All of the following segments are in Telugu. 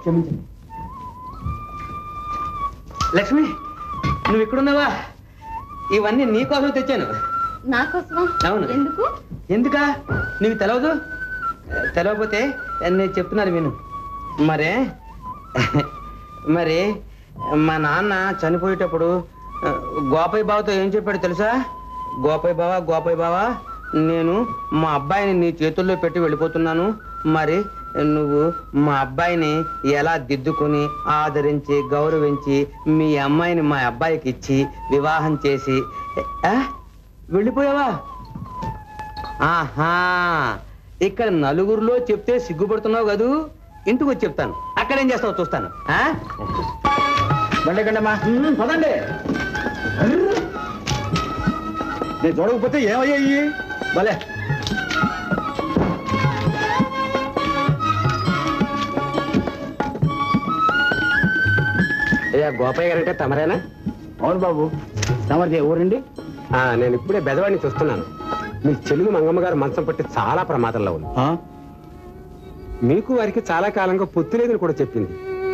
క్షమించండి. లక్ష్మి, నువ్వు ఇక్కడున్నావా? ఇవన్నీ నీకోసం తెచ్చాను. నాకోసం? అవును. ఎందుకు? ఎందుకా? నీకు తెలవదు? తెలవకపోతే నేను చెప్తున్నాను విను. మరి మా నాన్న చనిపోయేటప్పుడు గోపయ్య బావతో ఏం చెప్పాడు తెలుసా? గోపయ్య బావ నేను మా అబ్బాయిని నీ చేతుల్లో పెట్టి వెళ్ళిపోతున్నాను. మరి నువ్వు మా అబ్బాయిని ఎలా దిద్దుకుని ఆదరించి గౌరవించి మీ అమ్మాయిని మా అబ్బాయికి ఇచ్చి వివాహం చేసి వెళ్ళిపోయావా? ఆహా, ఇక్కడ నలుగురిలో చెప్తే సిగ్గుపడుతున్నావు కదూ. ఇంటికి వచ్చి చెప్తాను. అక్కడేం చేస్తావు చూస్తాను. బండకండమ్మా పదండి. నేను చూడకపోతే ఏమయ్యాయి? భలే గోపయ్య గారంటే తమరేనా? అవును బాబు. తమరిది ఊరండి? నేను ఇప్పుడే బెదవాడిని చూస్తున్నాను. మీ చెల్లి మంగమ్మ గారు మంచం పట్టి చాలా ప్రమాదంలో ఉంది. మీకు వారికి చాలా కాలంగా పొత్తు లేదని కూడా చెప్పింది.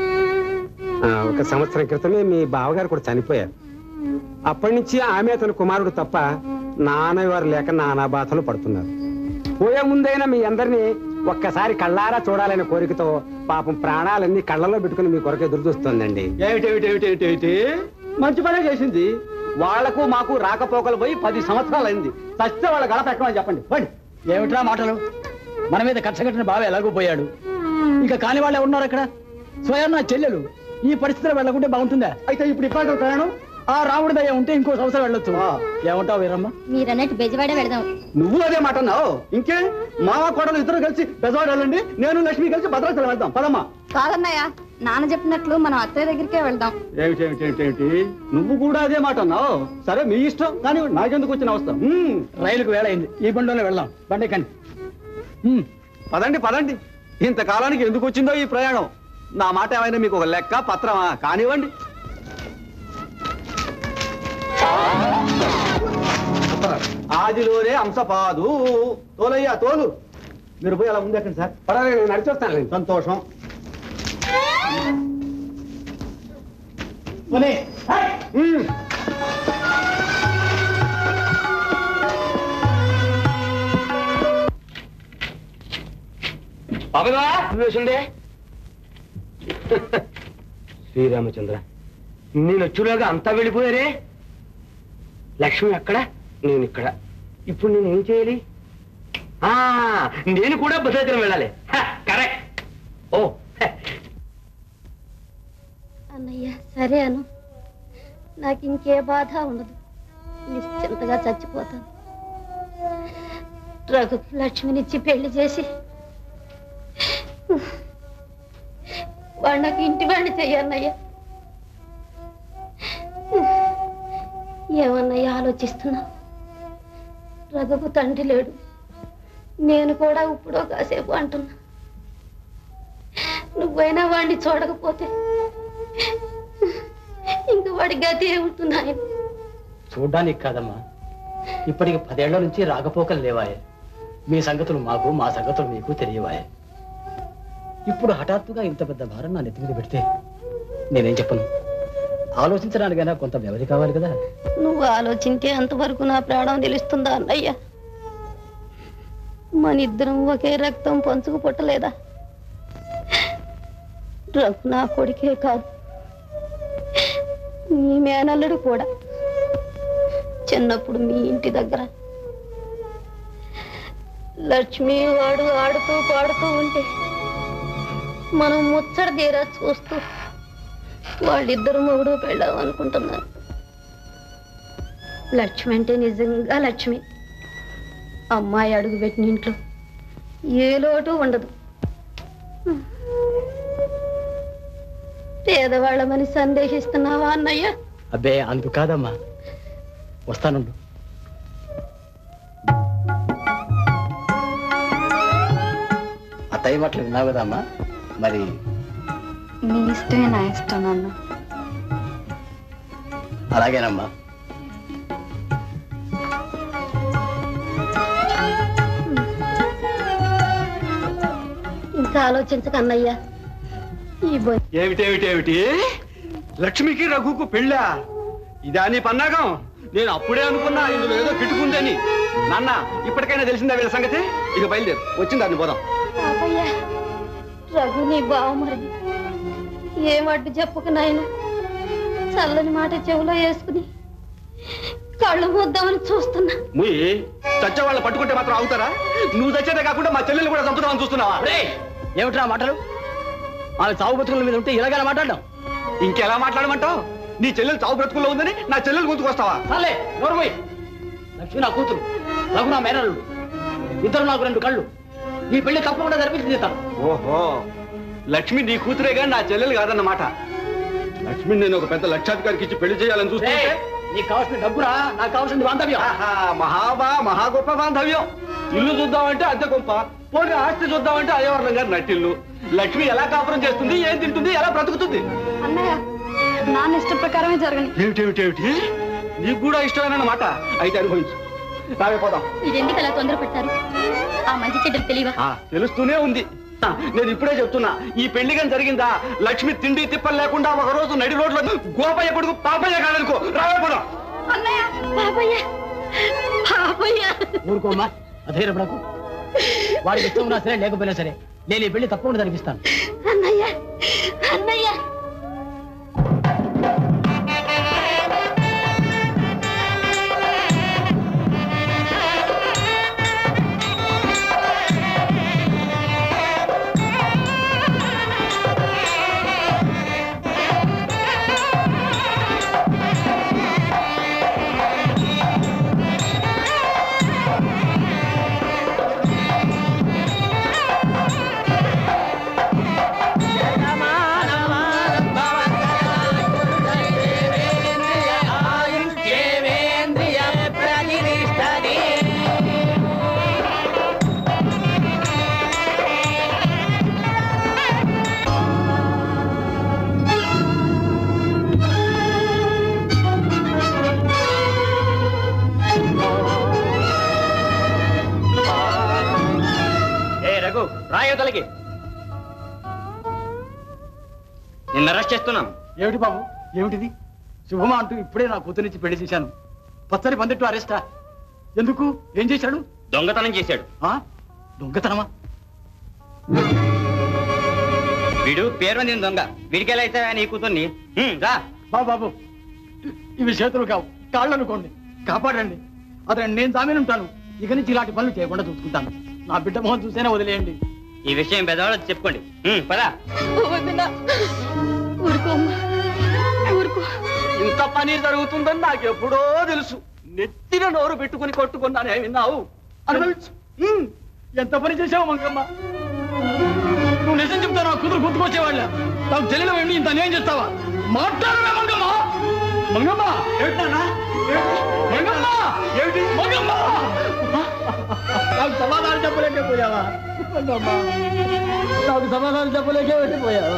1 సంవత్సరం క్రితమే మీ బావగారు కూడా చనిపోయారు. అప్పటి నుంచి ఆమె అతని కుమారుడు తప్ప నాన్నవారు లేక నానా బాధలు పడుతున్నారు. పోయే ముందైనా మీ అందరినీ ఒక్కసారి కళ్ళారా చూడాలనే కోరికతో పాపం ప్రాణాలన్నీ కళ్ళలో పెట్టుకుని మీ కొరకు ఎదురు చూస్తుందండి. ఏమిటి మంచి పనే చేసింది. వాళ్లకు మాకు రాకపోకలు పోయి 10 సంవత్సరాలు అయింది. చస్తే వాళ్ళ గడప ఎక్కమని చెప్పండి. పండి. ఏమిట్రా మాటలు? మన మీద కట్టగట్టిన బావ ఎలాగో పోయాడు. ఇంకా కాని వాళ్ళే ఉన్నారు అక్కడ. స్వయం నా చెల్లెలు ఈ పరిస్థితిలో వెళ్ళకుంటే బాగుంటుందా? అయితే ఇప్పుడు ఇప్పటి ప్రయాణం ఆ రాముడి దయ ఉంటే ఇంకో సంవత్సరం వెళ్ళొచ్చు. ఏమంటావు వీరమ్మ? మీరన్నట్టు బెజవాడే వెళదాం. నువ్వు అదే మాట అన్నావు. ఇంకే మామ కోడలు ఇద్దరు కలిసి బెజవాడ వెళ్ళండి. నేను లక్ష్మి కలిసి భద్రాచలం వెళ్దాం. పదమ్మా. కాదన్నయ్య, నాన్న చెప్పినట్లు మనం అత్తయ్య దగ్గరికే వెళ్దాం. ఏమిటి నువ్వు కూడా అదే మాట అన్నావు? సరే మీ ఇష్టం, కానీ నాకెందుకు వచ్చిన అవసరం? రైలుకు వేళ అయింది. ఈ బండిలోనే వెళ్దాం. బండి కండి. పదండి. ఇంతకాలానికి ఎందుకు వచ్చిందో ఈ ప్రయాణం? నా మాట ఏమైనా మీకు ఒక లెక్క పత్రమా? కానివ్వండి. ఆదిలోనే అంశపాదు. తోలయ్యా తోలు. మీరు పోయి అలా ముందు ఎక్కండి సార్. పర్వాలేదు, నేను నడిచొస్తాను. సంతోషం. చూసిందే శ్రీరామచంద్ర, నేను వచ్చేలాగా అంతా వెళ్ళిపోయారే. లక్ష్మి అక్కడ, నేను ఇక్కడ. ఇప్పుడు నేను ఏం చేయాలి? నేను కూడా భద్రాచలం వెళ్ళాలి. కరెక్ట్. ఓ అన్నయ్య, సరే అను. నాకు ఇంకే బాధ ఉండదు. నిశ్చింతగా చచ్చిపోతాను. రఘు లక్ష్మినిచ్చి పెళ్లి చేసి వాడు నాకు ఇంటి వాడిని చెయ్యన్నయ్య. ఏమన్నయ్య ఆలోచిస్తున్నావు? రఘుకు తండ్రి లేడు. నేను కూడా ఇప్పుడో కాసేపు అంటున్నా. నువ్వైనా వాడిని చూడకపోతే ఇంక వాడి గతి ఏముంటున్నాయి? చూడ్డానికి కాదమ్మా, ఇప్పటికి 10 ఏళ్ల నుంచి రాకపోకలు లేవాయే. మీ సంగతులు మాకు, మా సంగతులు మీకు తెలియవాయే. ఇప్పుడు హఠాత్తుగా ఇంత పెద్ద భారం నా నెత్తి మీద పెడితే నేనేం చెప్పను? ఆలోచించడానికైనా కొంత వ్యవధి కావాలి కదా. నువ్వు ఆలోచించే అంతవరకు నా ప్రాణం తెలుస్తుందా అన్నయ్య? మన ఇద్దరం ఒకే రక్తం పంచుకు పుట్టలేదా? రఘు నా కొడుకే కాదు, నీ మేనల్లుడు కూడా. చిన్నప్పుడు మీ ఇంటి దగ్గర లక్ష్మి వాడు ఆడుతూ పాడుతూ ఉంటే మనం ముచ్చట తీరా చూస్తూ వాళ్ళిద్దరు మొగుడు పెళ్ళాం అనుకుంటున్నాను. లక్ష్మి అంటే నిజంగా లక్ష్మి. అమ్మాయి అడుగు పెట్టిన ఇంట్లో ఏ లోటు ఉండదు. పేదవాళ్ళమని సందేహిస్తున్నావా అన్నయ్య? అబ్బే అందుకు కాదమ్మా, వస్తానుండు. అత్తయ్య మాటలు విన్నావు కదమ్మా, మరి నీ ఇష్టమే నా ఇష్టం నాన్న. అలాగేనమ్మా. ఇంకా ఆలోచించక అన్నయ్య, ఏమిటేమిటేమిటి లక్ష్మికి రఘుకు పెళ్ళా? ఇదా నీ పన్నాగం? నేను అప్పుడే అనుకున్నా ఇందులో ఏదో కిట్టుకుందని. నాన్న ఇప్పటికైనా తెలిసిందా వీళ్ళ సంగతి? ఇక బయలుదేరు, వచ్చిందాన్ని పోదాం. రఘు నీ బావమరిది ఏమడ్డు చెప్పకు నాయన. చల్లని మాట చెవులో వేసుకుని కళ్ళు ముద్దామని చూస్తున్నా. ముయ్యి చచ్చే వాళ్ళ పట్టుకుంటే మాత్రం అవుతారా? నువ్వు చచ్చేదే కాకుండా మా చెల్లెలు కూడా చంపుతామని చూస్తున్నావా? ఏమిట్రా మాటలు? ఆమె చావు బ్రతుకుల మీద ఉంటే ఇలాగైనా మాట్లాడడం. ఇంకెలా మాట్లాడమంటావు? నీ చెల్లెలు చావు బ్రతుకుల్లో ఉందని నా చెల్లెలు గుంతుకొస్తావా? చాలే నోరుమోయ్. లక్ష్మి నా కూతురు, రఘు నా మేనల్లుడు, ఇద్దరు నాకు రెండు కళ్ళు. నీ పెళ్లి తప్పకుండా జరిపించి తీస్తాను. ఓహో, లక్ష్మి నీ కూతురే కానీ నా చెల్లెలు కాదన్నమాట. లక్ష్మిని నేను ఒక పెద్ద లక్షాధికారికి ఇచ్చి పెళ్లి చేయాలని చూస్తే నీకు కావాల్సిన డబ్బురా, నాకు కావాల్సిన బాంధవ్యం. మహా గొప్ప బాంధవ్యం. ఇల్లు చూద్దామంటే అద్దె గొప్ప, పోనీ ఆస్తి చూద్దామంటే అయ్యవర్ణం గారు నట్టిల్లు. లక్ష్మి ఎలా కాపురం చేస్తుంది, ఏం తింటుంది, ఎలా బ్రతుకుతుంది? అన్నయ్య నాన్న ఇష్ట ప్రకారమే జరగని. ఏమిటేమిటేమిటి? నీకు కూడా ఇష్టమేనన్నమాట. అయితే అనుభవించు. రావే పోదాం. మీరెందుకు అలా తొందర పెట్టారు? ఆ మంచి చెడ్డలు తెలియవా? తెలుస్తూనే ఉంది. నేను ఇప్పుడే చెప్తున్నా, ఈ పెళ్లిగా జరిగిందా లక్ష్మి తిండి తిప్పలు లేకుండా ఒక రోజు నడి రోడ్లో గోపయ్య కొడుకు పాపయ్య కాదనుకో. రావే పోదాం. ఊరుకోమ్మా, అధైర్యపడకు. వాడికి ఇష్టం ఉన్నా సరే లేకపోయినా సరే నేను ఈ పెళ్లి తప్పకుండా జరిపిస్తాను. అన్నయ్య అన్నయ్య రాయోతలకి నిన్ను అరెస్ట్ చేస్తున్నాం. ఏమిటి బాబు, ఏమిటిది? శుభమా అంటూ ఇప్పుడే నా కూతురిచ్చి పెళ్లి చేశాను. పచ్చని పందిట్టు అరెస్టా? ఎందుకు? ఏం చేశాడు? దొంగతనం చేశాడు. దొంగతనమా? వీడు పేరు మంది దొంగ. వీడికి ఎలా అయితే నీ కూతుర్ని? రా బాబు. బాబు ఇవి చేతులు కావు, కాళ్ళు అనుకోండి. కాపాడండి. అతను నేను జామీను ఉంటాను. ఇక నుంచి ఇలాంటి పనులు చేయకుండా చూసుకుంటాను. నా బిడ్డ మొహం చూసేనా వదిలేయండి. ఈ విషయం పెద్దవాళ్ళకి చెప్పుకోండి. పదా. ఇంత పని జరుగుతుందని నాకు ఎప్పుడో తెలుసు. నెత్తిన నోరు పెట్టుకుని కొట్టుకున్నానే విన్నావు. అనుభవించు. ఎంత పని చేసావు మంగమ్మ? నువ్వు నిజం చెప్తావు, నా కూతురు గుర్తుకొచ్చేవాళ్ళ. నాకు చెల్లెలు వెళ్ళి ఇంత అన్యాయం చేస్తావా? మాట్లాడవే మంగమ్మ. మంగమ్మ ఏమిటన్నా? మంగమ్మ ఏమిటి? మంగమ్మ నాకు సమాధానం చెప్పలేకపోయావా? నాకు సమాధానం చెప్పలేకే వెళ్ళిపోయావా?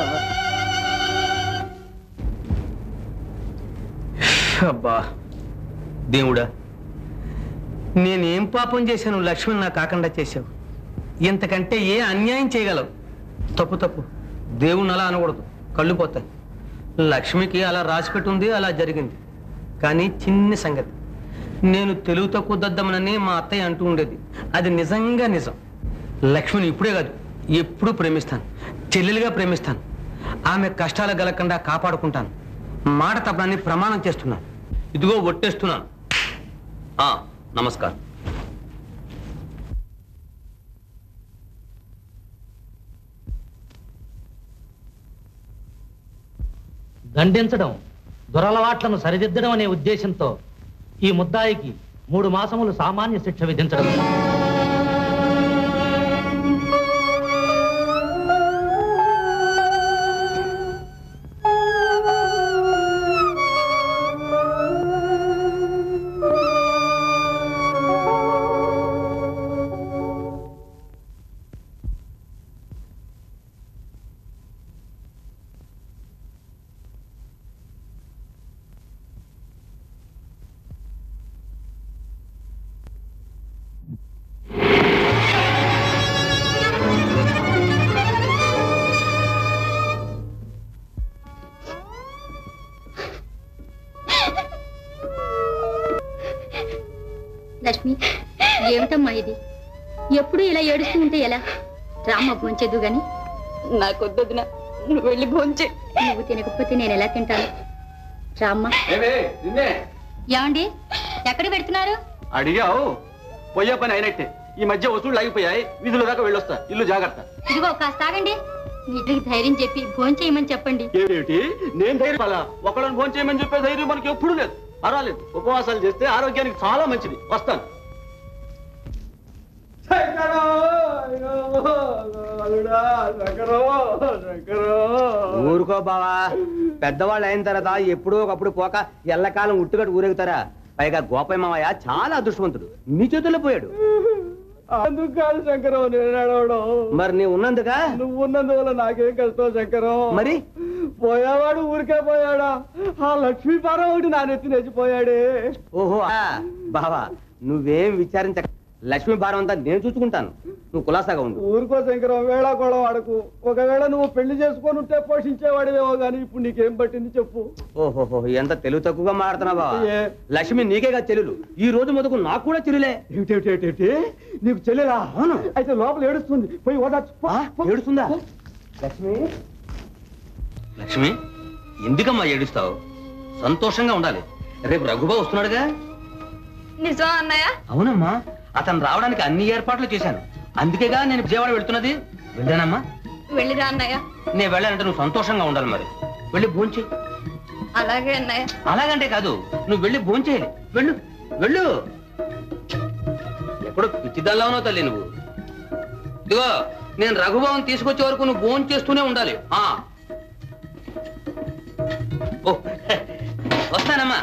అబ్బా దేవుడా, నేనేం పాపం చేశాను లక్ష్మణ్ నా కాకుండా చేశావు? ఇంతకంటే ఏ అన్యాయం చేయగలవు? తప్పు దేవుణ్ణి అలా అనకూడదు, కళ్ళు పోతాయి. లక్ష్మికి అలా రాసిపెట్టుంది, అలా జరిగింది. కానీ చిన్ని సంగతి, నేను తెలుగు తక్కువ దద్దమనని మా అత్తయ్య అంటూ ఉండేది. అది నిజంగా నిజం. లక్ష్మిని ఇప్పుడే కాదు ఎప్పుడూ ప్రేమిస్తాను, చెల్లెలుగా ప్రేమిస్తాను. ఆమె కష్టాలు గలకుండా కాపాడుకుంటాను. మాట తప్పనని ప్రమాణం చేస్తున్నాను. ఇదిగో ఒట్టేస్తున్నాను. నమస్కారం. దండించడం, దురలవాట్లను సరిదిద్దడం అనే ఉద్దేశంతో ఈ ముద్దాయికి 3 మాసములు సామాన్య శిక్ష విధించడం. లక్ష్మి, ఏమిటమ్మా ఇది? ఎప్పుడు ఇలా ఏడుస్తూ ఉంటే ఎలా? రామ్మ భోంచేదు గాని. నాకొద్దొద్దున, నువ్వు వెళ్ళి భోంచే. నువ్వు తినకపోతే నేను ఎలా తింటాను? రామ్మ. ఏమండి, ఎక్కడికి పెడుతున్నారు? అడిగావు, పోయే పని అయినట్టే. ఈ మధ్య వసూళ్ళు ఆగిపోయాయి, వీధుల దాకా వెళ్ళొస్తా. ఇల్లు జాగ్రత్త. ఇదిగో కాస్త ఆగండి. వీటికి ధైర్యం చెప్పి భోంచేయమని చెప్పండి. ఏమిటి నేను ధైర్యం అలా ఒకళ్ళని ఫోన్ చేయమని చెప్పే ధైర్యం మనకి ఎప్పుడు లేదు. పర్వాలేదు, ఉపవాసాలు చేస్తే ఆరోగ్యానికి చాలా మంచిది. వస్తాను. ఊరుకో బావా, పెద్దవాళ్ళు అయిన తర్వాత ఎప్పుడో ఒకప్పుడు పోక ఎల్లకాలం ఉట్టుగట్టు ఊరేగుతారా? పైగా గోపయ్య మావయ్య చాలా అదృష్టవంతుడు, నీ చేతుల్లో పోయాడు. అందుకు కాదు శంకరం నేను నడవడం. మరి నీ ఉన్నందుగా? నువ్వు ఉన్నందువల్ల నాకేం కష్టం శంకరం. మరి పోయేవాడు ఊరికే పోయాడా? ఆ లక్ష్మీపారం ఒకటి నా నెత్తి నెచ్చిపోయాడే. ఓహో బావా, నువ్వేం విచారించ. లక్ష్మీ భారం అంతా నేను చూసుకుంటాను, నువ్వు కులాసాగా ఉండు. ఊరుకో శంకరం, వేళాకోళం ఆడకు. ఒకవేళ నువ్వు పెళ్లి చేసుకొని ఉంటే పోషించేవాడివేమో గాని ఇప్పుడు నీకేం పట్టింది చెప్పు. ఓహోహో, ఎంత తెలుగు తక్కువగా మాడుతున్నావు బావా. లక్ష్మి నీకేగా చెల్లెలు, ఈ రోజు మొదకు నాకు కూడా చెల్లులే. ఏమిటేమిటేమిటి, నీకు చెల్లెలా? అవును. అయితే లోపల ఏడుస్తుంది, పోయి ఓదార్చు. ఏడుస్తుందా? లక్ష్మి, లక్ష్మి, ఎందుకమ్మా ఏడుస్తావు? సంతోషంగా ఉండాలి. రేపు రఘుబాబు వస్తున్నాడుగా. నిజం అన్నయ్య? అవునమ్మా, అతను రావడానికి అన్ని ఏర్పాట్లు చేశాను. అందుకేగా నేను విజయవాడ వెళ్తున్నది. వెళ్ళానమ్మా? వెళ్ళిరా అన్నయ్య. నేను వెళ్ళాలంటే నువ్వు సంతోషంగా ఉండాలి. మరి వెళ్ళి భోంచేయి. అలాగే అన్నయ్య. అలాగంటే కాదు, నువ్వు వెళ్ళి భోంచేయాలి. వెళ్ళు వెళ్ళు. ఎప్పుడు పిచ్చిదల్లా ఉన్నావు తల్లి నువ్వు. ఇదిగో, నేను రఘుబాబుని తీసుకొచ్చే వరకు నువ్వు భోంచేస్తూనే ఉండాలి. ఓ, వస్తానమ్మా.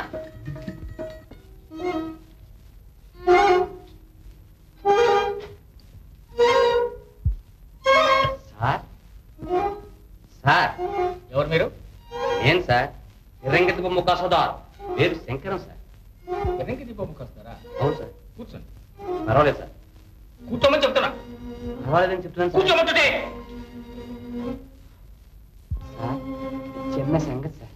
సార్, సార్, ఎవరు మీరు? నేను సార్ ఎర్రంగతి బొమ్మ కాసోదార్, పేరు శంకరం సార్. ఎర్రంకి దీపముఖ వస్తారా? అవును సార్. కూర్చోండి. పర్వాలేదు సార్. కూర్చోమని చెప్తున్నా. పర్వాలేదని చెప్తున్నాను సార్. కూర్చోమంటుంటే సార్, చిన్న సంగతి సార్.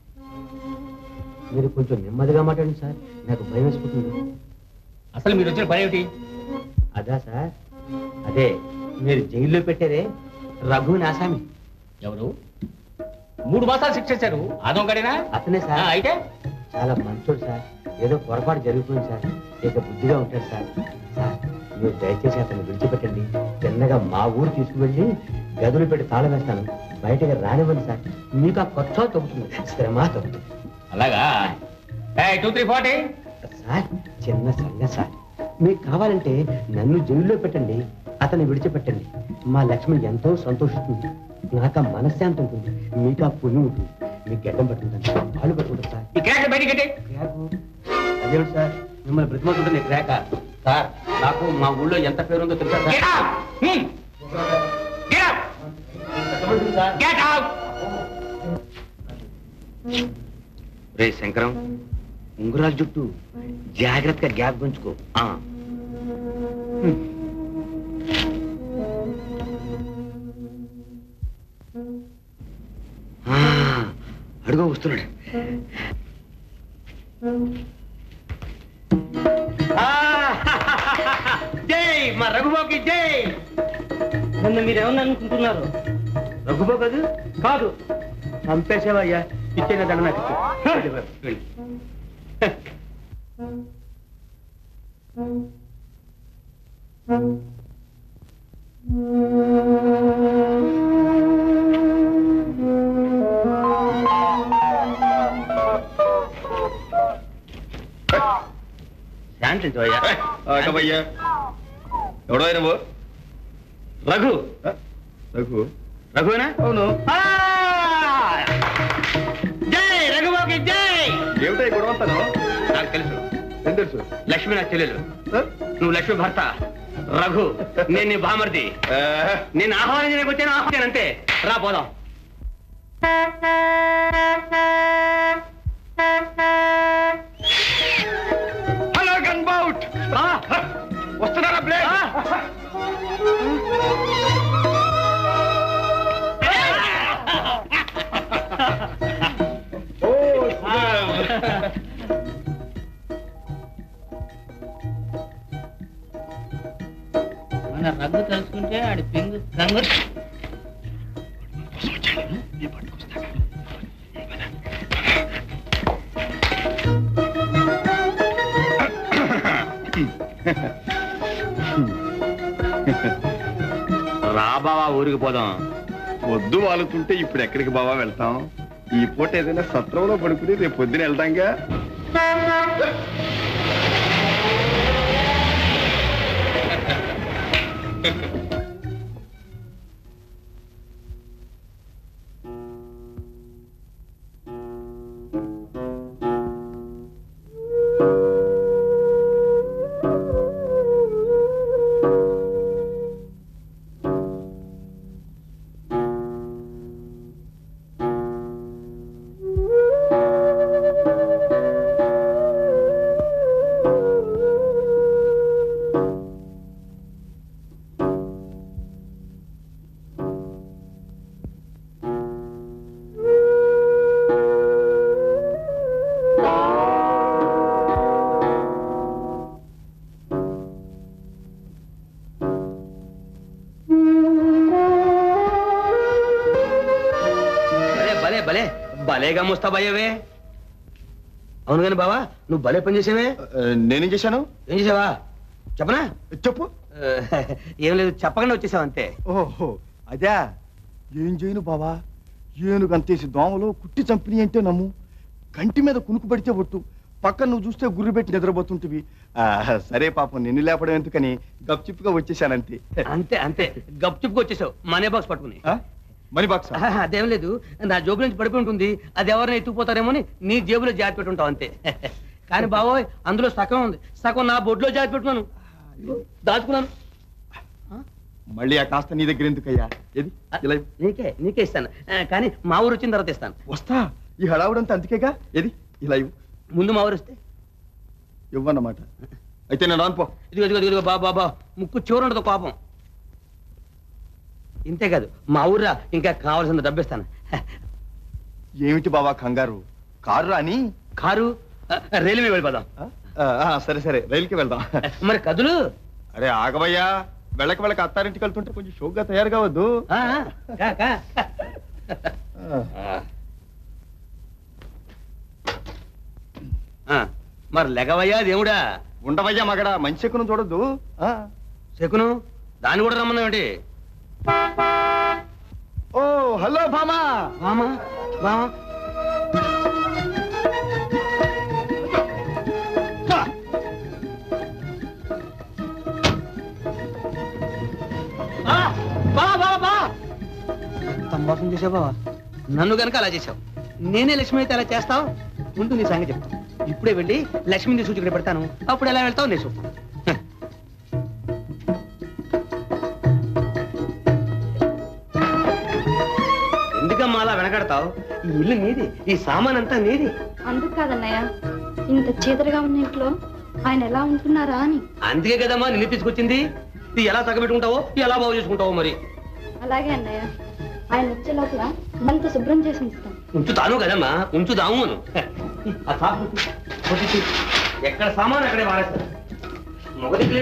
మీరు కొంచెం నెమ్మదిగా మాట్లాడండి సార్, నాకు భయం వేసుకుంటుంది. అసలు మీరు వచ్చిన పని ఏమిటి? అదా సార్, అదే మీరు జైల్లో పెట్టారే రఘుని ఆసామి. ఎవరు? 3 మాసాలు శిక్ష చేశారు. ఆదోంగడేనా? అతనే సార్. అయితే చాలా మంచోడు సార్. ఏదో పొరపాటు జరిగిపోయింది సార్. ఇక బుద్ధిగా ఉంటాడు సార్. సార్, మీరు దయచేసి అతన్ని విడిచిపెట్టండి. చిన్నగా మా ఊరు తీసుకువెళ్ళి గదులు పెట్టి తాళం వేస్తాను. బయటగా రానివ్వండి సార్. మీకు ఆ కొత్త తగ్గుతుంది, శ్రమ తగ్గుతుంది. అలాగా? 2, 3, 40. సార్, చిన్న సంగ సార్. మీకు కావాలంటే నన్ను జైల్లో పెట్టండి, అతన్ని విడిచిపెట్టండి. మా లక్ష్మి ఎంతో సంతోషిస్తుంది. నాకు ఆ మనశ్శాంతి ఉంటుంది, మీకు ఆ పుణ్యం ఉంటుంది. మీకు గడ్డం పట్టుకుంటాను, వాళ్ళు పట్టుకుంటారు సార్. ఈ క్రాక్ బయటికి అదేమిటి సార్, మిమ్మల్ని బ్రతిమవుతుంటుంది క్రాక. సార్, నాకు మా ఊళ్ళో ఎంత పేరుందో తెలుసా సార్? రే శంకరం, ఉంగురాల జుట్టు జాగ్రత్తగా గ్యాప్ గుంచుకో. అడుగు వస్తున్నాడు. జై మా రఘుబాబుకి జై. నన్ను మీరేమన్నా అనుకుంటున్నారు? రఘుబాబు కాదు కాదు, చంపేసేవయ్యా. ఇచ్చిన దండ నాకు ఇచ్చే. ఎవడో నువ్వు? రఘు. రఘు? రఘునా? అవును. జై రఘుబాబుకి జై. ఏమిటో గొడవంతాను? నాకు తెలుసు. ఏం తెలుసు? లక్ష్మి నా చెల్లెలు, నువ్వు లక్ష్మి భర్త. రఘు, నేను నీ బామర్ది. నేను ఆహ్వానించడానికి వచ్చాను, ఆహ్వానంతే. రా పోదాం. హలో గన్ బౌట్, వస్తున్నారా? బ్లేడ్ రంగు తలుచుకుంటే ఆడి పింగు రంగు రా బావా ఊరికి పోదాం. వద్దు వాలుతుంటే ఇప్పుడు ఎక్కడికి బావా వెళ్తాం? ఈ పూట ఏదైనా సత్రంలో పడుకుని రేపు పొద్దున వెళ్తాంగా. భలేగా ముస్తాబయ్యవే. అవును కానీ బావా నువ్వు భలే పని చేసావే. నేనేం చేశాను? ఏం చేసావా చెప్పనా? చెప్పు. ఏం లేదు చెప్పకుండా వచ్చేసావు అంతే. ఓహో అదే. ఏం చేయను బావా, ఏనుగంతేసి దోమలు కుట్టి చంపిని అంటే నమ్ము. కంటి మీద కునుకు పడితే ఒట్టు, పక్కన నువ్వు చూస్తే గుర్రు పెట్టి నిద్రపోతుంటివి. సరే పాపం నిన్ను లేపడం ఎందుకని గప్చిప్గా వచ్చేసానంతే. అంతే అంతే గప్చిప్గా వచ్చేసావు మనీ బాక్స్ పట్టుకుని. Money box? అదేం లేదు, నా జోబు నుంచి పడిపోయి ఉంటుంది, అది ఎవరైనా ఎత్తుకుపోతారేమో అని నీ జేబులో జాతి పెట్టుంటావు అంతే. కానీ బావోయ్ అందులో సగం ఉంది, సగం నా బొడ్లో జాతి పెట్టుకున్నాను, దాచుకున్నాను. మళ్ళీ ఆ కాస్త నీ దగ్గర ఎందుకయ్యా? ఏది నీకే నీకే ఇస్తాను, కానీ మా ఊరు వచ్చిన తర్వాత ఇస్తాను. వస్తా, ఈ హడావుడంతా అందుకేగా. ఏది ఇలా ఇవ్వు. ముందు మా ఊరు వస్తే ఇవ్వన్నమాట. అయితే నేను రానుపో. ఇదిగో ఇదిగో ఇదిగో బాబా ముక్కు చివరి ఉండదు కోపం. ఇంతే కాదు మా ఊర్రా ఇంకా కావాల్సిన డబ్బిస్తాను. ఏమిటి బాబా కంగారు? కారు రాని? కారు రైల్వే వెళ్ళిపోదాం. సరే సరే రైలుకి వెళ్దాం. మరి కదులు. అరే ఆగవయ్యా, వెళ్ళక అత్తారింటికి వెళ్తుంటే కొంచెం షోక్గా తయారు కావద్దు. మరి లెగవయ్యా దేవుడా. ఉండవయ్యా మగడా, మంచి శకునం చూడద్దు. శకును దాన్ని కూడా రమ్మన్నావేంటి? ఓ హలో భామా. భామా భామా మోసం చేసావు బావా, నన్ను గనక అలా చేసావు. నేనే లక్ష్మి అయితే అలా చేస్తావు. ముందు నీ సంగతి చెప్తాను. ఇప్పుడే వెళ్ళి లక్ష్మిని సూచి ఇక్కడ పెడతాను, అప్పుడు ఎలా వెళ్తావు నీ చూపు. ఎందుకమ్మా అలా వెనకడతావు? ఈ ఇల్లు నీది, ఈ సామాన్ అంతా నీది. అందుకు కాదన్నయ్య, ఇంత చీదరగా ఉన్న ఇంట్లో ఆయన ఎలా ఉంటున్నారా అని. అందుకే కదమ్మా నిన్ను తీసుకొచ్చింది. ఇది ఎలా తగ్గబెట్టుకుంటావో ఎలా బాగు చేసుకుంటావో మరి. అలాగే అన్నయ్య, ఆయన వచ్చే లోపల అంత శుభ్రం చేసి ఉంచుతాం. ఉంచుతాను కదమ్మా, ఉంచుదాము అను. ఎక్కడ సామాన్ అక్కడే వాడేస్తాను. మొగది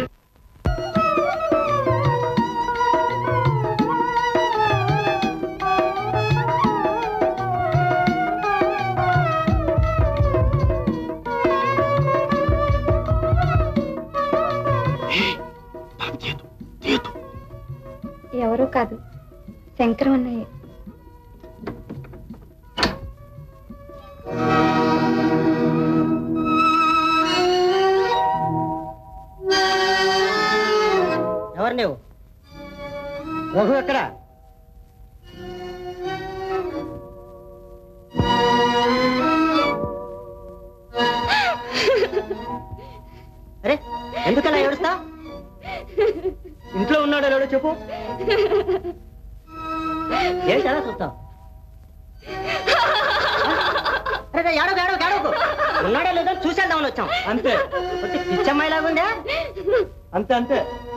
ఎవరో కాదు, శంకరం అన్నయ్య. ఎవరు నువ్వు? రఘు ఎక్కడ? అరే ఎందుకలా ఏడుస్తా? ఇంట్లో ఉన్నాడో లేడో చెప్పు. ఏంటి అలా చూస్తావు? ఏడో ఏడో ఏడోకు. ఉన్నాడో లేదో చూసేద్దామని వచ్చాం అంతే. పిచ్చమ్మాయిలాగుందే. అంతే అంతే.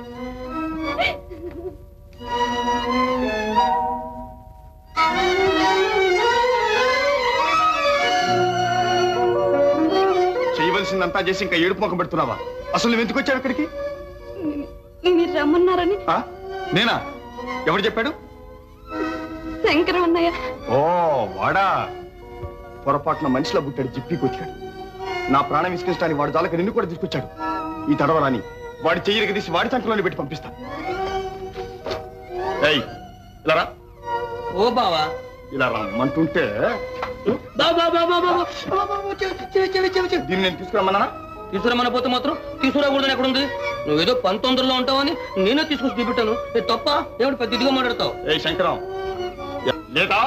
చేయవలసిందంతా చేసి ఇంకా ఏడుపు ముఖం పెడుతున్నావా? అసలు నువ్వు ఎందుకు వచ్చావు ఇక్కడికి? మీరు రమ్మన్నారని నేనా? ఎవరు చెప్పాడు? శంకరం అన్నయ్య. ఓ వాడా, పొరపాటున మనిషిలో పుట్టాడు, జిప్పి కొట్టాడు. నా ప్రాణం విసిగించడానికి వాడు జాలక నిన్ను కూడా తీసుకొచ్చాడు. ఈ తడవరాని వాడి చెయ్యికి తీసి వాడి సంఖ్యలోనే పెట్టి పంపిస్తా. ఏయ్ ఇలా రా. ఓ బావా, ఇలా రమ్మంటుంటే దీన్ని నేను తీసుకురమ్మన్నా? తీసుకురమ్మని పోతే మాత్రం తీసుకురాకూడదని ఎక్కడుంది? నువ్వేదో 19లో ఉంటావని నేనే తీసుకొచ్చి చూపెట్టాను. తప్ప ఏమిటి పెద్ద ఇదిగా మాట్లాడతావు? ఏ శంకరం లేదా?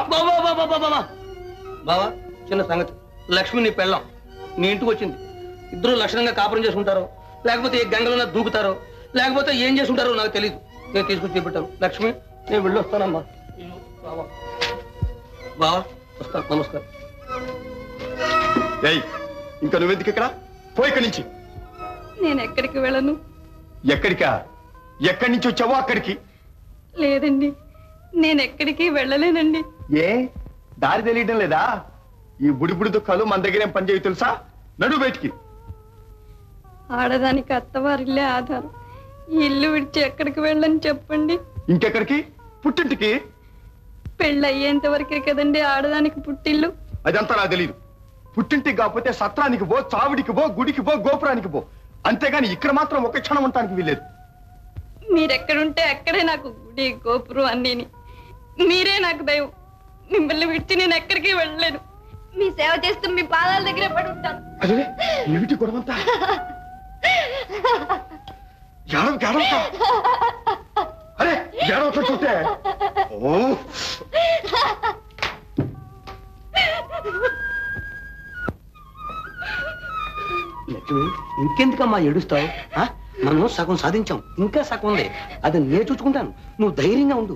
బావా, చిన్న సంగతి. లక్ష్మి నీ పెళ్ళం నీ ఇంటికి వచ్చింది. ఇద్దరు లక్షణంగా కాపురం చేసుకుంటారో, లేకపోతే ఏ గంగలో దూకుతారో, లేకపోతే ఏం చేసుకుంటారో నాకు తెలియదు. నేను తీసుకొచ్చి చూపెట్టాను. లక్ష్మి, నేను వెళ్ళి వస్తానమ్మా. బావా వస్తాను, నమస్కారం. ఏయ్ ఇంకా నువ్వెందుకు ఇక్కడ? పోయి ఇక్కడి నుంచి. నేను ఎక్కడికి వెళ్ళను. ఎక్కడికా? ఎక్కడి నుంచి వచ్చావో అక్కడికి. లేదండి, నేను ఎక్కడికి వెళ్ళలేనండి. ఏ దారి తెలియడం లేదా? ఈ బుడిబుడి దుఃఖాలు మన దగ్గర ఏం పనిచేయ తెలుసా? నడు బయటికి. ఆడదానికి అత్తవారిల్లే ఆధారం. ఈ ఇల్లు విడిచి ఎక్కడికి వెళ్ళని చెప్పండి. ఇంకెక్కడికి? పుట్టింటికి. పెళ్ళి అయ్యేంత వరకే కదండి ఆడదానికి పుట్టిల్లు. అదంతా నాకు తెలియదు. పుట్టింటికి కాకపోతే సత్రానికి పో, చావిడికి పో, గుడికి పో, గోపురానికి పో. అంతేగాని ఇక్కడ మాత్రం ఒక క్షణం ఉండటానికి వీల్లేదు. మీరెక్కడుంటే అక్కడే నాకు గుడి, గోపురం అన్నీని. మీరే నాకు దైవం. మిమ్మల్ని విడిచి నేను ఎక్కడికి వెళ్ళలేను. మీ సేవ చేస్తూ మీ పాదాల దగ్గర పడి ఉంటాను. అదే ఏమిటి గొడవంతా? అరే ఏడవక చూస్తే లక్ష్మి, ఇంకెందుకమ్మా ఏడుస్తావు? మనం సగం సాధించాం, ఇంకా సగం ఉంది. అది నేను చూసుకుంటాను. నువ్వు ధైర్యంగా ఉండు.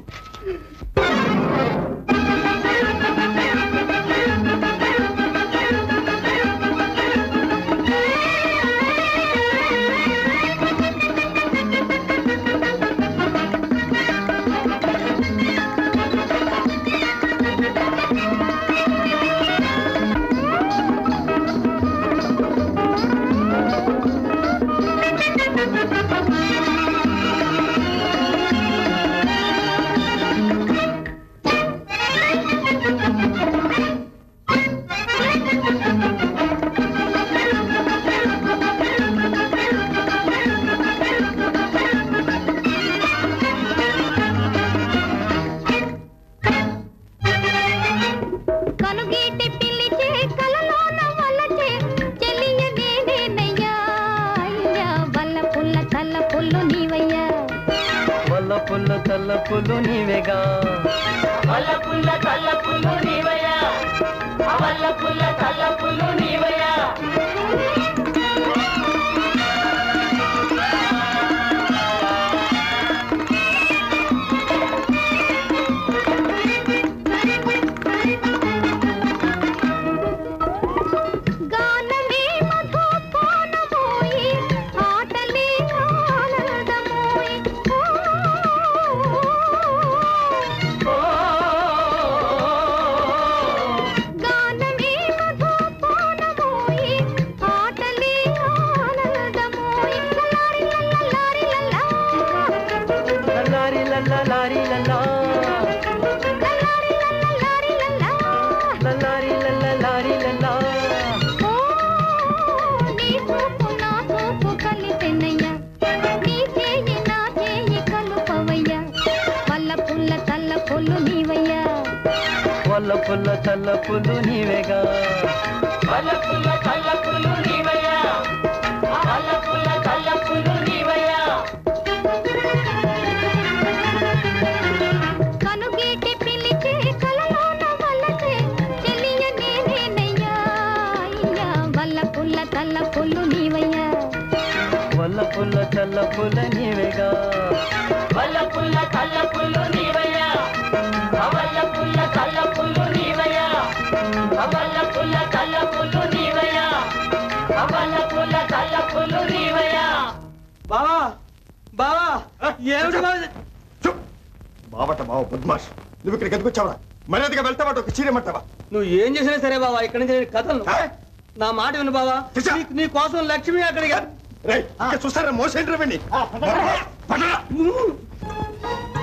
బావట బావ బద్మాష్, నువ్వు ఇక్కడికి ఎందుకు వచ్చావా? మర్యాదగా వెళ్తావా? ఒక చీరమంటావా? నువ్వు ఏం చేసినా సరే బావా, ఇక్కడి నుంచి కథలు. నా మాట విను బావా, నీ కోసం లక్ష్మి అక్కడికి చూస్తారా మోసేంటి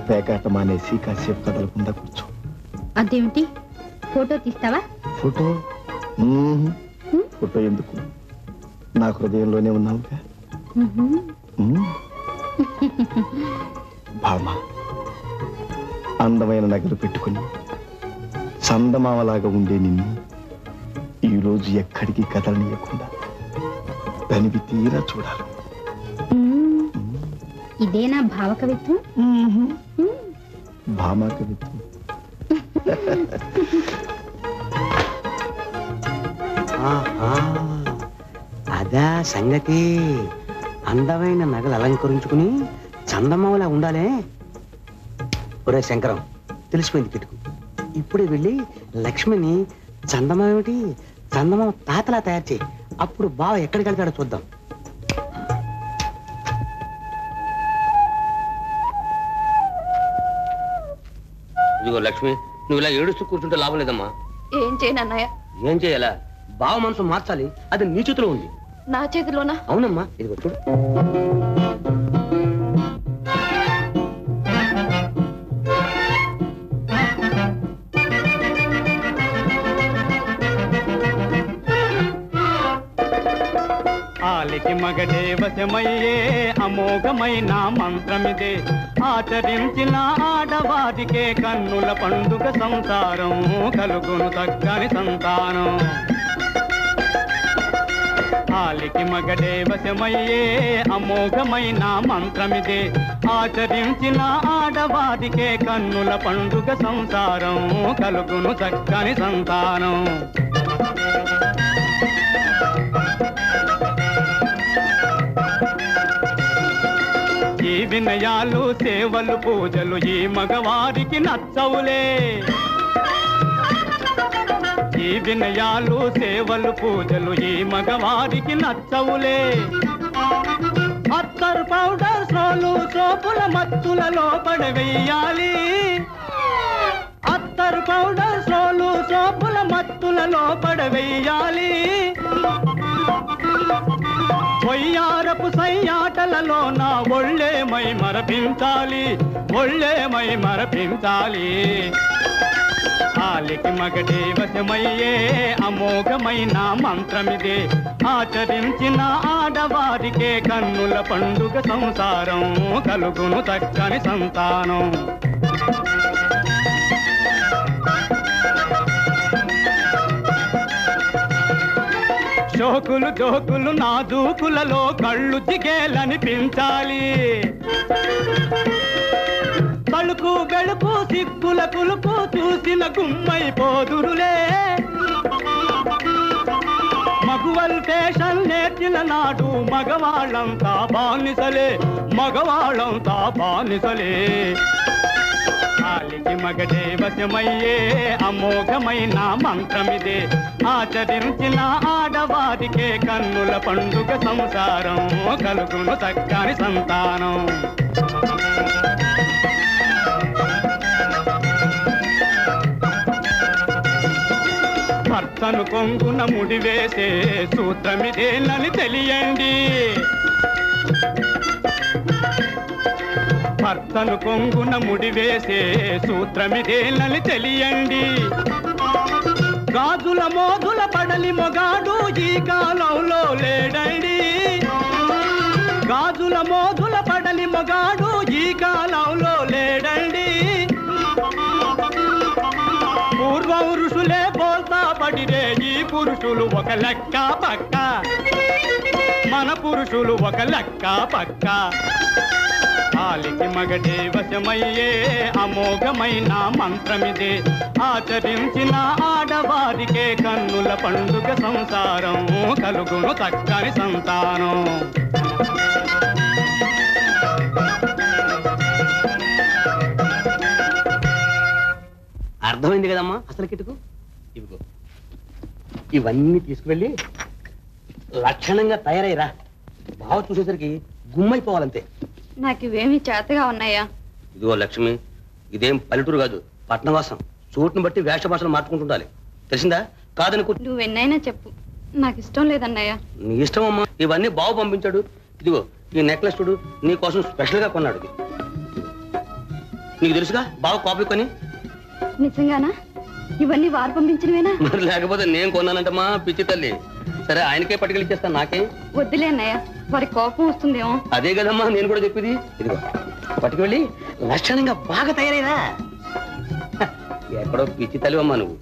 పేకాట మానేసి కాసేపు కదలకుండా కూర్చో. అదేమిటి? ఫోటో తీస్తావా? ఫోటో? ఫోటో ఎందుకు? నా హృదయంలోనే ఉన్నావుగా. భామ, అందమైన నగలు పెట్టుకుని చందమామలాగా ఉండే నిన్ను ఈరోజు ఎక్కడికి కదలనీయకుండా దానివి తీరా చూడాలి. ఇదేనా భావ కవిత్వం? భామా కవిత్వం. అదా సంగతి. అందమైన నగలు అలంకరించుకుని చందమామలా ఉండాలే. ఒరే శంకరం, తెలిసిపోయింది కిటుకు. ఇప్పుడే వెళ్ళి లక్ష్మిని చందమామ ఏమిటి, చందమామ తాతలా తయారు చేయి. అప్పుడు బావ ఎక్కడికి వెళ్తాడో చూద్దాం. ఇదిగో లక్ష్మి, నువ్వు ఇలా ఏడుస్తూ కూర్చుంటే లాభం లేదమ్మా. ఏం చేయను అన్నయ్య? ఏం చేయాలా? బావ మనసు మార్చాలి. అది నీ చేతిలో ఉంది. నా చేతిలోనా? అవునమ్మా, ఇదిగో చూడు. ఆలికి మగడే వశమయ్యే అమోఘమైన మంత్రమిదే. ఆచరించిన ఆడవారికే కన్నుల పండుగ సంసారం కలుగును చక్కని సంతానం. ఆలికి మగడే వశమయ్యే అమోఘమైన మంత్రమిదే. ఆచరించిన ఆడవారికే కన్నుల పండుగ సంసారం కలుగును చక్కని సంతానం. ఈ వినయాలు సేవలు పూజలు ఈ మగవారికి నచ్చవులే. ఈ వినయాలు సేవలు పూజలు ఈ మగవారికి నచ్చవులే. అత్తరు పౌడర్ సోలు సోపుల మత్తులలో పడవేయాలి. అత్తరు పౌడర్ సోలు సోపుల మత్తులలో పడవేయాలి. కొయ్యారపు సయ్యాటలలో నా ఒళ్ళే మై మరపించాలి. ఒళ్ళే మై మరపించాలి. ఆలికి మగడే వశమయ్యే అమోఘమైన మంత్రమిదే. ఆచరించిన ఆడవారికే కన్నుల పండుగ సంసారం కలుగును చక్కని సంతానం. షోకులు జోకులు నాజూకులలో కళ్ళు జిగేలనిపించాలి. తలుకు వెలుకు సిక్కుల కులుకు చూసిన గుమ్మైపోదురులే. మగువల్ ఫేషన్ నేర్చిన నాడు మగవాళ్ళంతా బానిసలే. మగవాళ్ళంతా బానిసలే. ఆలికి మగడే వశమయ్యే అమోఘమైన మంత్రమిదే. ఆచరించిన ఆడవారికే కన్నుల పండుగ సంసారం కలుగును చక్కని సంతానం. భర్తను కొంగున ముడివేసే సూత్రమిదేనని తెలియండి. భర్తను కొంగున ముడివేసే సూత్రమిదేనని తెలియండి. గాజుల మోదుల పడలి మొగాడు ఈ కాలంలో లేడండి. గాజుల మోదుల పడలి మొగాడు ఈ కాలంలో లేడండి. పూర్వం ఋషులే బోల్తా పడిరే ఈ పురుషులు ఒక లెక్క పక్క. మన పురుషులు ఒక లెక్క పక్క. ఆలికి మగడే వశమయ్యే అమోఘమైన మంత్రమిదే. ఆచరించిన ఆడవారికే కన్నుల పండుగ సంసారం కలుగును చక్కని సంతానం. అర్థమైంది కదమ్మా అసలు కిటుకు? ఇవిగో ఇవన్నీ తీసుకువెళ్ళి లక్షణంగా తయారైరా. బావ చూసేసరికి గుమ్మైపోవాలంతే. నాకు ఇవేమీ చేతగా ఉన్నాయా? ఇదిగో లక్ష్మి, ఇదేం పల్లెటూరు కాదు, పట్నవాసం. చోటును బట్టి వేష భాషలు మార్చుకుంటుండాలి, తెలిసిందా? కాదని నువ్వెన్నైనా చెప్పు, నాకు ఇష్టం లేదన్నయ్య. నీ ఇష్టం అమ్మా. ఇవన్నీ బావ పంపించాడు. ఇదిగో ఈ నెక్లెస్ చూడు, నీ కోసం స్పెషల్ గా కొన్నాడు. నీకు తెలుసుగా బాగా కాపీ కొని. నిజంగానా? ఇవన్నీ వారు పంపించినవేనా? మరి లేకపోతే నేను కొన్నానంటమ్మా పిచ్చి తల్లి. సరే ఆయనకే పట్టుకెళ్ళిచ్చేస్తాను, నాకే. వద్దులే అన్నయ్య, వారి కోపం వస్తుందేమో. అదే కదమ్మా నేను కూడా చెప్పేది. ఇదిగో పట్టుకెళ్ళి లక్షణంగా బాగా తయారైరా. ఎక్కడో పిచ్చి తల్లివమ్మా నువ్వు.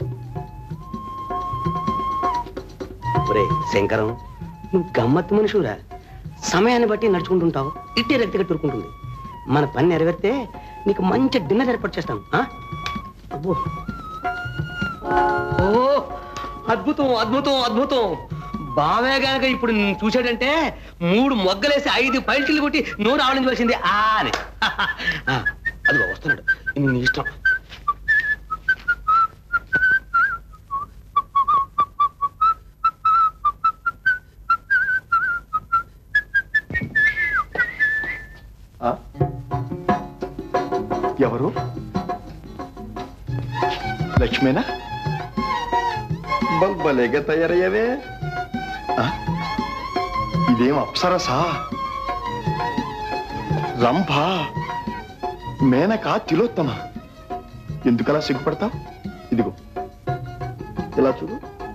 ఒరే శంకరం, నువ్వు గమ్మత్తు మనుషురా. సమయాన్ని బట్టి నడుచుకుంటుంటావు, ఇట్టే రక్తిగా తురుకుంటుంది. మన పని నెరవేరితే నీకు మంచి డిన్నర్ ఏర్పాటు చేస్తాను. అబ్బో, ఓ అద్భుతం అద్భుతం అద్భుతం. బావే గనక ఇప్పుడు చూశాడంటే 3 మొగ్గలేసి 5 పైల్చిలు కొట్టి నోరు ఆవలించవలసింది అని. అదిగో వస్తున్నాడు, నీ ఇష్టం. ఎవరు? లక్ష్మేనా? బల్బలేగా తయారయ్యావే. ఇదేం అప్సరసా? రంభ, మేనక, తిలోత్తమ. ఎందుకలా సిగ్గుపడతావు? ఇదిగో ఇలా చూడు.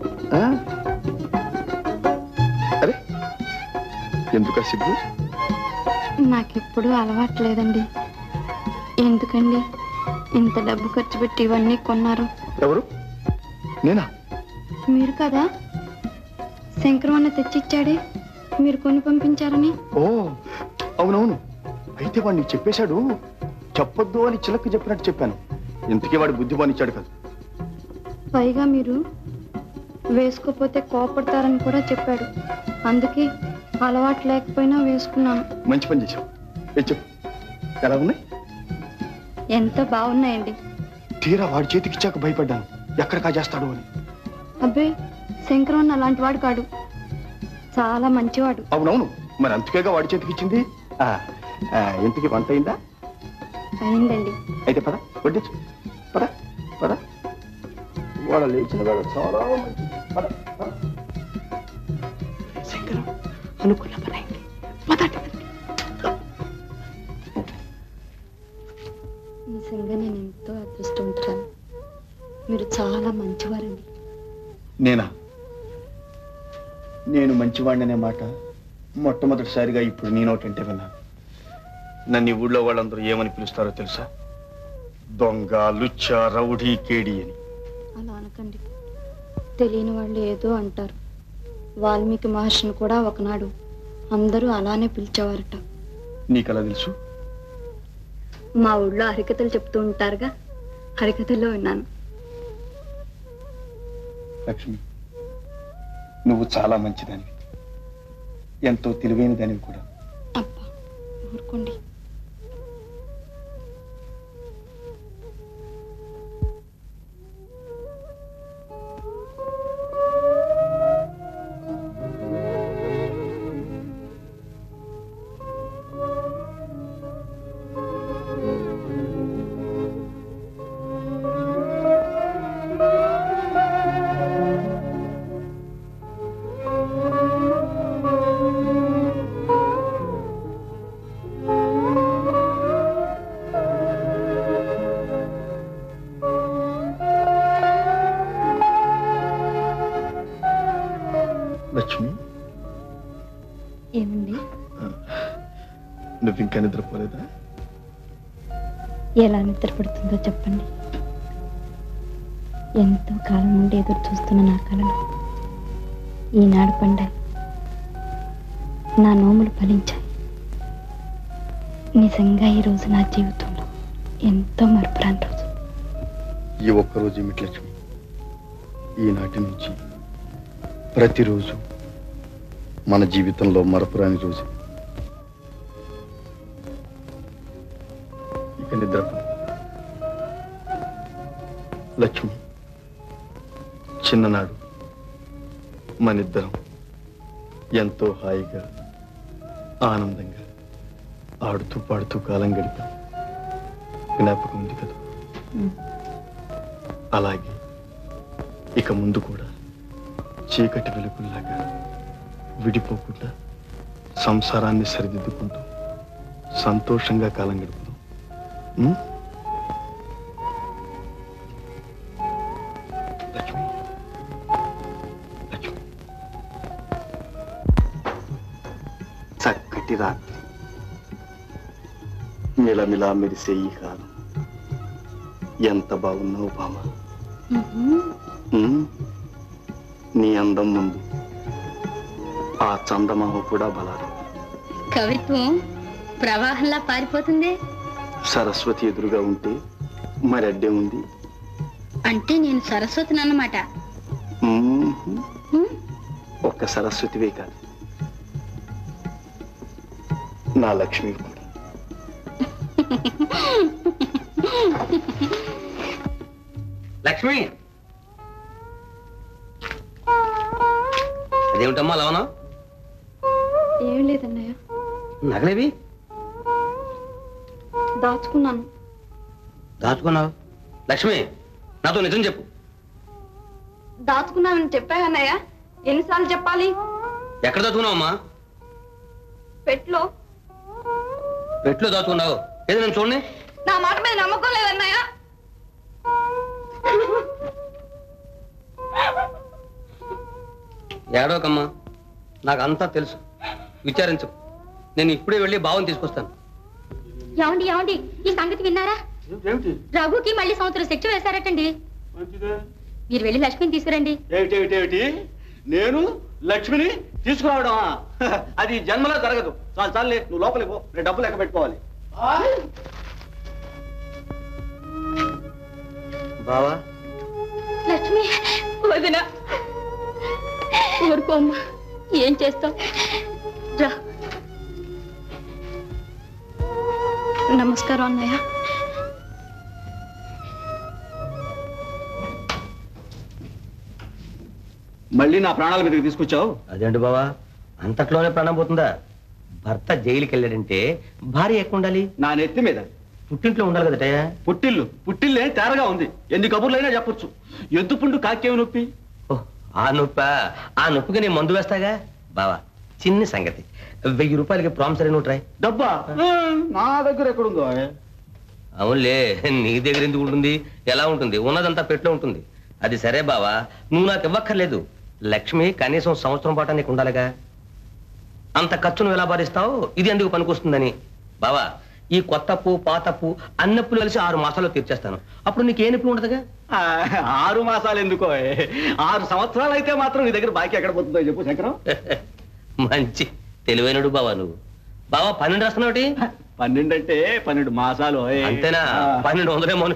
అరే ఎందుక సిగ్గు? నాకెప్పుడు అలవాట్లేదండి. ఎందుకండి ఇంత డబ్బు ఖర్చు పెట్టి ఇవన్నీ కొన్నారు? ఎవరు? నేనా? మీరు కదా, శంకరం అన్న తెచ్చిచ్చాడే, మీరు కొని పంపించారని. ఓ అవునవును. అయితే వాడు నీకు చెప్పేశాడు. చెప్పొద్దు అని చిలక్కి చెప్పినట్టు చెప్పాను. ఇంతకీ వాడు బుద్ధి బానిచ్చాడు కదా. పైగా మీరు వేసుకోపోతే కోపడతారని కూడా చెప్పాడు. అందుకే అలవాటు లేకపోయినా వేసుకున్నాను. మంచి పని చేశావు. చెప్పు, ఎలా ఉన్నాయి? ఎంత బాగున్నాయండి. తీరా వాడి చేతికిచ్చాక భయపడ్డాను, ఎక్కడ కాజేస్తాడు అని. అబ్బే, శంకరం అన్న అలాంటి వాడు కాడు, చాలా మంచివాడు. అవునవును, మరి అందుకేగా వాడి చేతికిచ్చింది. ఇంటికి వంట అయిందా? అయిందండి. అయితే పద వడ్డించు. పద పద, వాడ లేచిన వాడు చాలా మంచి. పద పద. శంకరం అనుకున్న పని అయింది. పదండి. నిజంగా నేను ఎంతో అదృష్టవంతురాలు. మీరు చాలా మంచివారండి. నేనా? నేను మంచివాడిననే మాట మొట్టమొదటిసారిగా ఇప్పుడు నీ నోటంటే విన్నాను. నన్ను ఈ ఊళ్ళో వాళ్ళందరూ ఏమని పిలుస్తారో తెలుసా? దొంగ, లుచ్చ, రౌడీ, కేడి అని. అలా అనకండి. తెలియని వాళ్ళు ఏదో అంటారు. వాల్మీకి మహర్షిని కూడా ఒకనాడు అందరూ అలానే పిలిచేవారట. నీకలా తెలుసు? మా ఊళ్ళో హరికథలు చెప్తూ ఉంటారుగా, హరికథల్లో విన్నాను. లక్ష్మి, నువ్వు చాలా మంచిదానివి, ఎంతో తెలివైన దానివి కూడా. అబ్బా ఊరుకోండి. లక్ష్మి, ఏమండి? నువ్వు ఇంకా నిద్రపోలేదా? ఎలా నిద్రపడుతుందో చెప్పండి. ఎంతో కాలం నుండి ఎదురు చూస్తున్న నా కళలు ఈనాడు పండాయి. నా నోములు ఫలించాయి. నిజంగా ఈ రోజు నా జీవితంలో ఎంతో మరపురాని రోజు. ఈ ఒక్కరోజు ఏమిటి లక్ష్మి? ఈనాటి నుంచి ప్రతిరోజు మన జీవితంలో మరపురాని రోజు. ఇక నిద్రపో లక్ష్మి. చిన్ననాడు మనిద్దరం ఎంతో హాయిగా ఆనందంగా ఆడుతూ పాడుతూ కాలం గడిపాం. జ్ఞాపకం ఉంది కదా? అలాగే ఇక ముందు కూడా చీకటి వెలుగుల్లాగా విడిపోకుండా సంసారాన్ని సరిదిద్దుకుంటూ సంతోషంగా కాలం గడుపుదాం. చక్కటి రాత్రి, మిలమిలా మెరిసే ఈ కాలం. ఎంత బాగున్నావు బామ. నీ అందం ముందు ఆ చందమామ కూడా బలాలు. కవిత్వం ప్రవాహంలా పారిపోతుంది. సరస్వతి ఎదురుగా ఉంటే మరి అడ్డే ఉంది. అంటే నేను సరస్వతిని అన్నమాట. ఒక్క సరస్వతివే కాదు, నా లక్ష్మి కూడా. లక్ష్మి, అదేమిటమ్మా అలా ఉన్నావు? ఏం లేదన్నయ్య, నగలేవి దాచుకున్నాను. దాచుకున్నావు? లక్ష్మి, నాతో నిజం చెప్పు. దాచుకున్నానని చెప్పానన్నయ్య, ఎన్నిసార్లు చెప్పాలి? ఎక్కడ దాచుకున్నావమ్మా? పెట్లో. పెట్లో దాచుకున్నావు? ఏదో నేను చూడండి. నా మాట మీద నమ్మకం లేదన్నయ్య. ఏడవకమ్మా, నాకు అంతా తెలుసు. విచారించు. నేను ఇప్పుడే వెళ్ళి బావని తీసుకొస్తాను. ఏమండి ఏమండి, ఈ సంగతి విన్నారా? రఘుకి మళ్ళీ సంవత్సరం శిక్ష వేశారటండి. మీరు వెళ్ళి లక్ష్మిని తీసుకురండి. ఏమిటి నేను లక్ష్మిని తీసుకురావడమా? అది జన్మలో జరగదు. చాలు చాలులే, నువ్వు లోపలికి పో. నేను డబ్బు లెక్క పెట్టుకోవాలి. బావా, లక్ష్మి వదిన, ఊరుకో అమ్మా, ఏం చేస్తావు? రా. నమస్కారం అన్నయ్య. మళ్ళీ నా ప్రాణాల మీదకి తీసుకొచ్చావు. అదేంటి బావా, అంతట్లోనే ప్రాణం పోతుందా? భర్త జైలుకి వెళ్ళాడంటే భార్య ఎక్కువ ఉండాలి. నా నెత్తి మీద పుట్టింట్లో ఉండాలి కదటయ్యా. పుట్టిల్లే తేరగా ఉంది. ఎన్ని కబుర్లైనా చెప్పొచ్చు. ఎద్దు పుండు కాకేమి నొప్పి. ఆ నొప్పి, ఆ నొప్పికి నేను మందు వేస్తాగా. బావా, చిన్న సంగతి, 1000 రూపాయలకి ప్రామిసరీ నోట్ రాయి. డబ్బా నా దగ్గర ఎక్కడుందో? అవునులే, నీ దగ్గర ఎందుకు ఉంటుంది? ఎలా ఉంటుంది? ఉన్నదంతా పెట్లో ఉంటుంది. అది సరే బావా, నువ్వు నాకు ఇవ్వక్కర్లేదు. లక్ష్మి కనీసం సంవత్సరం పాటు నీకు ఉండాలిగా. అంత ఖర్చును ఎలా భరిస్తావు? ఇది ఎందుకు పనికొస్తుందని. బావా, ఈ కొత్తప్పు పాతప్పు అన్నప్పులు కలిసి 6 మాసాల్లో తీర్చేస్తాను. అప్పుడు నీకు ఏ నొప్పి ఉండదుగా. 6 మాసాలు ఎందుకో? 6 సంవత్సరాలు అయితే మాత్రం నీ దగ్గర బాకీ ఎక్కడ పోతుందో చెప్పు శంకరం. మంచి తెలివైనడు బావా నువ్వు. బావా, 12 రాస్తున్నావు? 12 అంటే 12 మాసాలు. అంతేనా? 1200ఏమో.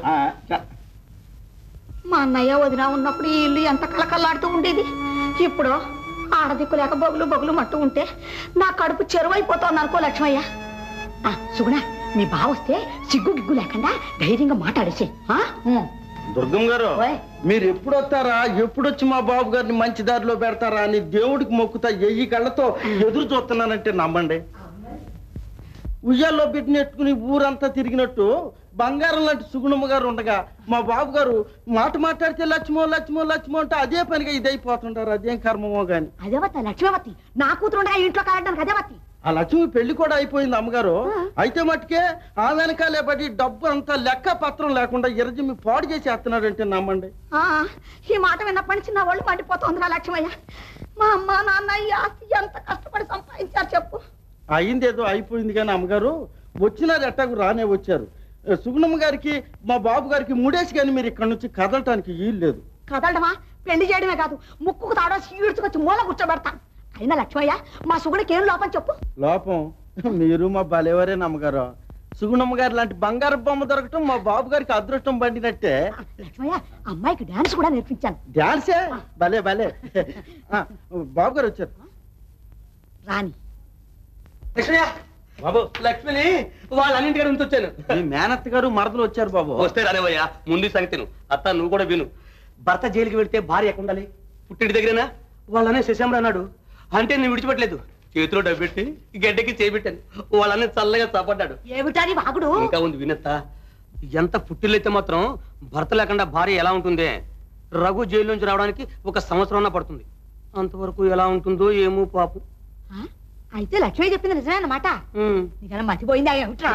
మా అన్నయ్య వదిన ఉన్నప్పుడు ఈ ఇల్లు ఎంత కలకల్లాడుతూ ఉండేది. ఇప్పుడు ఆడదిక్కు లేక బొగులు మట్టు ఉంటే నా కడుపు చెరువైపోతోంది అనుకో లక్ష్మయ్య. సుగుణ, మీ బావ వస్తే సిగ్గు గిగ్గు లేకుండా ధైర్యంగా మాట్లాడేసి. దుర్గం గారు, మీరు ఎప్పుడు వస్తారా, ఎప్పుడొచ్చి మా బాబు గారిని మంచి దారిలో పెడతారా అని దేవుడికి మొక్కుతా 1000 కళ్ళతో ఎదురు చూస్తున్నానంటే నమ్మండి. ఉయ్యాల్లో పెట్టినట్టుకుని ఊరంతా తిరిగినట్టు బంగారం లాంటి సుగుణమ్మ గారు ఉండగా మా బాబు గారు మాట మాట్లాడితే లక్ష్మో లక్ష్మో లక్ష్మో అంటే అదే పనిగా ఇదైపోతుంటారు. అదేం కర్మమో గాని. అదేవత్త లక్ష్మీవతి, నా కూతురు ఉండగా ఇంట్లో కాలడానికి అదేవత్తి. ఆ లక్ష్మి పెళ్లి కూడా అయిపోయింది అమ్మగారు. అయితే మట్టుకే ఆ వెనకాలే పడి డబ్బు అంతా లెక్క పత్రం లేకుండా ఎర్రజిమ్మి పాడు చేసి వేస్తున్నాడంటే నమ్మండి. ఈ మాట విన్నప్పటి నుంచి నా ఒళ్ళు మండిపోతుందిరా లక్ష్మయ్య. మా అమ్మ నాన్న ఈ ఆస్తి ఎంత కష్టపడి సంపాదించారు చెప్పు. అయిందేదో అయిపోయింది కానీ అమ్మగారు, వచ్చినారు ఎట్టాకు రానే వచ్చారు. సుగుణమ్మ గారికి మా బాబు గారికి 3 డేస్ కానీ మీరు ఇక్కడ నుంచి కదలటానికి వీలు లేదు. కదలడమా? పెళ్లి చేయడమే కాదు, ముక్కుకు తాడో ఈడ్చుకొచ్చి మూల కూర్చోబెడతా. అయినా లక్ష్మయ్య, మా సుగుడికి ఏం లోపం చెప్పు. లోపం మీరు మా బలేవరే నమ్మగారు. సుగుణమ్మ గారు లాంటి బంగారు బొమ్మ దొరకటం మా బాబు గారికి అదృష్టం పండినట్టే. లక్ష్మయ్య, అమ్మాయికి డాన్స్ కూడా నేర్పించాను. డాన్సే? భలే భలే. బాబు గారు వచ్చారు. రాని బాబు, లక్ష్మిని వాళ్ళన్నింటిగా ఉంచొచ్చాను. మీ మేనత్త గారు మరదలు వచ్చారు బాబు. వస్తే రానివయ్యా, ముందు సంగతి అత్త నువ్వు కూడా విను. భర్త జైలుకి వెళ్తే భార్య ఎక్కడ ఉండాలి? పుట్టింటి దగ్గరేనా? వాళ్ళనే శశాంబర్ అన్నాడు. అంటే నేను విడిచిపెట్టలేదు. చేతిలో డబ్బెట్టి గడ్డకి చేపెట్టాను. వాళ్ళనే చల్లగా చాపడ్డాడు. ఏమిటాని వాగుడు? ఇంకా ఉంది వినత్త. ఎంత పుట్టిల్లైతే మాత్రం భర్త లేకుండా భార్య ఎలా ఉంటుంది? రఘు జైలు నుంచి రావడానికి 1 సంవత్సరం పడుతుంది. అంతవరకు ఎలా ఉంటుందో ఏమో పాపం. అయితే లక్ష్మి చెప్పింది నిజమే అన్నమాట. నీకన్నా మతిపోయిందా ఏమిట్రా?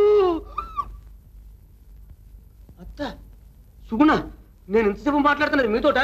అత్త, సుగుణ, నేను ఇంతసేపు మాట్లాడుతున్నది మీతోట.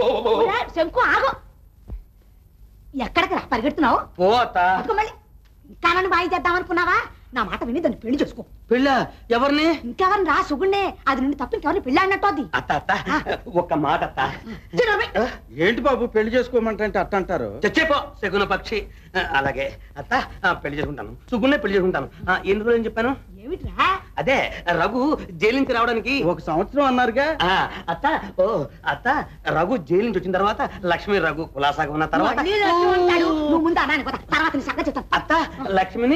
శంకు ఆగు. ఎక్కడికి రా పరిగెడుతున్నావు? పో అత్త. మళ్ళీ ఇంకా నన్ను బాయి చేద్దాం అనుకున్నావా? నా మాట విని దాన్ని పెళ్లి చేసుకో. పెళ్ళా? ఎవరిని? ఇంకెవరిని రా సుగుణ్ణే. అది నుండి తప్ప ఇంకెవరిని పెళ్ళి అన్నట్టు. అది అత్త అత్త ఒక్క మాట అత్త. ఏంటి బాబు పెళ్లి చేసుకోమంటే అట్ట అంటారు? చచ్చేపో శకున పక్షి. అలాగే అత్త పెళ్లి చేసుకుంటాను, సుగుణ్ణే పెళ్లి చేసుకుంటాను. ఎన్ని రోజులు చెప్పాను? ఏమిట్రా? అదే రఘు జైలు నుంచి రావడానికి 1 సంవత్సరం అన్నారుగా. అత్త ఓ అత్త రఘు జైలు నుంచి వచ్చిన తర్వాత లక్ష్మి రఘు కులాసాగా ఉన్న తర్వాత నువ్వు ముందు అన్నాను కదా, తర్వాత నీ సంగతి చెప్తాను. అత్త లక్ష్మిని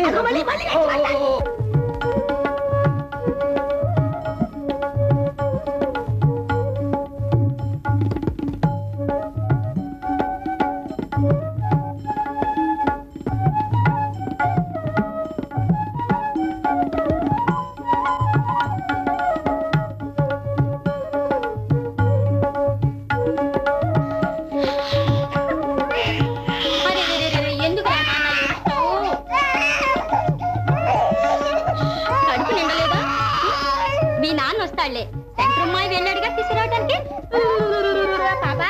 శంకరమ్మాయి వెళ్ళాడుగా తీసుకురావడానికి. బాబా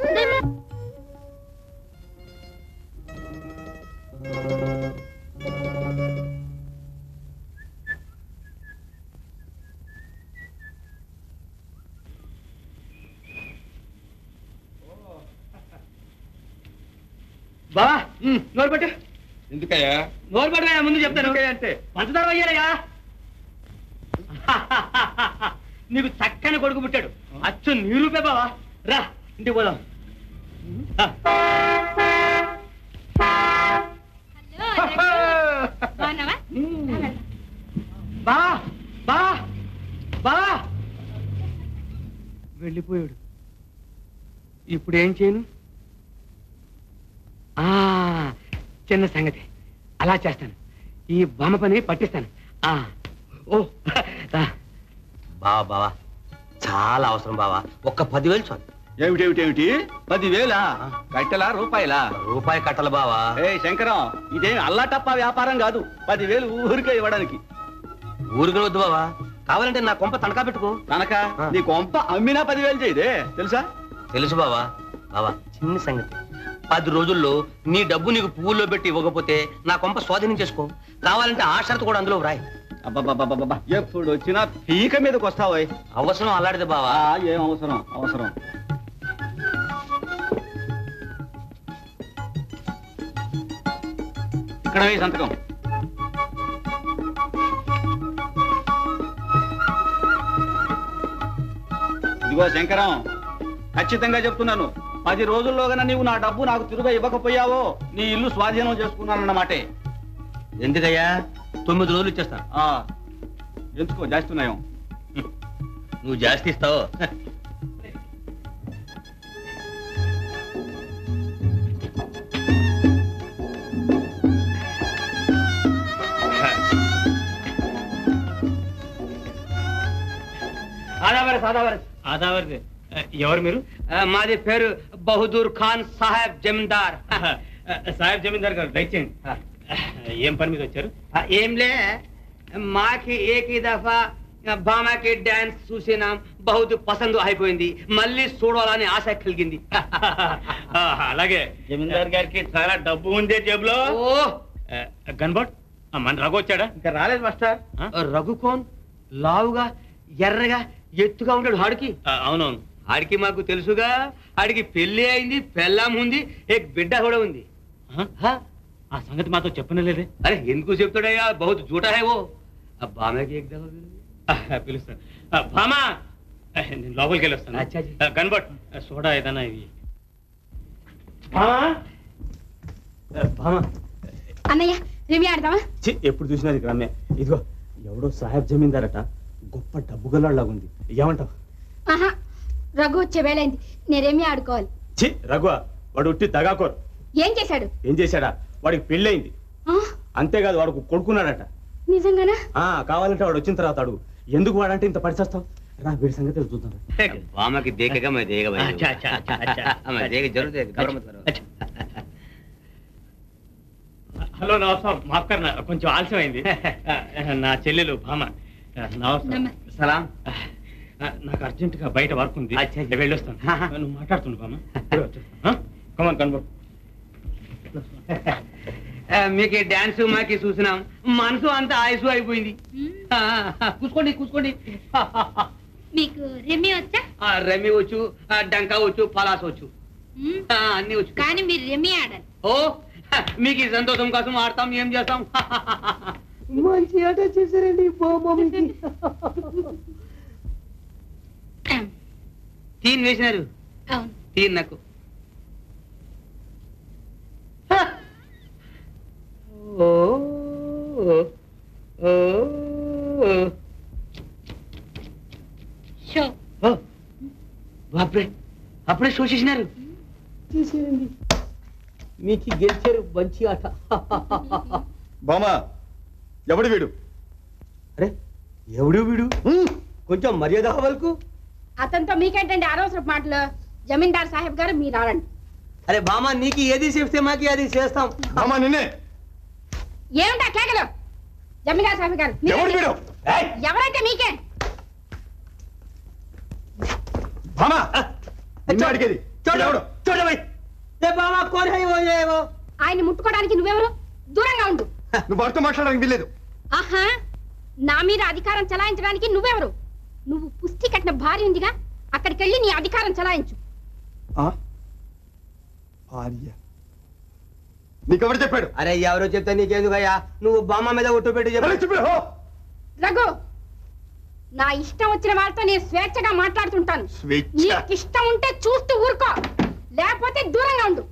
బావా నోరు పెట్టు. ఎందుకయ్యా? నోరు పెట్టు ముందు చెప్తాను. అంటే పంచదార అయ్యారయ్యా. నీకు చక్కని కొడుకు పుట్టాడు. అచ్చు నీ రూపే బావా. రా ఇంటికి పోదాం. బావా బావా బావా వెళ్ళిపోయాడు. ఇప్పుడు ఏం చేయను? చిన్న సంగతి, అలా చేస్తాను. ఈ బొమ్మ పని పట్టిస్తాను. ఓ బావా బావా చాలా అవసరం బావా. ఒక్క 10,000 చాలు. ఏమిటేమిటేమిటి 10,000? కట్టెలా రూపాయలా? రూపాయి కట్టలు బావా. శంకరం, ఇదేమి అల్లాటప్ప వ్యాపారం కాదు. 10,000 ఊరికే ఇవ్వడానికి. ఊరికి వద్దు బావా, కావాలంటే నా కొంప తనకా పెట్టుకో. తనకా? నీ కొంప అమ్మినా 10,000 చేయదే, తెలుసా? తెలుసు బావా. బావా చిన్న సంగతి, 10 రోజుల్లో నీ డబ్బు నీకు పువ్వుల్లో పెట్టి ఇవ్వకపోతే నా కొంప స్వాధీనం చేసుకో. కావాలంటే ఆ షరతు కూడా అందులో వ్రాయి. అబ్బబ్బబ్బబ్బబ్బా, ఎప్పుడు వచ్చినా పీక మీదకి వస్తావు. అవసరం అలాంటిది బావా. ఏం అవసరం? అవసరం ఇక్కడ వేయి సంతకం. ఇదిగో శంకరం, ఖచ్చితంగా చెప్తున్నాను, 10 రోజుల్లోగా నీవు నా డబ్బు నాకు తిరుగా ఇవ్వకపోయావో నీ ఇల్లు స్వాధీనం చేసుకున్నానన్నమాటే. ఎందుకయ్యా? 9 రోజులు ఇచ్చేస్తాను. ఎందుకో జాస్తున్నాయో. నువ్వు జాస్తి ఇస్తావు. ఆదావర్ ఎవరు మీరు? మాది పేరు బహదూర్ ఖాన్ సాహెబ్ జమీందార్. సాహెబ్ జమీందార్ గారు దయచేయండి. ఏం పని మీద వచ్చారు? ఏంలే, మాకి ఏకీ దఫా బామాకి డాన్స్ చూసినాం, బహుత్ పసందు అయిపోయింది, మళ్ళీ చూడాలని ఆశ కలిగింది. అలాగే జమీందార్ గారికి చాలా డబ్బు ఉంది జేబులో. గన్బట్ మన రఘు వచ్చాడా? ఇంకా రాలేదు మాస్టర్. రఘు కోన్? లావుగా ఎర్రగా ఎత్తుగా ఉంటాడు ఆడికి. అవునవును, ఆడికి మాకు తెలుసుగా. ఆడికి పెళ్లి అయింది, పెళ్ళాం ఉంది, ఏక్ బిడ్డ కూడా ఉంది. ఆ సంగతి మాతో చెప్పనలేదే. అరే ఎందుకు చెప్తాడయ్యా, బహుత్ జూటా హై ఓ. బామాకి ఏక్ దఫా పిలుస్తాను. బామా నేను లోపలికి వెళ్ళి వస్తాను. గన్బట్ సోడా ఏదైనా ఇవి. అన్నయ్య రిమి ఆడదామా? ఎప్పుడు చూసినా రమ్య. ఇదిగో ఎవడో సాహెబ్ జమీందారట, గొప్ప డబ్బు గలలాగుంది. ఏమంటావు? ఆహా, రఘు వచ్చే వేళైంది, నేనేమి ఆడుకోవాలి. రఘు వాడు ఉట్టి దగాకోరు. ఏం చేశాడు? ఏం చేశాడా? వాడికి పెళ్ళయింది. అంతేకాదు వాడు కొడుకున్నాడట. నిజంగానా? కావాలంటే వాడు వచ్చిన తర్వాత అడుగు. ఎందుకు వాడంటే ఇంత పరిచేస్తావు? రా వీడి సంగతి చూద్దాం. బామాకి దేకగా मैं देगा भाई. अच्छा अच्छा अच्छा मैं देगा जरूर देगा, घबरा मत करो. హలో నవాబ్, మాఫ్ కర్నా, కొంచెం ఆలస్యం అయింది. నా చెల్లెలు భామ. సలాం. నాకు అర్జెంట్ గా బయట వర్క్ ఉంది, వెళ్ళొస్తాను. నువ్వు మాట్లాడుతున్నా భామ. కమాన్ కన్వర్ట్. మీకు డాన్స్ మాకి చూసినాం, మనసు అంతా ఆయుసు అయిపోయింది. కూసుకోండి కూసుకోండి. మీకు రెమ్మి వచ్చా? రమ్మి వచ్చు, డంకా వచ్చు, పలాస్ వచ్చు, అన్ని వచ్చు. కానీ మీరు రెమ్మి ఆడాలి. ఓ మీకు ఈ సంతోషం కోసం ఆడతాం, ఏం చేస్తాం. మంచి ఆట చేశారండి తీన్ వేసినారు. తీన్ నాకు అప్పుడే షో చేసినారు. చేశారండి, మీకు గెలిచారు. మంచి ఆట. బామా ఎవడు వీడు? అరే ఎవడు వీడు? కొంచెం మర్యాద వరకు. అతనితో మీకేంటండి అనవసరపు మాటలు? జమీందార్ సాహెబ్ గారు మీరు ఆడండి. అరే బామా, నీకు ఏది చెప్తే మాకి అది చేస్తాం. బామా నిన్నే. ఏమిటా కేకలు? జమీందార్ సాహెబ్ గారు ఎవడు వీడు? ఎవరైతే మీకే. బామా నిన్నే అడిగేది. చూడబోయ్ బామా, కోన్ హై ఓ ఏవో. ఆయన ముట్టుకోవడానికి నువ్వెవరు? దూరంగా ఉండు. నువ్వు వారితో మాట్లాడడానికి వీల్లేదు. ఆహా, నా మీద అధికారం చలాయించడానికి నువ్వెవరు? నువ్వు పుష్టి కట్టిన భార్య ఉందిగా, అక్కడికి వెళ్ళి నీ అధికారం చలాయించు. భార్య నీకెవరు చెప్పాడు? అరే ఎవరో చెప్తే నీకెందుకయ్యా? నువ్వు బామ్మ మీద ఒట్టు పెట్టి చెప్పు. రఘు, నా ఇష్టం వచ్చిన వాళ్ళతో నేను స్వేచ్ఛగా మాట్లాడుతుంటాను. నీకు ఇష్టం ఉంటే చూస్తూ ఊరుకో, లేకపోతే దూరంగా ఉండు.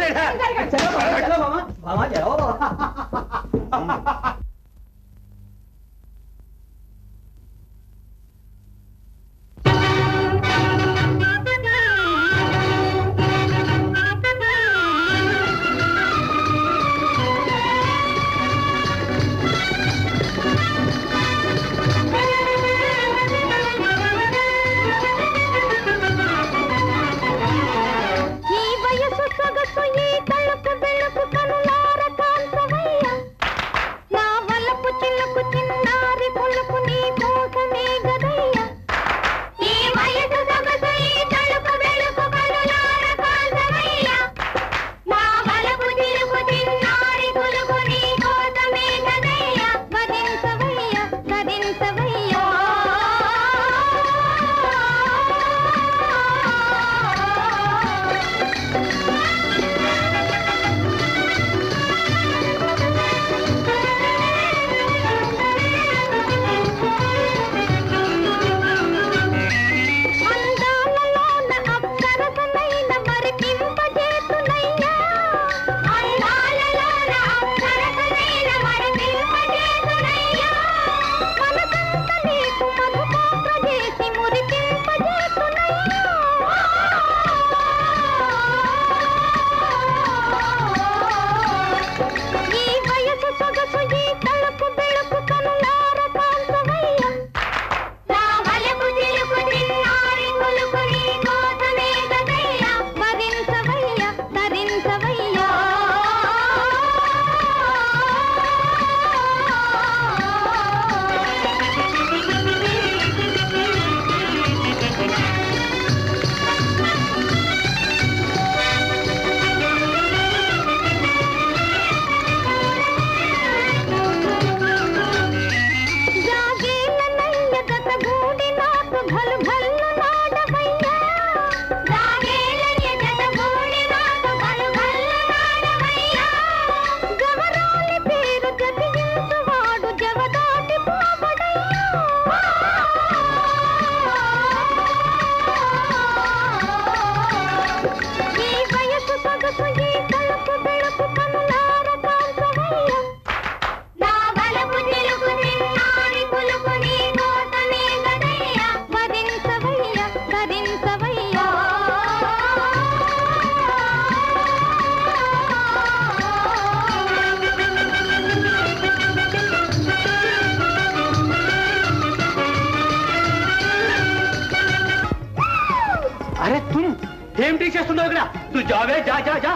ఏమిటి చేస్తున్నావు ఇక్కడ? నువ్వు జావే జా జా జా.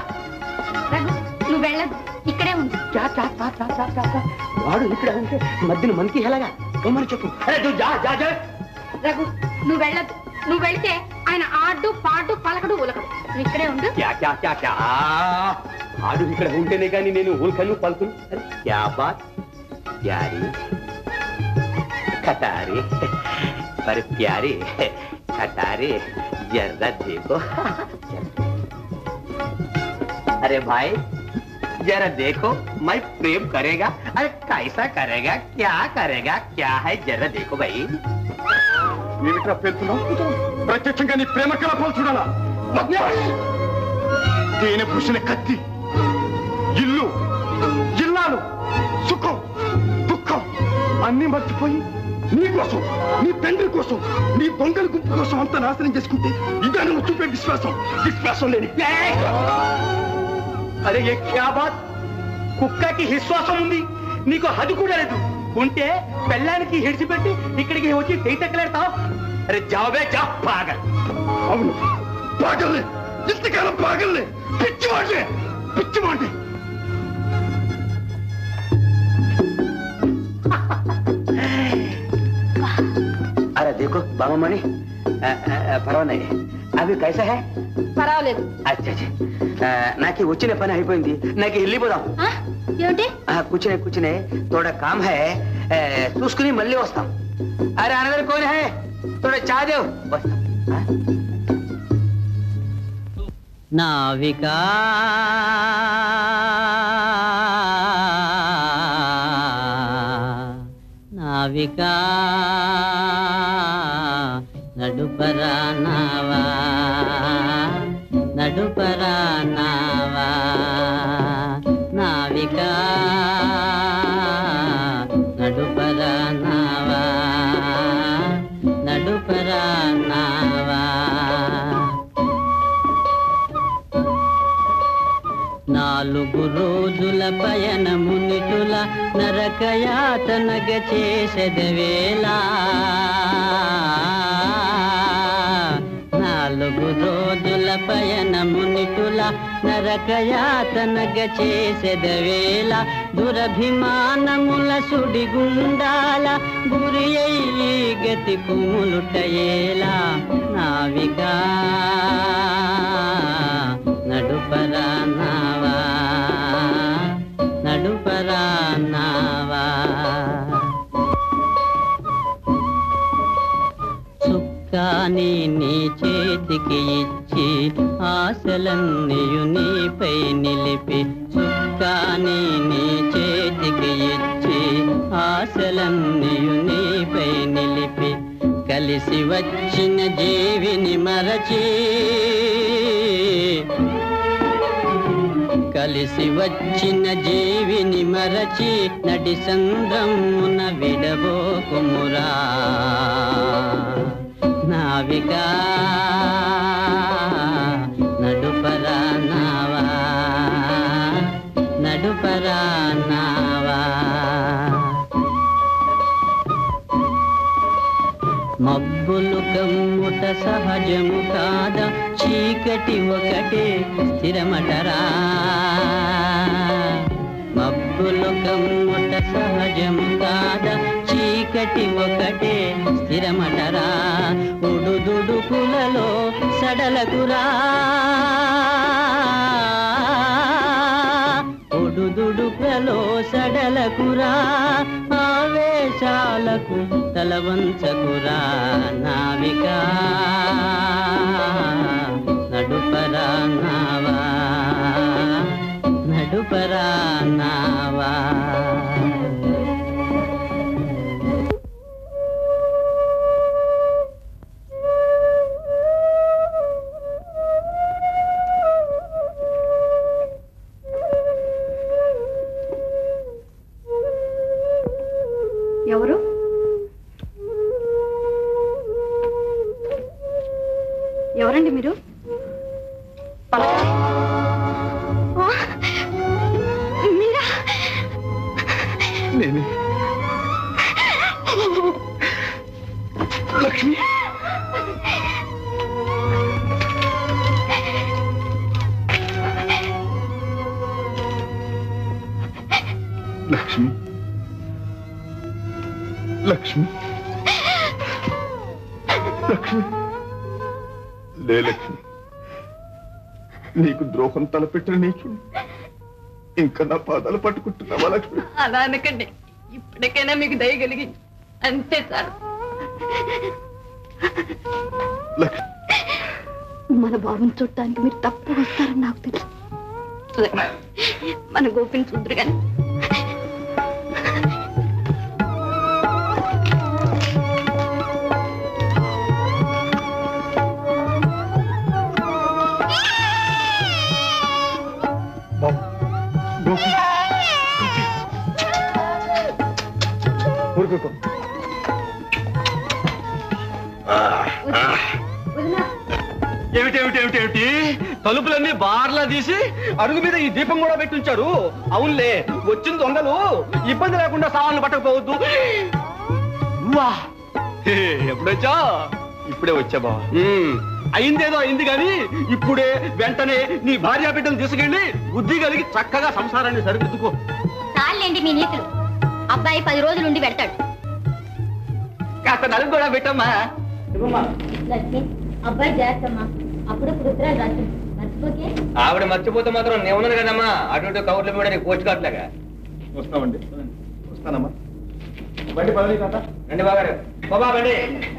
నువ్వు వెళ్ళదు, ఇక్కడే ఉంది. వాడు ఇక్కడ ఉంటే మధ్యన మనకి ఎలాగా? ఏమని చెప్పు. అరే నువ్వు జా జా జా. రఘు, నువ్వు వెళ్ళదు, నువ్వు వెళితే ఆయన ఆడు పాడు పలకడు ఉలకడు. నువ్వు ఇక్కడే ఉండు. ఆడు ఇక్కడ ఉంటేనే కానీ నేను ఉల్కను పలుకును. క్యా బాత్ ప్యారీ కటారీ पर प्यारे कटारे जरा देखो. अरे भाई जरा देखो मैं प्रेम करेगा. अरे कैसा करेगा क्या करेगा क्या है जरा देखो भाई. ఏమిట్రా పేలుతున్నావు? ప్రత్యక్షంగా నీ ప్రేమ కలపాలు చూడాలా? తేనె పుష్టిన కత్తి, ఇల్లు, జిల్లాలు, సుఖం, దుఃఖం అన్ని మర్చిపోయి నీ కోసం, నీ తండ్రి కోసం, నీ దొంగల గుంపు కోసం అంతా నాశనం చేసుకుంటే ఇదే నువ్వు చూపే విశ్వాసం. విశ్వాసం లేని అరే ఏ క్యా బాత్. కుక్కకి విశ్వాసం ఉంది, నీకు అది కూడా లేదు. ఉంటే పెళ్ళానికి హిడిచిపెట్టి ఇక్కడికి వచ్చి తెగలాడతావు. అరే జావే జా పాగల్. అవును పాగల్లే, ఇంతకాలం పాగల్లే, పిచ్చివాడే పిచ్చివాడే. अरे देखो बाबा मणि परवाने अभी कैसा है? పర్వాలేదు. अच्छा अच्छा నాకు వచ్చిన పని అయిపోయింది, నాకు వెళ్ళిపోదాం. ఏమిటి? కూర్చునే थोड़ा काम है, చూసుకుని మళ్ళీ వస్తాం. अरे अंदर कौन है? थोड़ा चाय दो. వస్తాం. नाविका नाविका నడుపరా నావా నడుపరా నావా నావికా నడుపరా నావా నడుపరా నావా. నాలుగు రోజుల పయనము నిటుల నరకయాతనగ చేసెదవేళ. నాలుగు రోజుల పయనము నిటుల నరకయాతనగ చేసెదవేళ. దురభిమానముల సుడిగుండాల గురి అయ్యి గతి కుములుటయేలా. నావికా నడుపరా నావా నడుపరా నావా. చుక్కాని నీ చేతికి ఇచ్చి ఆశలన్నీయు నీపై నిలిపి. చుక్కాని నీ చేతికి ఇచ్చి ఆశలన్నీయు నీపై నిలిపి. కలిసి వచ్చిన జీవిని మరచి కలిసి వచ్చిన జీవిని మరచి నడి సంద్రమున విడబోకుమురా. నావికా నడుపరా నావా నడుపరా నావా. మబ్బులు కమ్ముట సహజము కాదా, చీకటి ఒకటే స్థిరమటరా. మబ్బులు కమ్ముట సహజము కాదా, చీకటి ఒకటే స్థిరమటరా. ఉడుదుడుకులలో సడలకురా, ఉడుదుడుకులలో సడలకురా. ఆవేశాలకు తలవంచకురా. నావికా నడుపరా నావా నడుపరా నావా. ఎవరు? ఎవరండి మీరు? మీరా? నేనే లక్ష్మి. లక్ష్మి లక్ష్మి లక్ష్మి లక్ష్మి, నీకు ద్రోహం తలపెట్టిన నీచుడు ఇంకా నా పాదాలు పట్టుకుంటున్నావా లక్ష్మి? అలా అనకండి, ఇప్పటికైనా మీకు దయ కలిగి అంతే చాలు. మన బాబుని చూడటానికి మీరు తప్పు వస్తారని నాకు తెలుసు. మన గోపిని చూద్దరు కానీ. ఏమిటి తలుపులన్నీ బార్లా తీసి అరుగు మీద ఈ దీపం కూడా పెట్టించారు. అవునులే, వచ్చిన దొంగలు ఇబ్బంది లేకుండా సామాన్లు పట్టకపోవద్దు. ఎప్పుడొచ్చా? ఇప్పుడే వచ్చా బావా. అయిందేదో అయింది కానీ ఇప్పుడే వెంటనే నీ భార్య బిడ్డను తీసుకెళ్ళి బుద్ధి కలిగి చక్కగా సంసారాన్ని సరిదిద్దుకో. చాలండి మీ నీతులు. అబ్బాయి 10 రోజులు ఉండి వెళ్తాడు. కాస్త నలుగు కూడా పెట్టమ్మా. అబ్బాయి జాగ్రత్తమ్మా, అప్పుడప్పుడు ఉత్తరాలు రాస్తుంది, మర్చిపోకే. ఆవిడ మర్చిపోతే మాత్రం నేను ఉన్నాను కదమ్మా, అటు కవర్లు కూడా కోచ్ కావట్లేగా. వస్తామండి. వస్తానమ్మా. బండి పదవి కదా. రండి బాగారు. బాబా బండి.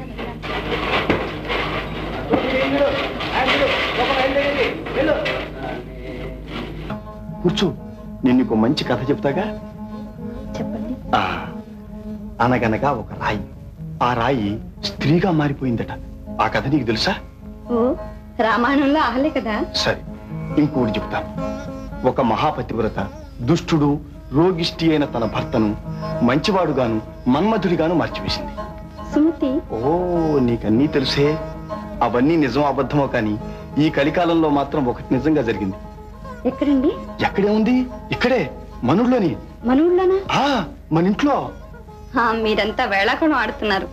కూర్చో, నేను నీకు మంచి కథ చెప్తాగా. చెప్పండి. అనగనగా ఒక రాయి, ఆ రాయి స్త్రీగా మారిపోయిందట. ఆ కథ నీకు తెలుసా? ఓ, రామాయణంలో ఆహలే కదా. సరే, ఇంకోటి చెప్తాను. ఒక మహాపతివ్రత దుష్టుడు రోగిష్టి అయిన తన భర్తను మంచివాడుగాను మన్మధుడిగాను మార్చివేసింది. సుమతి. ఓ, నీకన్నీ తెలుసే. అవన్నీ నిజం అబద్ధమో కానీ ఈ కలికాలంలో మాత్రం ఒకటి నిజంగా జరిగింది. ఎక్కడండి? ఎక్కడే ఉంది? ఇక్కడే, మనూళ్ళోని. మన ఊళ్ళోనా? మన ఇంట్లో. మీరంతా వేళాకోళం ఆడుతున్నారు.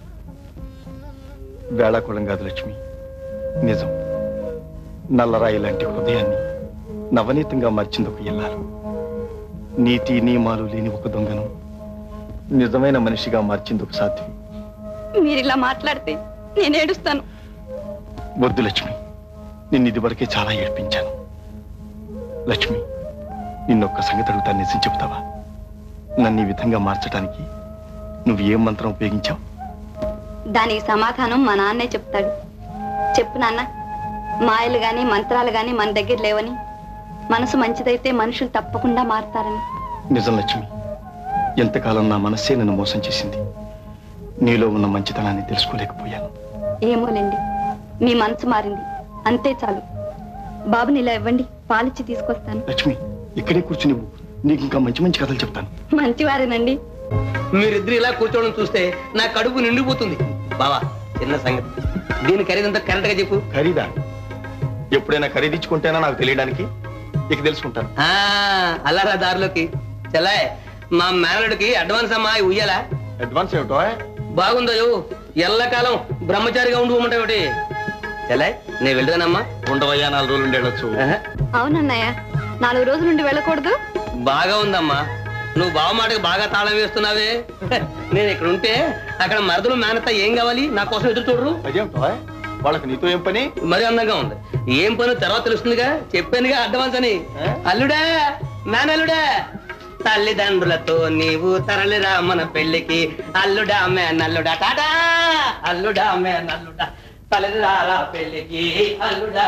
వేళాకోళం కాదు లక్ష్మి, నిజం. నల్లరాయి లాంటి హృదయాన్ని నవనీతంగా మార్చింది ఒక ఇల్లాలు. నీతి నియమాలు లేని ఒక దొంగను నిజమైన మనిషిగా మార్చింది ఒక సాధ్వి. మీరిలా మాట్లాడితే నేను ఏడుస్తాను. వద్దు లక్ష్మి, నిన్ను ఇదివరకే చాలా ఏడ్పించాను. లక్ష్మి, నిన్నొక్క సంగతి అడుగుతా, నిజం చెప్తావా? నన్ను ఈ విధంగా మార్చడానికి నువ్వు ఏం మంత్రం ఉపయోగించావు? దానికి సమాధానం మా నాన్నే చెప్తాడు. చెప్పు నాన్న. మాయలు గాని మంత్రాలు గాని మన దగ్గర లేవని, మనసు మంచిదైతే మనుషులు తప్పకుండా మారుతారని. నిజం లక్ష్మి, ఎంతకాలం నా మనస్సే నన్ను మోసం చేసింది. నీలో ఉన్న మంచితనాన్ని తెలుసుకోలేకపోయాను. ఏమోలేండి, మీ మనసు మారింది, అంతే చాలు. బాబుని ఇలా ఇవ్వండి, పాలిచ్చి తీసుకొస్తాను. లక్ష్మి, ఇక్కడే కూర్చుని నీకు ఇంకా మంచి మంచి కథలు చెప్తాను. మంచివారేనండి. మీరిద్దరు ఇలా కూర్చోవడం చూస్తే నా కడుపు నిండిపోతుంది. బావా, చిన్న సంగతి, దీని ఖరీదంతా కరెక్ట్ గా చెప్పు. ఖరీదా? ఎప్పుడైనా ఖరీదించుకుంటేనా నాకు తెలియడానికి? ఇక తెలుసుకుంటాను. అల్లారా దారిలోకి చలాయ్. మా మేనలుడికి అడ్వాన్స్ అమ్మా ఉయ్యాలా? అడ్వాన్స్ ఏమిటో? బాగుందో ఎల్లకాలం బ్రహ్మచారిగా ఉండిపోమంటా ఒకటి. చలాయ్, నేను వెళ్తానమ్మా. ఉండవయ్యా, 4 రోజులు ఉండేళ్ళొచ్చు. అవునన్నయ్య, 4 రోజుల నుండి వెళ్ళకూడదు. బాగా ఉందమ్మా, నువ్వు బావ మాటకు బాగా తాళం వేస్తున్నావే. నేను ఇక్కడ ఉంటే అక్కడ మరదలు మేనత్త ఏం కావాలి నా కోసం ఎదురు చూడరు. అదేమిటో? వాళ్ళకి నీతో ఏం పని? మరీ అందంగా ఉంది. ఏం పని తర్వాత తెలుస్తుందిగా. చెప్పానుగా అడ్వాన్స్ అని. అల్లుడా, మేనల్లుడా, తల్లిదండ్రులతో నీవు తరలిరా మన పెళ్లికి. అల్లుడా మేనల్లుడా, టాటా. అల్లుడా మేనల్లుడా, తరలిరా పెళ్లికి. అల్లుడా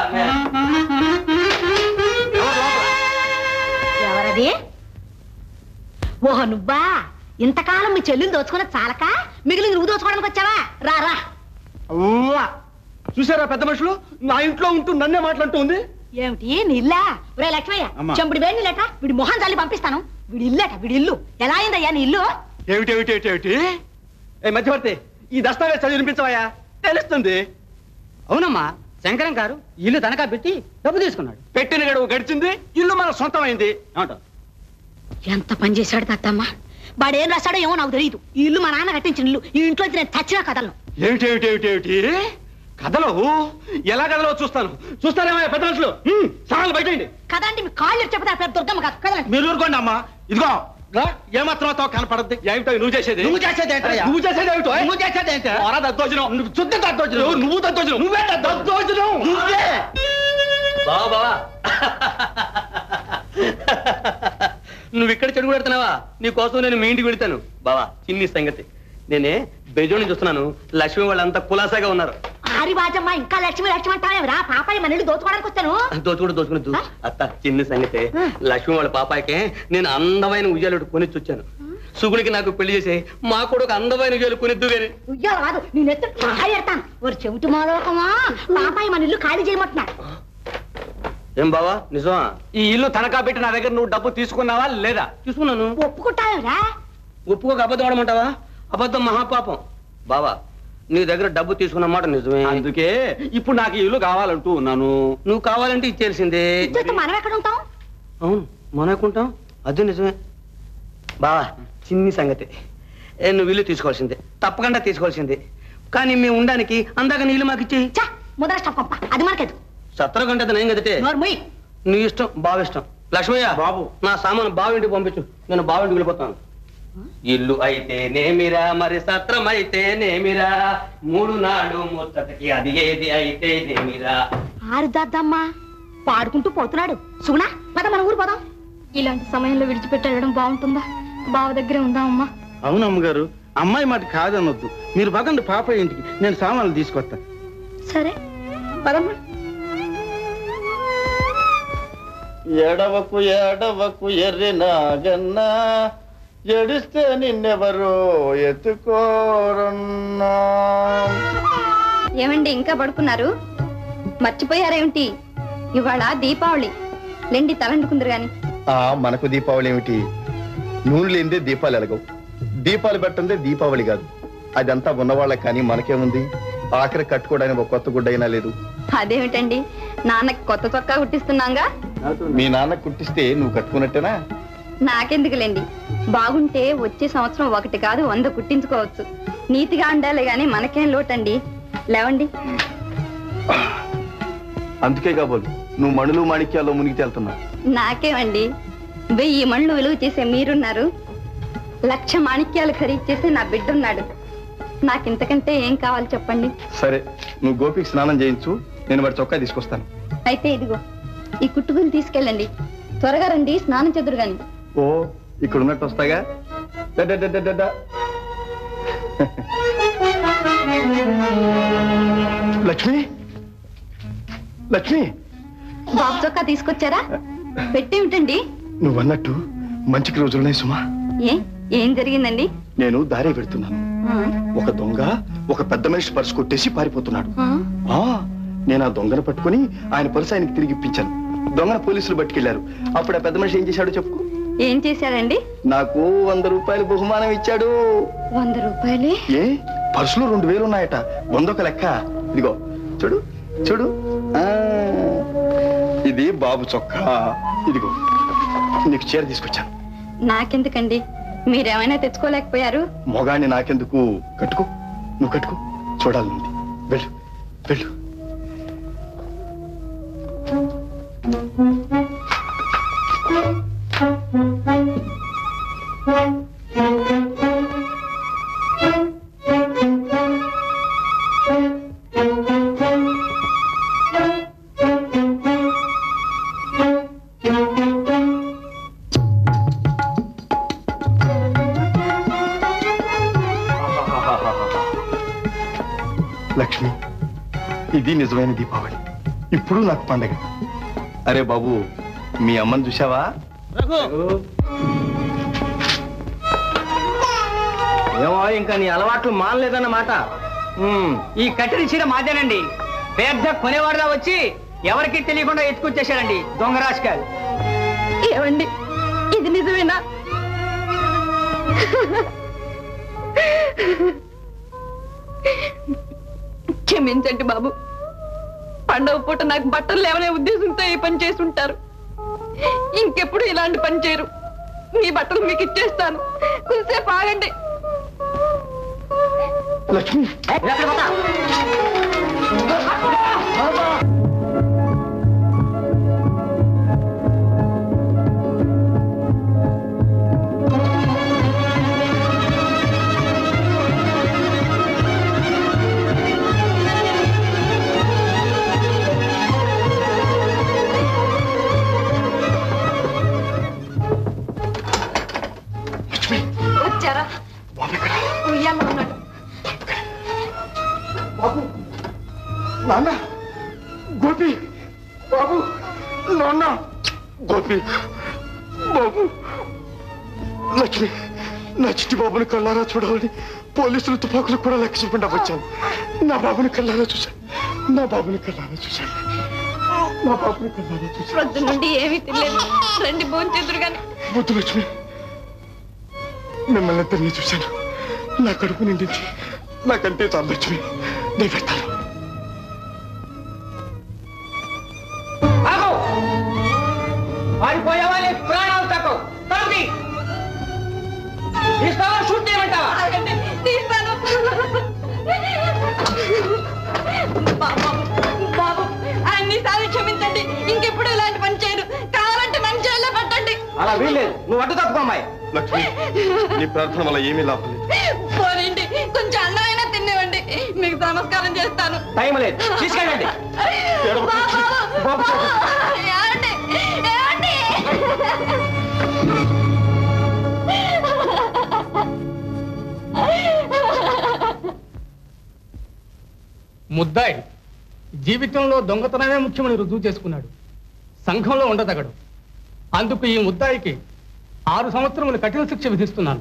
ఎవరది? ఓహో, నువ్వా? ఇంతకాలం మీ చెల్లిని దోచుకున్న చాలక మిగిలిన నువ్వు దోచుకోవడానికి వచ్చావా? రారా. చూసారా పెద్ద మనుషులు, నా ఇంట్లో ఉంటూ నన్నే మాట్లాడుతుంది. ఏమిటి నీ ఇల్లా? ఒరే లక్ష్మయ్య, చెంపుడు వేడి నీళ్ళట వీడి మొహం చల్లి పంపిస్తాను. వీడి ఇల్లట, వీడి ఇల్లు. ఎలా అయిందయ్యా నీ ఇల్లు? ఏమిటి మధ్యవర్తి, ఈ దస్తావేజ్ చదివి వినిపించవయ్యా, తెలుస్తుంది. అవునమ్మా, శంకరం గారు ఇల్లు తనఖా పెట్టి డబ్బు తీసుకున్నాడు. పెట్టిన గడువు గడిచింది, ఇల్లు మన సొంతమైంది. ఎంత పని చేశాడు తత్తమ్మ. వాడేం రాశాడో ఏమో నాకు తెలియదు. ఈ ఇల్లు మా నాన్న కట్టించిన ఇల్లు. ఈ ఇంట్లో నేను చచ్చిన కథలను. ఏమిటి కథలు? ఎలా కథలో చూస్తారేమో పెద్ద మనుషులు. సవాళ్ళు బయటండి. కదండి, మీ కాళ్ళు చెప్తారు. పెద్ద దుర్గమ్మ కాదు కదండి. మీరు ఊరుకోండి అమ్మా. ఇదిగో, ఏమాత్రం కనపడద్ది. ఏమిటో నువ్వు చేసేది? నువ్వు చేసేది ఏంటయ్యా? నువ్వు చేసేది ఏమిటో? నువ్వు చేసేది ఏంటి? పోరా దద్దోజనం. నువ్వు శుద్ధ దద్దోజనం. నువ్వు దద్దోజనం. నువ్వే దద్దోజనం. నువ్వే. బావా నువ్వు ఇక్కడ చెడు పెడుతున్నావా? నీ కోసం నేను మీ ఇంటికి వెళ్తాను. బావా చిన్ని సంగతి, నేనే బెజోని చూస్తున్నాను. లక్ష్మి వాళ్ళంతా కులాసాగా ఉన్నారు. ఆరి బాజమ్మ ఇంకా లక్ష్మి లక్ష్మి అంటావేరా? పాపాయి మన ఇల్లు దోచుకోవడానికి వస్తాను. దోచుకుని అత్త చిన్ని సంగతి, లక్ష్మి వాళ్ళ పాపాయికే నేను అందమైన ఉయ్యాలు కొనిచ్చి వచ్చాను. సుగుడికి నాకు పెళ్లి చేసి మా కూడా ఒక అందమైన ఉయ్యాలు కొనిద్దు గాని. ఉయ్యాలు కాదు, నేను ఎత్తాను. ఒక చెవిటి మాలోకమా, పాపాయి మన ఇల్లు ఖాళీ చేయమంటున్నాడు. ఏం బావా నిజమా? ఈ ఇల్లు తనఖా పెట్టి నా దగ్గర నువ్వు డబ్బు తీసుకున్నావా లేదా? తీసుకున్నాను. ఒప్పుకుంటావేరా? ఒప్పుకోక అబద్ధం ఆడమంటావా? అబద్ధం మహాపాపం. బావా నీ దగ్గర డబ్బు తీసుకున్న మాట నిజమే. అందుకే ఇప్పుడు నాకు ఈ ఇల్లు కావాలంటూ ఉన్నాను. నువ్వు కావాలంటే ఇచ్చేసిందే. మనం ఎక్కడ ఉంటాం? అవును మనం ఎక్కుంటాం, అదే నిజమే. బావా చిన్ని సంగతి, నువ్వు ఇల్లు తీసుకోవాల్సిందే, తప్పకుండా తీసుకోవాల్సిందే. కానీ మేము ఉండడానికి అందాక నీ ఇల్లు మాకు ఇచ్చేయి. ముద్ర స్టప్ అది మనకేదు. సత్తర గంట నేను కదటే. నీ ఇష్టం, బావ ఇష్టం. లక్ష్మయ్య బాబు నా సామాను బావింటికి పంపించు, నేను బావింటికి వెళ్ళిపోతాను. ఇల్లు అయితే నేమిరా, మరి సత్రం అయితే నేమిరా, 3 నాడు ముచ్చటకి అది ఏది అయితే నేమిరా. ఆరుదద్దమ్మా పాడుకుంటూ పోతున్నాడు. సుగుణా పద మన ఊరు పోదాం. ఇలాంటి సమయంలో విడిచిపెట్టడం బాగుంటుందా? బావ దగ్గరే ఉందామమ్మా. అవునమ్మగారు, అమ్మాయి మాట కాదనొద్దు. మీరు పదండి పాప ఇంటికి, నేను సామాన్లు తీసుకొస్తా. సరే పదమ్మా. ఎడవకు ఎడవకు ఎర్రి నాగన్నా, ఎడిస్తే నిన్నెవరో ఎత్తుకోరన్నా. ఏమండి ఇంకా పడుకున్నారు? మర్చిపోయారేమిటి? ఇవాళ దీపావళి, లెండి తలంటుకుందరు గాని. మనకు దీపావళి ఏమిటి? నూనె లేనిదే దీపాలు ఎలగవు. దీపాలు పెట్టందే దీపావళి కాదు. అదంతా ఉన్నవాళ్ళకి, కానీ మనకేముంది? ఆఖరి కట్టుకోవడానికి ఒక కొత్త గుడ్డ అయినా లేదు. అదేమిటండి, నాన్నకి కొత్త చొక్కా కుట్టిస్తున్నాగా. మీ నాన్న కుట్టిస్తే నువ్వు కట్టుకున్నట్టేనా? నాకెందుకులేండి, బాగుంటే వచ్చే సంవత్సరం 1 కాదు 100 కుట్టించుకోవచ్చు. నీతిగా ఉండాలి గాని మనకేం లోటండి. లేవండి. అందుకే కాబోలు నువ్వు మణులు మాణిక్యాల్లో మునిగి తేలుతున్నావు. నాకేమండి, 1000 మణులు విలువ చేసే మీరున్నారు, 1,00,000 మాణిక్యాలు ఖరీదు చేసే నా బిడ్డున్నాడు. నాకింతకంటే ఏం కావాలి చెప్పండి. సరే, నువ్వు గోపికి స్నానం చేయించు, నేను వాడి చొక్కా తీసుకొస్తాను. అయితే ఇదిగో ఈ కుట్టుకుని తీసుకెళ్ళండి. త్వరగా రండి, స్నానం చెదురు గాని. ఓ ఇక్కడ ఉన్నట్టు వస్తాగా. లక్ష్మి, లక్ష్మి, బాబు చొక్కా తీసుకొచ్చారా? పెట్టేమిటండి? నువ్వన్నట్టు మంచికి రోజులున్నాయి సుమా. ఏం జరిగిందండి? నేను దారే పెడుతున్నాను. ఒక దొంగ ఒక పెద్ద మనిషి పర్సు కొట్టేసి పారిపోతున్నాడు. నేను ఆ దొంగను పట్టుకుని ఆయన పర్సు ఆయనకి తిరిగి ఇప్పించాను. దొంగను పోలీసులు పట్టుకెళ్లారు. అప్పుడు ఆ పెద్ద మనిషి ఏం చేశాడో చెప్పుకో. ఏం చేశాడండి? నాకు 100 రూపాయలు బహుమానం ఇచ్చాడు. 100 రూపాయలే? ఏ పర్సులో 2000 ఉన్నాయట. 100 ఒక లెక్క. ఇదిగో చూడు చూడు, ఇది బాబు చొక్కా. ఇదిగో నీకు చీర తీసుకొచ్చాను. నాకెందుకండి, మీరేమైనా తెచ్చుకోలేకపోయారు? మొగాన్ని నాకెందుకు, కట్టుకో, నువ్వు కట్టుకో, చూడాలనుంది. వెళ్ళు వెళ్ళు. లక్ష్మి, ఇది నిజమైన దీపావళి. ఇప్పుడు నాకు పండగ. అరే బాబు, మీ అమ్మని చూసావా? ఏమో ఇంకా నీ అలవాట్లు మానలేదన్నమాట. ఈ కట్టిన చీర మాదేనండి. పెద్ద కొనేవాడులా వచ్చి ఎవరికి తెలియకుండా ఎత్తుకొచ్చేసాడండి దొంగ రాజకాయలు. ఏమండి, ఇది నిజమేనా? క్షమించండి బాబు, పండగ పూట నాకు బట్టలు లేవనే ఉద్దేశంతో ఈ పని చేసుంటారు. ఇంకెప్పుడు ఇలాంటి పని చేయరు. మీ బట్టలు మీకు ఇచ్చేస్తాను, కొంచెంసేపు ఆగండి. లక్ష్మి, నాన్న గోపి బాబు లక్ష్మి నా చిట్టి బాబుని కళ్ళారా చూడాలని పోలీసులు తుపాకులు కూడా లెక్క చూపకుండా వచ్చాను. నా బాబుని కళ్ళారా చూశాను. నా బాబుని కళ్ళారా చూశాను. నా బాబుని కళ్ళారా చూశాను. పొద్దు నుండి ఏమీ తెలియదు. రండి భోంచేదురు గాని. వద్దు లక్ష్మి, మిమ్మల్ని ఇద్దరిని చూశాను. నా కడుపు నిండింది. నాకంటే చాలు లక్ష్మి, నేను పెడతాను. పారిపోయావా నీ ప్రాణాలు తక్కువ తల్లి తీస్తావా షూట్ చేయమంటావా? తీస్తాను బాబు, అన్నిసార్లు క్షమించండి. ఇంకెప్పుడు ఇలాంటి పని చేయరు. కావాలంటే నన్ను జైల్లో పెట్టండి. అలా వీల్లేదు. నువ్వు అడ్డు తప్పుకో అమ్మాయి. లక్ష్మి, నీ ప్రార్థన వల్ల ఏమీ లాభం లేదు. పోనండి, కొంచెం అన్నమైనా తినేవండి. మీకు నమస్కారం చేస్తాను. టైం లేదు, తీసుకెళ్ళండి. ముద్దాయి జీవితంలో దొంగతనమే ముఖ్యమని రుజువు చేసుకున్నాడు. సంఘంలో ఉండదగడు. అందుకు ఈ ముద్దాయికి 6 సంవత్సరములు కఠిన శిక్ష విధిస్తున్నాను.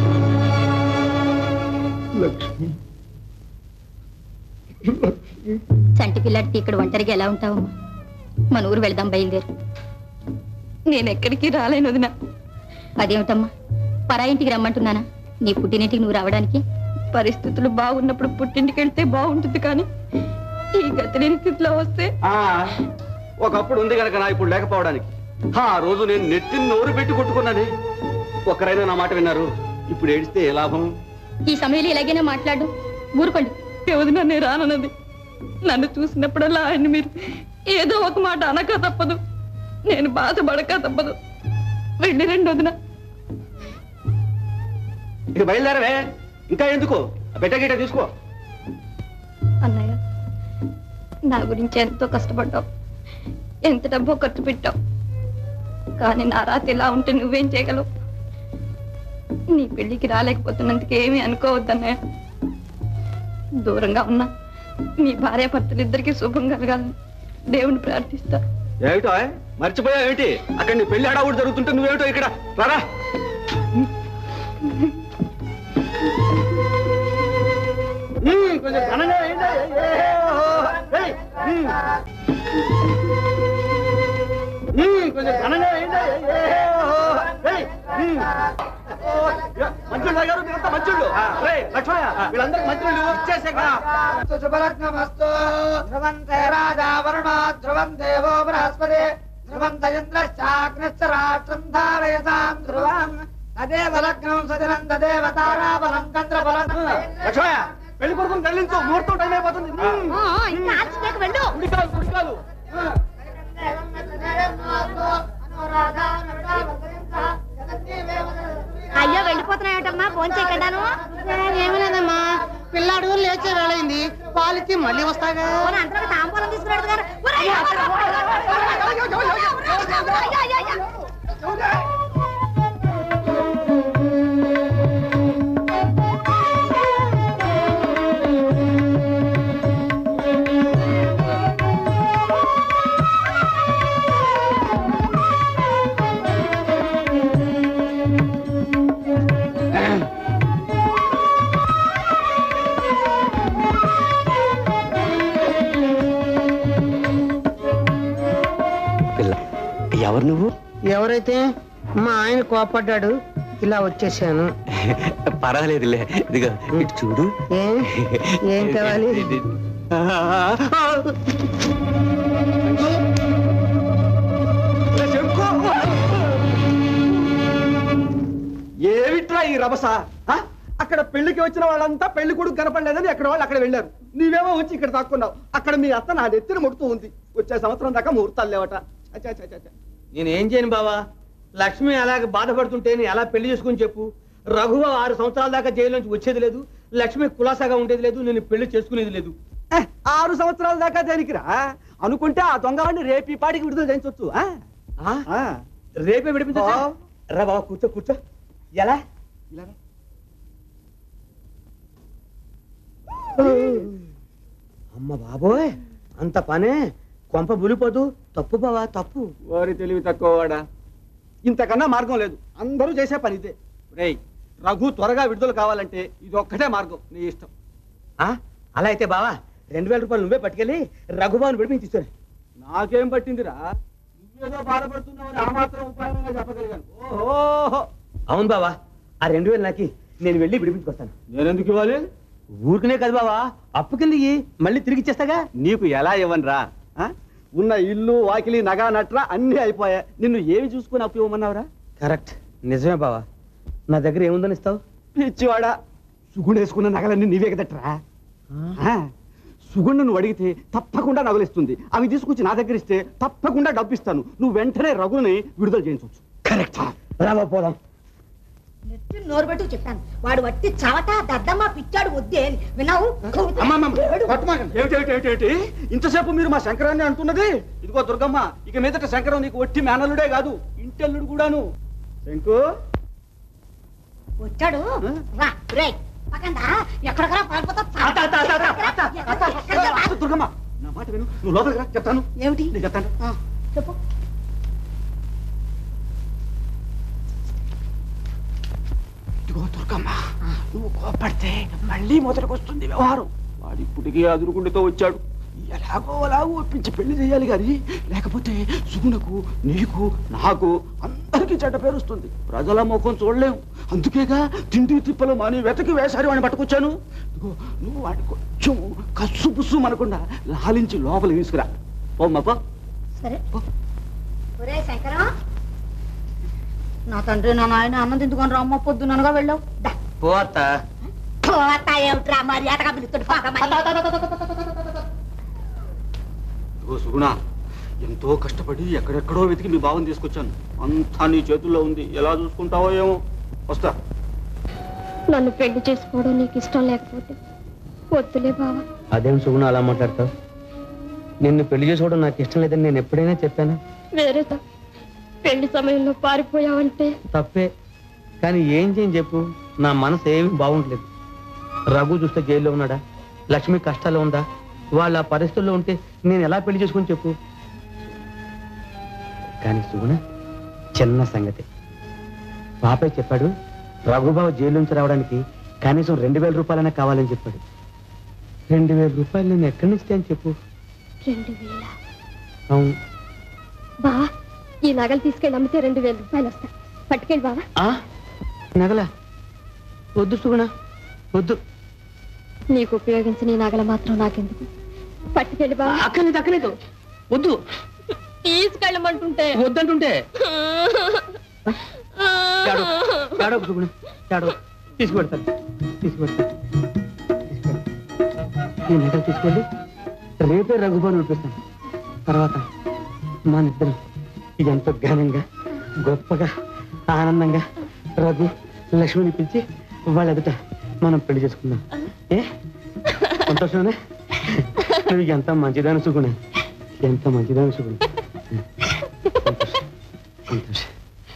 చంటి పిల్లాడికి ఇక్కడ ఒంటరిగా ఎలా ఉంటావమ్మా? మన ఊరు వెళదాం, బయలుదేరు. నేను ఎక్కడికి రాలేను వదినా. అదేమిటమ్మా, పరాయింటికి రమ్మంటున్నానా? నీ పుట్టినింటికి నువ్వు రావడానికి? పరిస్థితులు బాగున్నప్పుడు పుట్టింటికి వెళ్తే బాగుంటుంది, కానీ ఈ గతి లేని స్థితిలో వస్తే. ఒకప్పుడు ఉంది కనుక నా ఇప్పుడు లేకపోవడానికి. ఆ రోజు నేను నెత్తిని నోరు పెట్టి కొట్టుకున్నానే. ఒక్కరైనా నా మాట విన్నారు. ఇప్పుడు ఏడిస్తే ఏ లాభం? ఈ సమయంలో ఇలాగైనా మాట్లాడు. ఊరుకోండి. వదినా నేను రానన్నది. నన్ను చూసినప్పుడల్లా ఆయన మీరు ఏదో ఒక మాట అనక తప్పదు. నేను బాధపడక తప్పదు. వెళ్ళి రండి వదినా. ఇక బయలుదేరవే. ఇంకా ఎందుకు? బెట్టగీట తీసుకో. అన్నయ్య, నా గురించి ఎంతో కష్టపడ్డావు, ఎంత డబ్బో ఖర్చు పెట్టావు. కానీ నా రాత ఇలా ఉంటే నువ్వేం చేయగలవు? నీ పెళ్లికి రాలేకపోతున్నందుకు ఏమీ అనుకోవద్దన్నయ్య. దూరంగా ఉన్నా మీ భార్యాభర్తలిద్దరికీ శుభం కలగాలని దేవుని ప్రార్థిస్తా. ఏమిటో మర్చిపోయావు ఏమిటి? అక్కడ నీ పెళ్లి హడావుడు జరుగుతుంటే నువ్వేమిటో ఇక్కడ రారా. కొంచెం ఘనంగా కొంచెం ఘనంగా మంచుళ్ళు గారు, మీరంతా మంచుళ్ళు. లక్ష్మయ్య, వీళ్ళందరికీ మంచుళ్ళు ఇచ్చేసే శుభలగ్నమస్తు. ధ్రువంతే రాజా వరుణ, ధ్రువం దేవో బృహస్పతి, ధ్రువం తేంద్రశ్చాగ్నిశ్చ రాష్ట్రం ధారయతాం ధ్రువం. తదేవ లగ్నం సజనం తదేవ తారాబలం చంద్రబలం. లక్ష్మయ్య, పెళ్లి కొడుకుని కదిలించు. ముహూర్తం టైం అయిపోతుంది. గుడికాలు అయ్యో, వెళ్ళిపోతున్నాయటమ్మా. ఫోన్ చేయకడాను. ఏమీ లేదమ్మా, పిల్లాడు లేచే వేళైంది. పాలిచ్చి మళ్ళీ వస్తాగా. అంతగా తాంబూలం తీసుకురాడు గారు. ఎవరు నువ్వు? ఎవరైతే మా ఆయన కోపడ్డాడు, ఇలా వచ్చేసాను. పర్వాలేదులే. ఇదిగో ఇటు చూడు. ఏం కావాలి? ఏమిట్రా ఈ రభస? అక్కడ పెళ్లికి వచ్చిన వాళ్ళంతా పెళ్లి కొడుకు కనపడలేదని ఎక్కడ వాళ్ళు అక్కడ వెళ్ళారు. నీవేమో వచ్చి ఇక్కడ దాక్కున్నావు. అక్కడ మీ అత్త నా నెత్తిన మొడుతూ ఉంది. వచ్చే సంవత్సరం దాకా ముహూర్తాలు లేవట. నేను ఏం చేయను బావా. లక్ష్మి అలాగే బాధపడుతుంటే నేను ఎలా పెళ్లి చేసుకుని చెప్పు. రఘువ 6 సంవత్సరాల దాకా జైలు నుంచి వచ్చేది లేదు. లక్ష్మి కులాసాగా ఉండేది లేదు. నేను పెళ్లి చేసుకునేది లేదు. 6 సంవత్సరాల దాకా దేనికిరా? అనుకుంటే ఆ దొంగవాడిని రేపు ఈ పాటికి విడుదల చేయించవచ్చు. రేపే విడిపించా. రా బాబా, కూర్చో కూర్చో. ఎలా? అమ్మ బాబోయ్, అంత పనే. కొంప బులిపోతూ తప్పు బావా తప్పు. వారి తెలివి తక్కువవాడా, ఇంతకన్నా మార్గం లేదు. అందరూ చేసే పని ఇదే. రేయ్, రఘు త్వరగా విడుదల కావాలంటే ఇది ఒక్కటే మార్గం. నీ ఇష్టం. అలా అయితే బావా 2000 రూపాయలు నువ్వే పట్టుకెళ్ళి రఘుబాబుని విడిపించి ఇస్తాను. నాకేం పట్టిందిరా, నువ్వేదో బాధపడుతున్నావు ఆ మాత్రం ఉపాయంగా చెప్పగలిగాను. ఓహో, అవును బావా, ఆ 2000 నాకి నేను వెళ్ళి విడిపించుకొస్తాను. నేనెందుకు ఇవ్వాలి? ఊరికనే కదా బావా, అప్పు కింద మళ్ళీ తిరిగి ఇచ్చేస్తాగా. నీకు ఎలా ఇవ్వనురా? ఉన్న ఇల్లు వాకిలి నగా నట్రా అన్నీ అయిపోయా. నిన్ను ఏమి చూసుకుని అప్పు ఇవ్వమన్నావురా? కరెక్ట్, నిజమే బావా. నా దగ్గర ఏముందని ఇస్తావు? పిచ్చివాడా, సుగుణేసుకున్న నగలన్నీ నీవే కదట్రా. సుగుణ్ నువ్వు అడిగితే తప్పకుండా నగలిస్తుంది. అవి తీసుకొచ్చి నా దగ్గర ఇస్తే తప్పకుండా డబ్బు ఇస్తాను. నువ్వు వెంటనే రఘుని విడుదల చేయించవచ్చు. కరెక్ట్, రావా పోదాం. నెత్తి నోరు పెట్టి చెప్పాను, వాడు వట్టి చవట దద్దమ్మ పిచ్చాడు వద్దే అని విన్నావు? ఏమిటి ఇంతసేపు మీరు మా శంకరాన్ని అంటున్నది? ఇదిగో దుర్గమ్మ, ఇక మీదట శంకరం నీకు వట్టి మేనల్లుడే కాదు, ఇంటెల్లుడు కూడాను. శంకు వచ్చాడు రా రే పకండా ఎక్కడికరా పారిపోతా. దుర్గమ్మ, నా మాట విను, నువ్వు లోపలికి రా, చెప్తాను. ఏమిటి నేను చెప్తాను, చెప్పు. ఇదిగో దుర్గమ్మ, నువ్వు కోపడితే మళ్ళీ మొదటికి వస్తుంది వ్యవహారం. వాడి ఇప్పటికీ అదురుకుండితో వచ్చాడు. ఎలాగో అలాగో ఒప్పించి పెళ్లి చేయాలి కానీ, లేకపోతే సుగుణకు నీకు నాకు అందరికీ చెడ్డ పేరు వస్తుంది. ప్రజల ముఖం చూడలేము. అందుకేగా తిండి తిప్పలు మాని వెతకి వేసారి వాడిని పట్టుకొచ్చాను. ఇదిగో నువ్వు వాడిని కొంచెం కస్సు పుస్సు అనకుండా లాలించి లోపలికి తీసుకురా. పోమ్మా. సరే ఒరే శంకరం, నా తండ్రి నా నాయన అన్నం తిందుకొని రమ్మ పొద్దుననగా వెళ్ళావు. పోతా ఏమిట్రా మర్యాదగా పిలుస్తాడు. సుగుణ, ఎంతో కష్టపడి ఎక్కడెక్కడో వెతికి మీ భావం తీసుకొచ్చాను. అంతా నీ చేతుల్లో ఉంది. ఎలా చూసుకుంటావో ఏమో. వస్తా. నన్ను పెళ్లి చేసుకోవడం నీకు ఇష్టం లేకపోతే వద్దులే బావా. అదేం సుగుణ అలా మాట్లాడతావు? నిన్ను పెళ్లి చేసుకోవడం నాకు ఇష్టం లేదని నేను ఎప్పుడైనా చెప్పాను? వేరే పెళ్లి సమయంలో పారిపోయావంటే తప్పే, కానీ ఏం చేయని చెప్పు. నా మనసు ఏమీ బాగుంటలేదు. రఘు చూస్తే జైల్లో ఉన్నాడా, లక్ష్మి కష్టాల్లో ఉందా, వాళ్ళ పరిస్థితుల్లో ఉంటే నేను ఎలా పెళ్లి చేసుకుని చెప్పు. కానీ సుగుణ, చిన్న సంగతి. పాపే చెప్పాడు, రఘుబాబు జైలు నుంచి రావడానికి కనీసం 2000 రూపాయలైనా కావాలని చెప్పాడు. 2000 రూపాయలు నేను ఎక్కడి నుంచి అని చెప్పు. 2000? అవును బా, ఈ నగలు తీసుకెళ్ళి అమ్మితే 2000 రూపాయలు వస్తాయి. పట్టుకెళ్ళి బావా. నగల వద్దు సుగుణ, వద్దు. నీకు ఉపయోగించిన ఈ నగలు మాత్రం నాకెందుకు? పట్టుకెళ్ళి బావా. అక్కలేదు, వద్దు. తీసుకెళ్ళమంటుంటే వద్దంటుంటే తీసుకుపెడతాను. ఈ నగలు తీసుకెళ్ళి రేపే రఘుబాబు వినిపిస్తాను. తర్వాత మన ఇద్దరం ఎంతో ఘనంగా గొప్పగా ఆనందంగా రఘు లక్ష్మిని పిలిచి వాళ్ళ ఎదుట మనం పెళ్లి చేసుకుందాం. సంతోషమే? నువ్వు ఎంత మంచిదాన్ని సుగుణ, ఎంత మంచిదాన్ని సుగుణ. సంతోషం.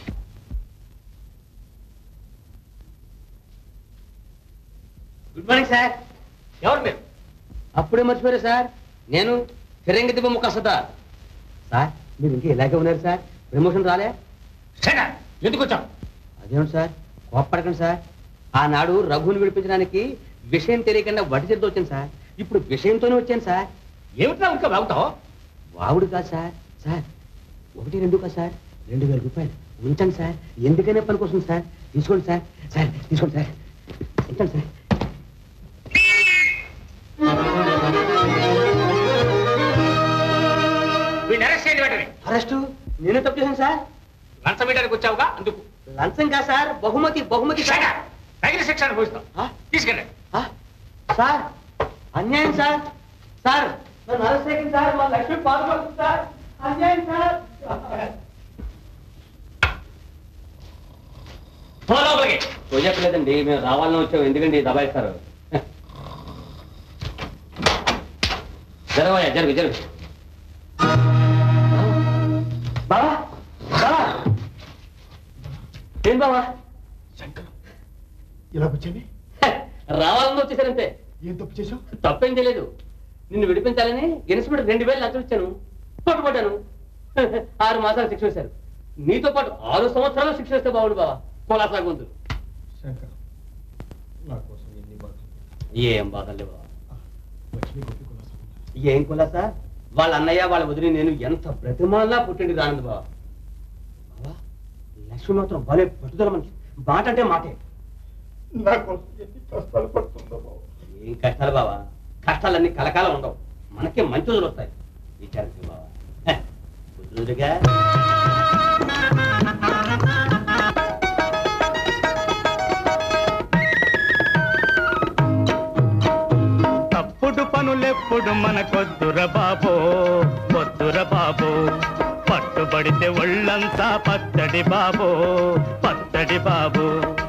Good morning sir. ఎవరు మీరు? అప్పుడే మర్చిపోయారు సార్, నేను ఫిరంగి దిబ్బ ముక్క సర్దార్. సార్ మీరు ఇంకా ఇలాగే ఉన్నారు సార్, ప్రమోషన్ రాలే? ఎందుకు వచ్చాం? అదేమిటి సార్, కోప్పడకండి సార్. ఆనాడు రఘుని విడిపించడానికి విషయం తెలియకుండా వడ్డీ చేతితో వచ్చాను సార్. ఇప్పుడు విషయంతోనే వచ్చాను సార్. ఏమిట్రా ఇంకా వాగుతావు? వావుడు కాదు సార్. సార్ 1-2 కాదు సార్, 2000 రూపాయలు ఉంచండి సార్. ఎందుకనే పనికొస్తుంది సార్. తీసుకోండి సార్. సార్ తీసుకోండి సార్, ఉంచండి సార్. అరెస్టు నేనే తప్పు చేశాను సార్. లంచం వేయడానికి వచ్చావుగా అందుకు. లంచం కాదు సార్, బహుమతి. బహుమతి తగిన శిక్ష అనుభవిస్తాం. తీసుకెళ్ళండి. సార్ అన్యాయం సార్. సార్ నన్ను అరెస్ట్ చేయండి సార్. మా లక్ష్మి పాల్పడుతుంది సార్. అన్యాయం సార్. పోయట్లేదండి, మేము రావాలని వచ్చాము. ఎందుకండి దబాయిస్తారు? జరగవయ్యా, జరుగు. బావా, ఏం బావా? శంకరం, ఇలా వచ్చావి? రావాలని వచ్చేసారంతే. ఏం తప్పు చేశావు? తప్పేం తెలియదు. నిన్ను విడిపించాలని ఇన్స్పెక్టర్ 2000 లంచం ఇచ్చాను, పట్టుబడ్డాను. 6 మాసాలు శిక్ష వేశారు. నీతో పాటు 6 సంవత్సరాలు శిక్ష వేస్తే బాగుండు బావా. కులాసా గొంతులు. ఏం బాధలే బావా. ఏం కులాసా? వాళ్ళ అన్నయ్య వాళ్ళ వదిలి నేను ఎంత బ్రతిమాలా పుట్టింది రానుంది బావా. బావా లక్ష్మి మాత్రం భలే పట్టుదల మనిషి. మాట అంటే మాటే. ఏం కష్టాలు బావా? కష్టాలన్నీ కలకాలం ఉండవు. మనకే మంచి రోజులు వస్తాయి. విచారించి బావా. కుదురుగా తప్పుడు పనులెప్పుడు మనకొద్దుర బాబో, వద్దుర బాబో. పట్టుబడితే ఒళ్ళంతా పచ్చడి బాబో, పచ్చడి బాబు.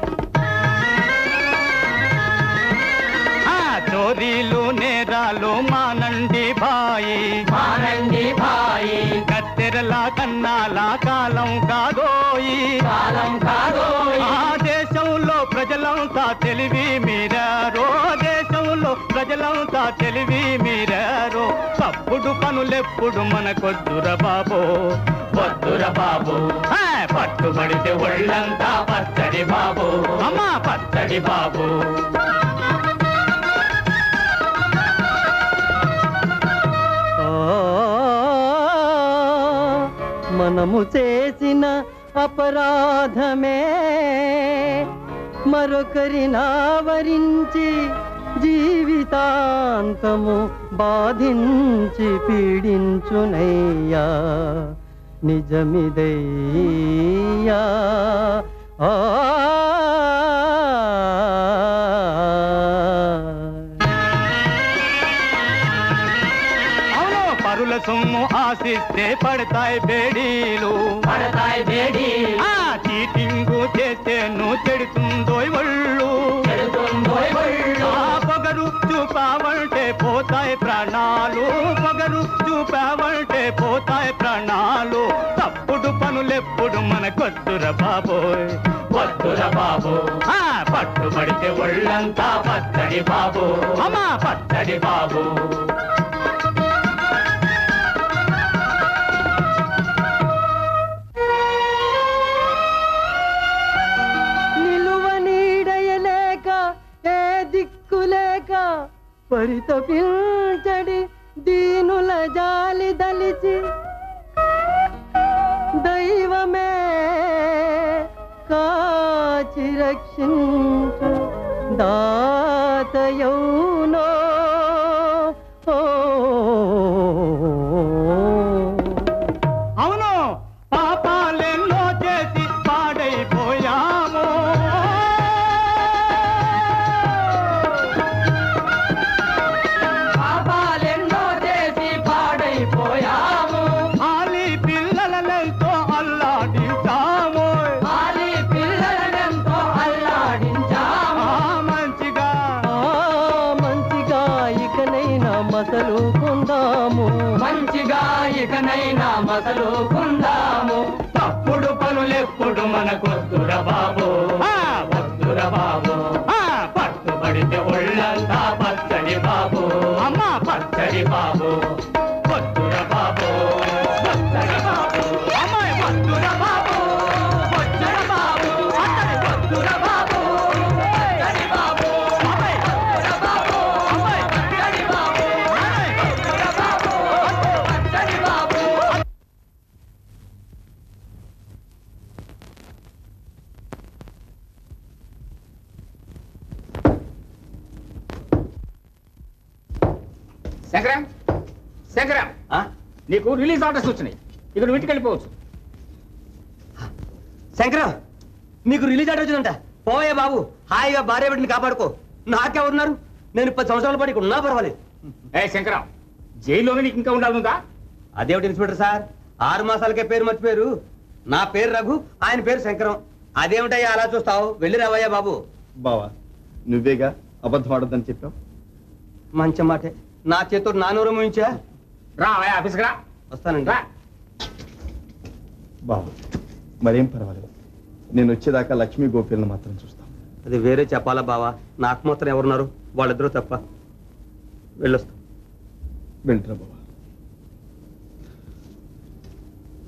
చోరీలు నేరాలు మానండి భాయి, మానండి భాయి. కత్తెరలా కన్నాలా కాలం కాదోయి, కాలం కాదోయి. ఆ దేశంలో ప్రజలంతా తెలివి మీరారో, దేశంలో ప్రజలంతా తెలివి మీరారో. తప్పుడు పనులెప్పుడు మనకొద్దుర బాబో, వద్దుర బాబు. పట్టుబడితే ఒళ్ళంతా పచ్చడి బాబు, అమ్మా పచ్చడి బాబు. మనము చేసిన అపరాధమే మరొకరినావరించి జీవితాంతము బాధించి పీడించునయ్యా, నిజమిదయ్యా. పరుల సొమ్ము ఆశిస్తే పడతాయి బేడీలు, పడతాయి బేడీలు. చీటింగు చేస్తేను చెడుతుందో ఒళ్ళు, చెడుతుందో ఒళ్ళు. పొగరు చూపావంటే పోతాయి ప్రాణాలు, పొగరు చూపావంటే పోతాయి ప్రాణాలు. తప్పుడు పనులెప్పుడు మనకొద్దుర బాబోయ్, వద్దుర బాబు. పట్టుబడితే ఒళ్ళంతా పచ్చడి బాబు, అమ్మా పచ్చడి బాబు. పరితపించడి దీనుల జాలి దలిచి దైవమే కాచి రక్షించు దాతయౌనో. అవును పాపాలెన్నో చేసి పాడైపోయాము, ఇకనైనా మసలుకుందాము. తప్పుడు పనులెప్పుడు మనకొద్దుర బాబు, వద్దుర బాబు. పట్టుబడితే ఒళ్ళంతా పచ్చడి బాబు, అమ్మా పచ్చడి బాబు. వద్దుర బాబు, పచ్చడి బాబు. అమ్మాయి వద్దుర బాబు, పచ్చడి బాబు. అతడి వద్దుర బాబు, పచ్చడి బాబు. అమ్మాయి వద్దుర బాబు, అమ్మాయి పచ్చడి బాబు. అమ్మాయి వద్దుర బాబు, పచ్చడి బాబు. శంకరం, శంకరం, నీకు రిలీజ్ ఆర్డర్స్ వచ్చినాయి. ఇక నువ్వు ఇంటికి వెళ్ళిపోవచ్చు. శంకరం, నీకు రిలీజ్ ఆర్డర్ వచ్చిందంట. పోయే బాబు, హాయిగా భార్య బిడ్డని కాపాడుకో. నాకెవరున్నారు? నేను 10 సంవత్సరాల పాటు ఇక్కడ ఉన్నా పర్వాలేదు. శంకరం, జైల్లోనే నీకు ఇంకా ఉండాలందా? అదేమిటి ఇన్స్పెక్టర్ సార్, 6 మాసాలకే పేరు మర్చిపోయారు. నా పేరు రఘు, ఆయన పేరు శంకరం. అదేమిటయ్యా అలా చూస్తావు? వెళ్ళి రావయ్యా బాబు. బావా, నువ్వేగా అబద్ధం ఆడొద్దని చెప్పావు. మంచి మాటే. నా చేతితో నానూరు ముయించా. రా ఆఫీస్కి రా. వస్తానండి. బావా, మరేం పర్వాలేదు. నేను వచ్చేదాకా లక్ష్మీ గోపిల్ని మాత్రం చూస్తాను. అది వేరే చెప్పాలా బావా? నాకు మాత్రం ఎవరున్నారు? వాళ్ళిద్దరూ తప్ప. వెళ్ళొస్తా. వెళ్తురా బావా.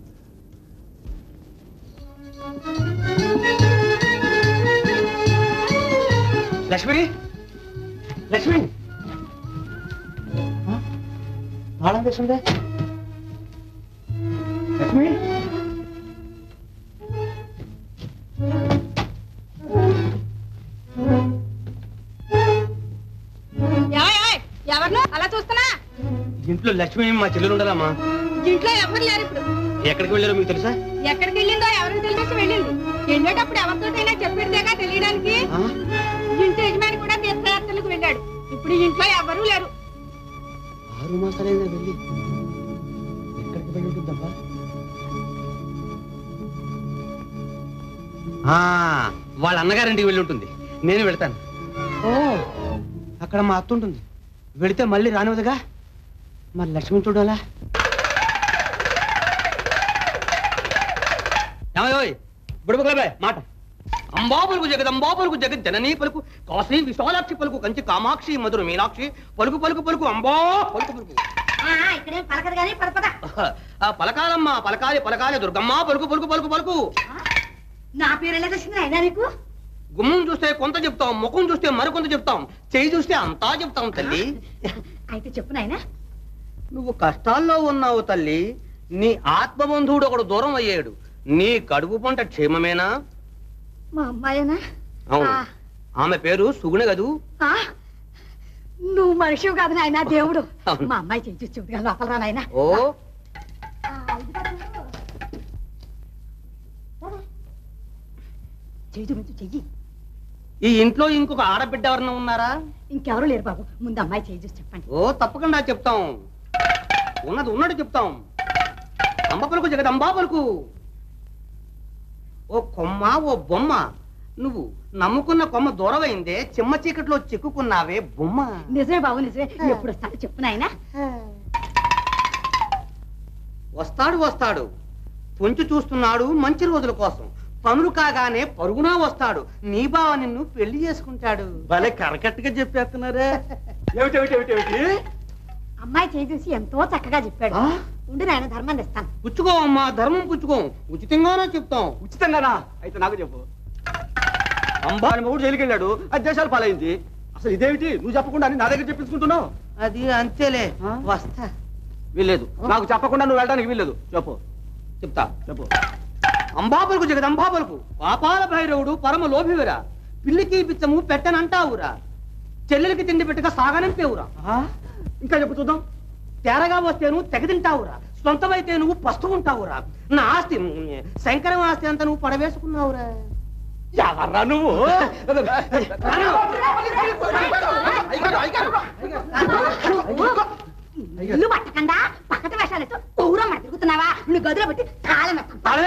లక్ష్మి లక్ష్మి తాళం వేసిందే లక్ష్మి ఎవరినో అలా చూస్తున్నా? ఇంట్లో లక్ష్మి మా చెల్లెలు ఉండాలమ్మా. ఇంట్లో ఎవరు లేరు ఇప్పుడు. ఎక్కడికి వెళ్ళారో మీకు తెలుసా? ఎక్కడికి వెళ్ళిందో ఎవరికి తెలిసి వెళ్ళింది. వెళ్ళేటప్పుడు ఎవరితోటైనా చెప్పిడితేగా తెలియడానికి. ఇంటి యజమాని కూడా తీర్థయాత్రలకు వెళ్ళాడు. ఇప్పుడు ఇంట్లో ఎవరూ లేరు. 6 మాసాలైందా వెళ్ళి? ఎక్కడికి వెళ్ళి ఉంటుందబ్బా? వాళ్ళ అన్నగారింటికి వెళ్ళి ఉంటుంది. నేను వెళ్తాను. ఓ అక్కడ మా అత్త ఉంటుంది. వెళితే మళ్ళీ రానివదుగా. మరి లక్ష్మి చూడాలా? బుడబుకలబాయ్ మాట. అంబా పలుకు జగదంబా పలుకు జగత్ జననీ పలుకు కాశీ విశాలాక్షి పలుకు కంచి కామాక్షి మధుర మీనాక్షి పలుకు పలుకు పలుకు అంబా పలుకు పలుకు. ఇక్కడేం పలకదు కానీ పలపదా. పలకాలమ్మా పలకాలి పలకాలి దుర్గమ్మ పలుకు పలుకు పలుకు పలుకు. నా పేరు ఎలా తెలిసింది అయినా నీకు? గుమ్మం చూస్తే కొంత చెప్తాం, ముఖం చూస్తే మరికొంత చెప్తాం, చెయ్యి చూస్తే అంతా చెప్తాం తల్లి. అయితే చెప్పు నాయనా. నువ్వు కష్టాల్లో ఉన్నావు తల్లి. నీ ఆత్మబంధువుడు ఒకడు దూరం అయ్యాడు. నీ కడుపు పంట క్షేమమేనా? మా అమ్మాయేనా? అవును. ఆమె పేరు సుగుణ గదు. నువ్వు మనిషివి కాదు నాయనా, దేవుడు. మా అమ్మాయి చేసి చూపుగా లోపల రా నాయనా. ఓ చెయ్యి. ఈ ఇంట్లో ఇంకొక ఆడబిడ్డ ఎవరన్నా ఉన్నారా? ఇంకెవరు లేరు బాబు. ముందు అమ్మాయి చేయి చూసి చెప్పండి. ఓ తప్పకుండా చెప్తాం. ఉన్నది ఉన్నట్టు చెప్తాం. అంబ పలుకు జగదంబా పలుకు. ఓ కొమ్మ ఓ బొమ్మ, నువ్వు నమ్ముకున్న కొమ్మ దూరమైందే, చిమ్మ చీకట్లో చిక్కుకున్నావే బొమ్మ. నిజమే బాబు నిజమే. ఎప్పుడు వస్తాడు చెప్పు నాయనా. వస్తాడు వస్తాడు. పొంచి చూస్తున్నాడు మంచి రోజుల కోసం. పనులు కాగానే పరుగునా వస్తాడు. నీ బావ నిన్ను పెళ్లి చేసుకుంటాడు. భలే కరకట్టుగా చెప్పేస్తున్నారే. ఏమిటి? అమ్మాయి చేయి చూసి ఎంతో చక్కగా చెప్పాడు. ఉండి నాయన ధర్మాన్ని ఇస్తాను. పుచ్చుకో అమ్మా, ధర్మం పుచ్చుకో. ఉచితంగానే చెప్తాం. ఉచితంగానా? అయితే నాకు చెప్పు. అంబాని మొగుడు జైలుకి వెళ్ళాడు, అది దేశాలు పాలైంది. అసలు ఇదేమిటి నువ్వు చెప్పకుండా నా దగ్గర చెప్పించుకుంటున్నావు? అది అంతేలే. వస్తా. వీల్లేదు, నాకు చెప్పకుండా నువ్వు వెళ్ళడానికి వీల్లేదు. చెప్పు. చెప్తా. చెప్పు. అంబాపలకు జగదంబాపలకు పాపాల భైరవుడు పరమ లోభివిరా. పిల్లికి పిచ్చము పెట్టనంటావురా. చెల్లెలకి తిండి పెట్టక సాగనంపేవురా. ఇంకా చెప్పు చూద్దాం. తేరగా వస్తే నువ్వు తెగతింటావురా. సొంతమైతే నువ్వు పస్తు ఉంటావురా. నా ఆస్తి శంకరం ఆస్తి అంతా నువ్వు పడవేసుకున్నావురా. ఎవర్రా నువ్వు? ఇల్లు పట్టకుండా పక్కన వేషాలతో ఊరమ్మ తిరుగుతున్నావా? నువ్వు గదిలో పెట్టి తాళం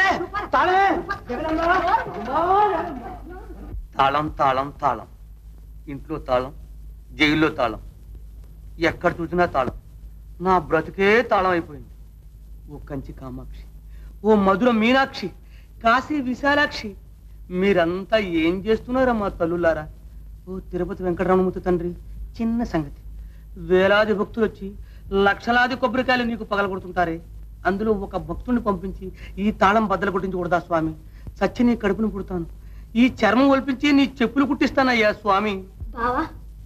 తాళం తాళం తాళం. ఇంట్లో తాళం, జైల్లో తాళం, ఎక్కడ చూసినా తాళం. నా బ్రతుకే తాళం అయిపోయింది. ఓ కంచి కామాక్షి, ఓ మధుర మీనాక్షి, కాశీ విశాలాక్షి, మీరంతా ఏం చేస్తున్నారమ్మా తల్లులారా? ఓ తిరుపతి వెంకటరమణమూర్తి తండ్రి, చిన్న సంగతి. వేలాది భక్తులు వచ్చి లక్షలాది కొబ్బరికాయలు నీకు పగలగొడుతుంటారే, అందులో ఒక భక్తుడిని పంపించి ఈ తాళం బద్దలు కొట్టించకూడదా స్వామి? చచ్చి నీ కడుపును పుడతాను, ఈ చర్మం ఒలిపించి నీ చెప్పులు కుట్టిస్తానయ్యా స్వామి. బావా,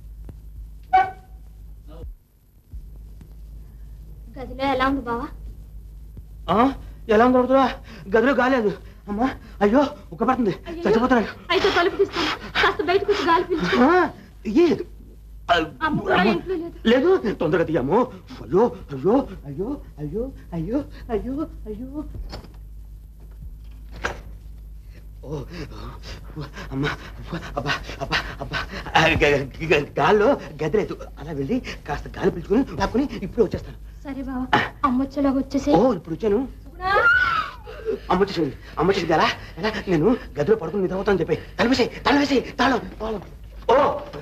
గదిలో ఎలా ఉంది బావా? ఎలా ఉందా? గదిలో గాలేదు అమ్మా. అయ్యో ఉక్కపడుతుంది, చచ్చిపోతున్నాను. అయితే తలుపు తీస్తాను, కాస్త బయటకు వచ్చి గాలి పీల్చు. లేదు, తొందరగా తీయమ్మో. అయ్యో అయ్యో అయ్యో అయ్యో అయ్యో అయ్యో అయ్యో. అమ్మా అబ్బా అబ్బా అబ్బా. గాల్లో గదిలేదు. అలా వెళ్ళి కాస్త గాలి పిలుచుకుని దాక్కుని ఇప్పుడు వచ్చేస్తాను. సరే బావా, అమ్మొచ్చేలాగా వచ్చేసి. ఓ ఇప్పుడు వచ్చాను. అమ్మొచ్చేసింది. అమ్మొచ్చేసింది. ఎలా ఎలా? నేను గదిలో పడుకుని నిద్ర అవుతాను చెప్పి తలవేసి తలవేసి తాళం తాళం. ఓ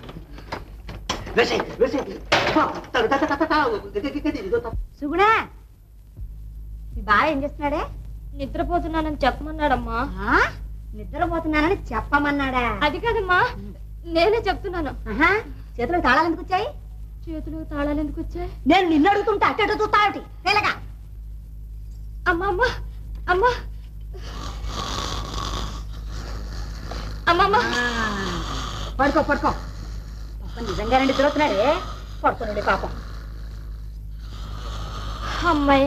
సుగుణా, మీ బావ ఏం చేస్తున్నాడే? నిద్రపోతున్నానని చెప్పమన్నాడమ్మా. నిద్రపోతున్నానని చెప్పమన్నాడా? అది కాదమ్మా, నేనే చెప్తున్నాను. చేతిలో తాళాలు ఎందుకు వచ్చాయి? చేతిలో తాళాలు ఎందుకు వచ్చాయి? నేను నిన్ను అడుగుతుంటా అట్టేటో చూస్తావుటి తేలగా. అమ్మా అమ్మా అమ్మా, అమ్మమ్మ పడుకో పడుకో పాపం నిజంగా రండి తిరుగుతున్నాడే పడుకోండి పాపం అమ్మయ్య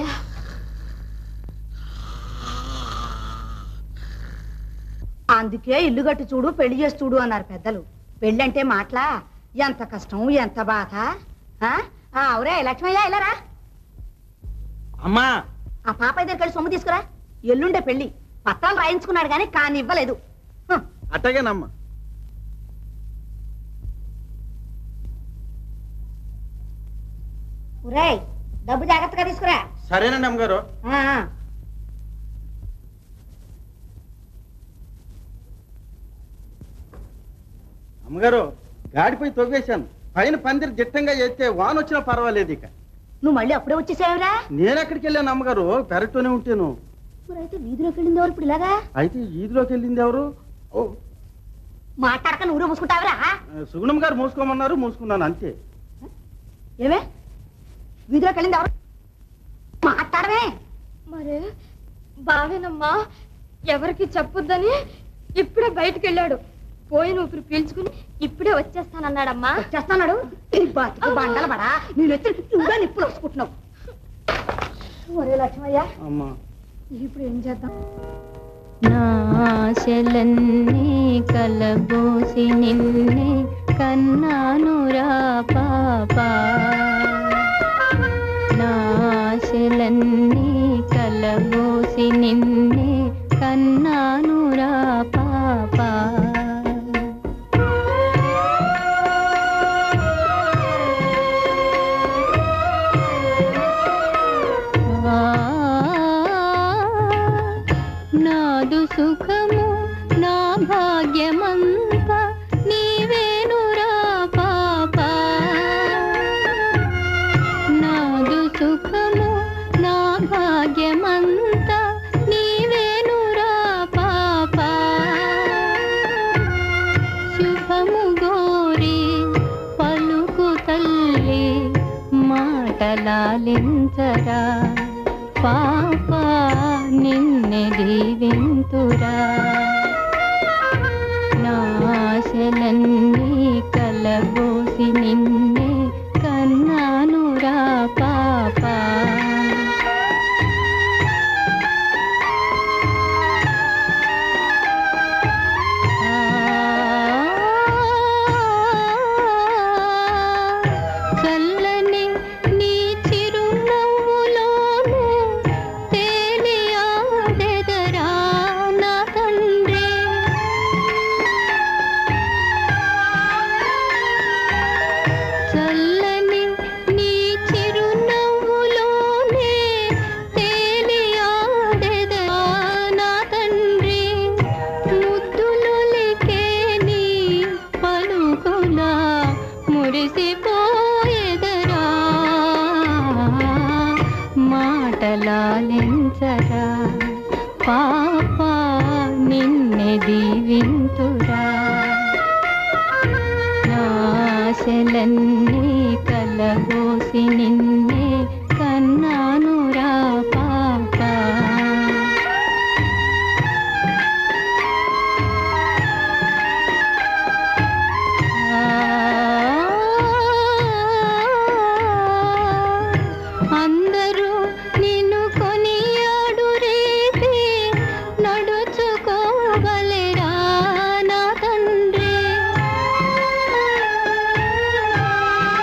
అందుకే ఇల్లు కట్టి చూడు పెళ్లి చేసి చూడు అన్నారు పెద్దలు పెళ్ళంటే మాటలా ఎంత కష్టం ఎంత బాధ అవురే లక్ష్మయ్య ఇలారా అమ్మా ఆ పాప దగ్గర కలిసి సొమ్ము తీసుకురా ఎల్లుండే పెళ్లి పత్రాలు రాయించుకున్నాడు కానీ కాని ఇవ్వలేదు అట్టగేనమ్మా ఒరే డబ్బు జాగ్రత్తగా తీసుకురా సరేనండి అమ్మగారు అమ్మగారు గాడిపై తవ్వేశాను పైన పందిరి దిట్టంగా చేస్తే వాన వచ్చినా పర్వాలేదు ఇక నువ్వు మళ్ళీ అప్పుడే వచ్చేసావురా నేను ఎక్కడికి వెళ్ళాను అమ్మగారు పెరట్లోనే ఉంటాను అయితే వీధిలోకి వెళ్ళింది ఎవరు ఇప్పుడు ఇలాగా అయితే ఈదిలోకి వెళ్ళింది ఎవరు మాట్లాడక నువ్వు మూసుకుంటావురా సుగుణం గారు మూసుకోమన్నారు మూసుకున్నాను అంతే ఏమే వీధిలోకి వెళ్ళింది ఎవరు మాట్లాడమే మరే బావేనమ్మా ఎవరికి చెప్పొద్దని ఇప్పుడే బయటికి వెళ్ళాడు పోయిన ఊపిరి పీల్చుకుని ఇప్పుడే వచ్చేస్తానన్నాడమ్మా వచ్చేస్తాడు బండలు పడా నేను ఎత్తి నువ్వే నిప్పులు వసుకుంటున్నావు ఒరే లక్ష్మయ్య అమ్మా ఇప్పుడు ఏం చేద్దాం నాశలన్నీ కలబోసి నిన్నే కన్నానురా పాపా నాశలన్నీ కలబోసి నిన్నే కన్నానురా పాపా నాదు సుఖము నా భాగ్యమంతా నీవేనురా పాపా నాదు సుఖము నా భాగ్యమంతా నీవేనురా పాపా శుభము గోరి పలుకు తల్లి మాటలాలించరా పాపా నిన్నే దీవింతురా నాశలన్నీ కలబోసి నిన్నే కన్నానురా పాపా చల్లని నీ చిరునవ్వులోనే తేలియాడెదరా నా తండ్రి చల్లని నీ చిరునవ్వులోనే తేలియాడెదరా నా తండ్రి ముద్దులొలికే నీ పలుకులా మురిసిపోయెదరా మాటలాలించరా పాపా నిన్నే దీవింతురా నాశలన్నీ కలబోసి నిన్నే కన్నానురా పాపా అందరూ నిన్ను కొనియాడు రేపి నడుచుకోవలెరా నా తండ్రి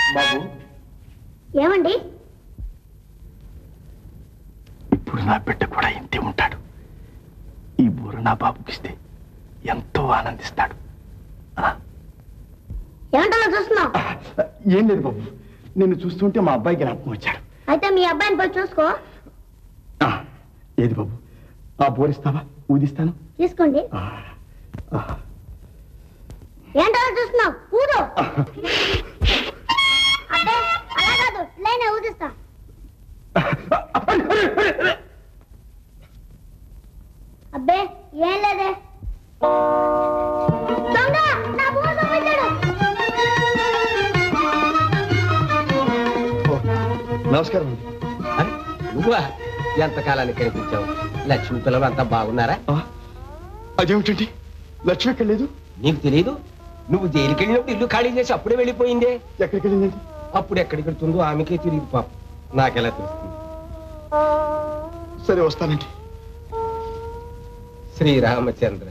బాబు ఏమండి? ఇప్పుడు నా బిడ్డ కూడా ఇంతే ఉంటాడు. ఈ బూర నా బాబుకి ఇస్తే ఎంతో ఆనందిస్తాడు. ఏమంటా చూస్తున్నావు? ఏం లేదు బాబు, నిన్ను చూస్తుంటే మా అబ్బాయి జ్ఞాపకం వచ్చాడు. అయితే మీ అబ్బాయిని పోయి చూసుకో. ఏది బాబు, ఆ బోరిస్తావా? ఊదిస్తాను. తీసుకోండి. ఏంటో చూస్తున్నావు? ఊదు. అబ్బే అలా కాదు, లేనే ఊదిస్తా. అబ్బే ఏం లేదే. దొంగ నా బూర దొంగిలించాడు. నమస్కారం. నువ్వా? ఎంతకాలానికి కనిపించావు? లక్ష్మి పిల్లలు అంతా బాగున్నారా? అదేమిటండి, లక్ష్మి ఎక్కడ లేదు? నీకు తెలియదు? నువ్వు జైలుకి వెళ్ళినప్పుడు ఇల్లు ఖాళీ చేసి అప్పుడే వెళ్ళిపోయిందే. ఎక్కడికి వెళ్ళిందండి? అప్పుడు ఎక్కడికి వెళ్తుందో ఆమెకే తెలియదు పాపం. నాకెలా తెలుస్తుంది? సరే వస్తానండి. శ్రీరామచంద్ర.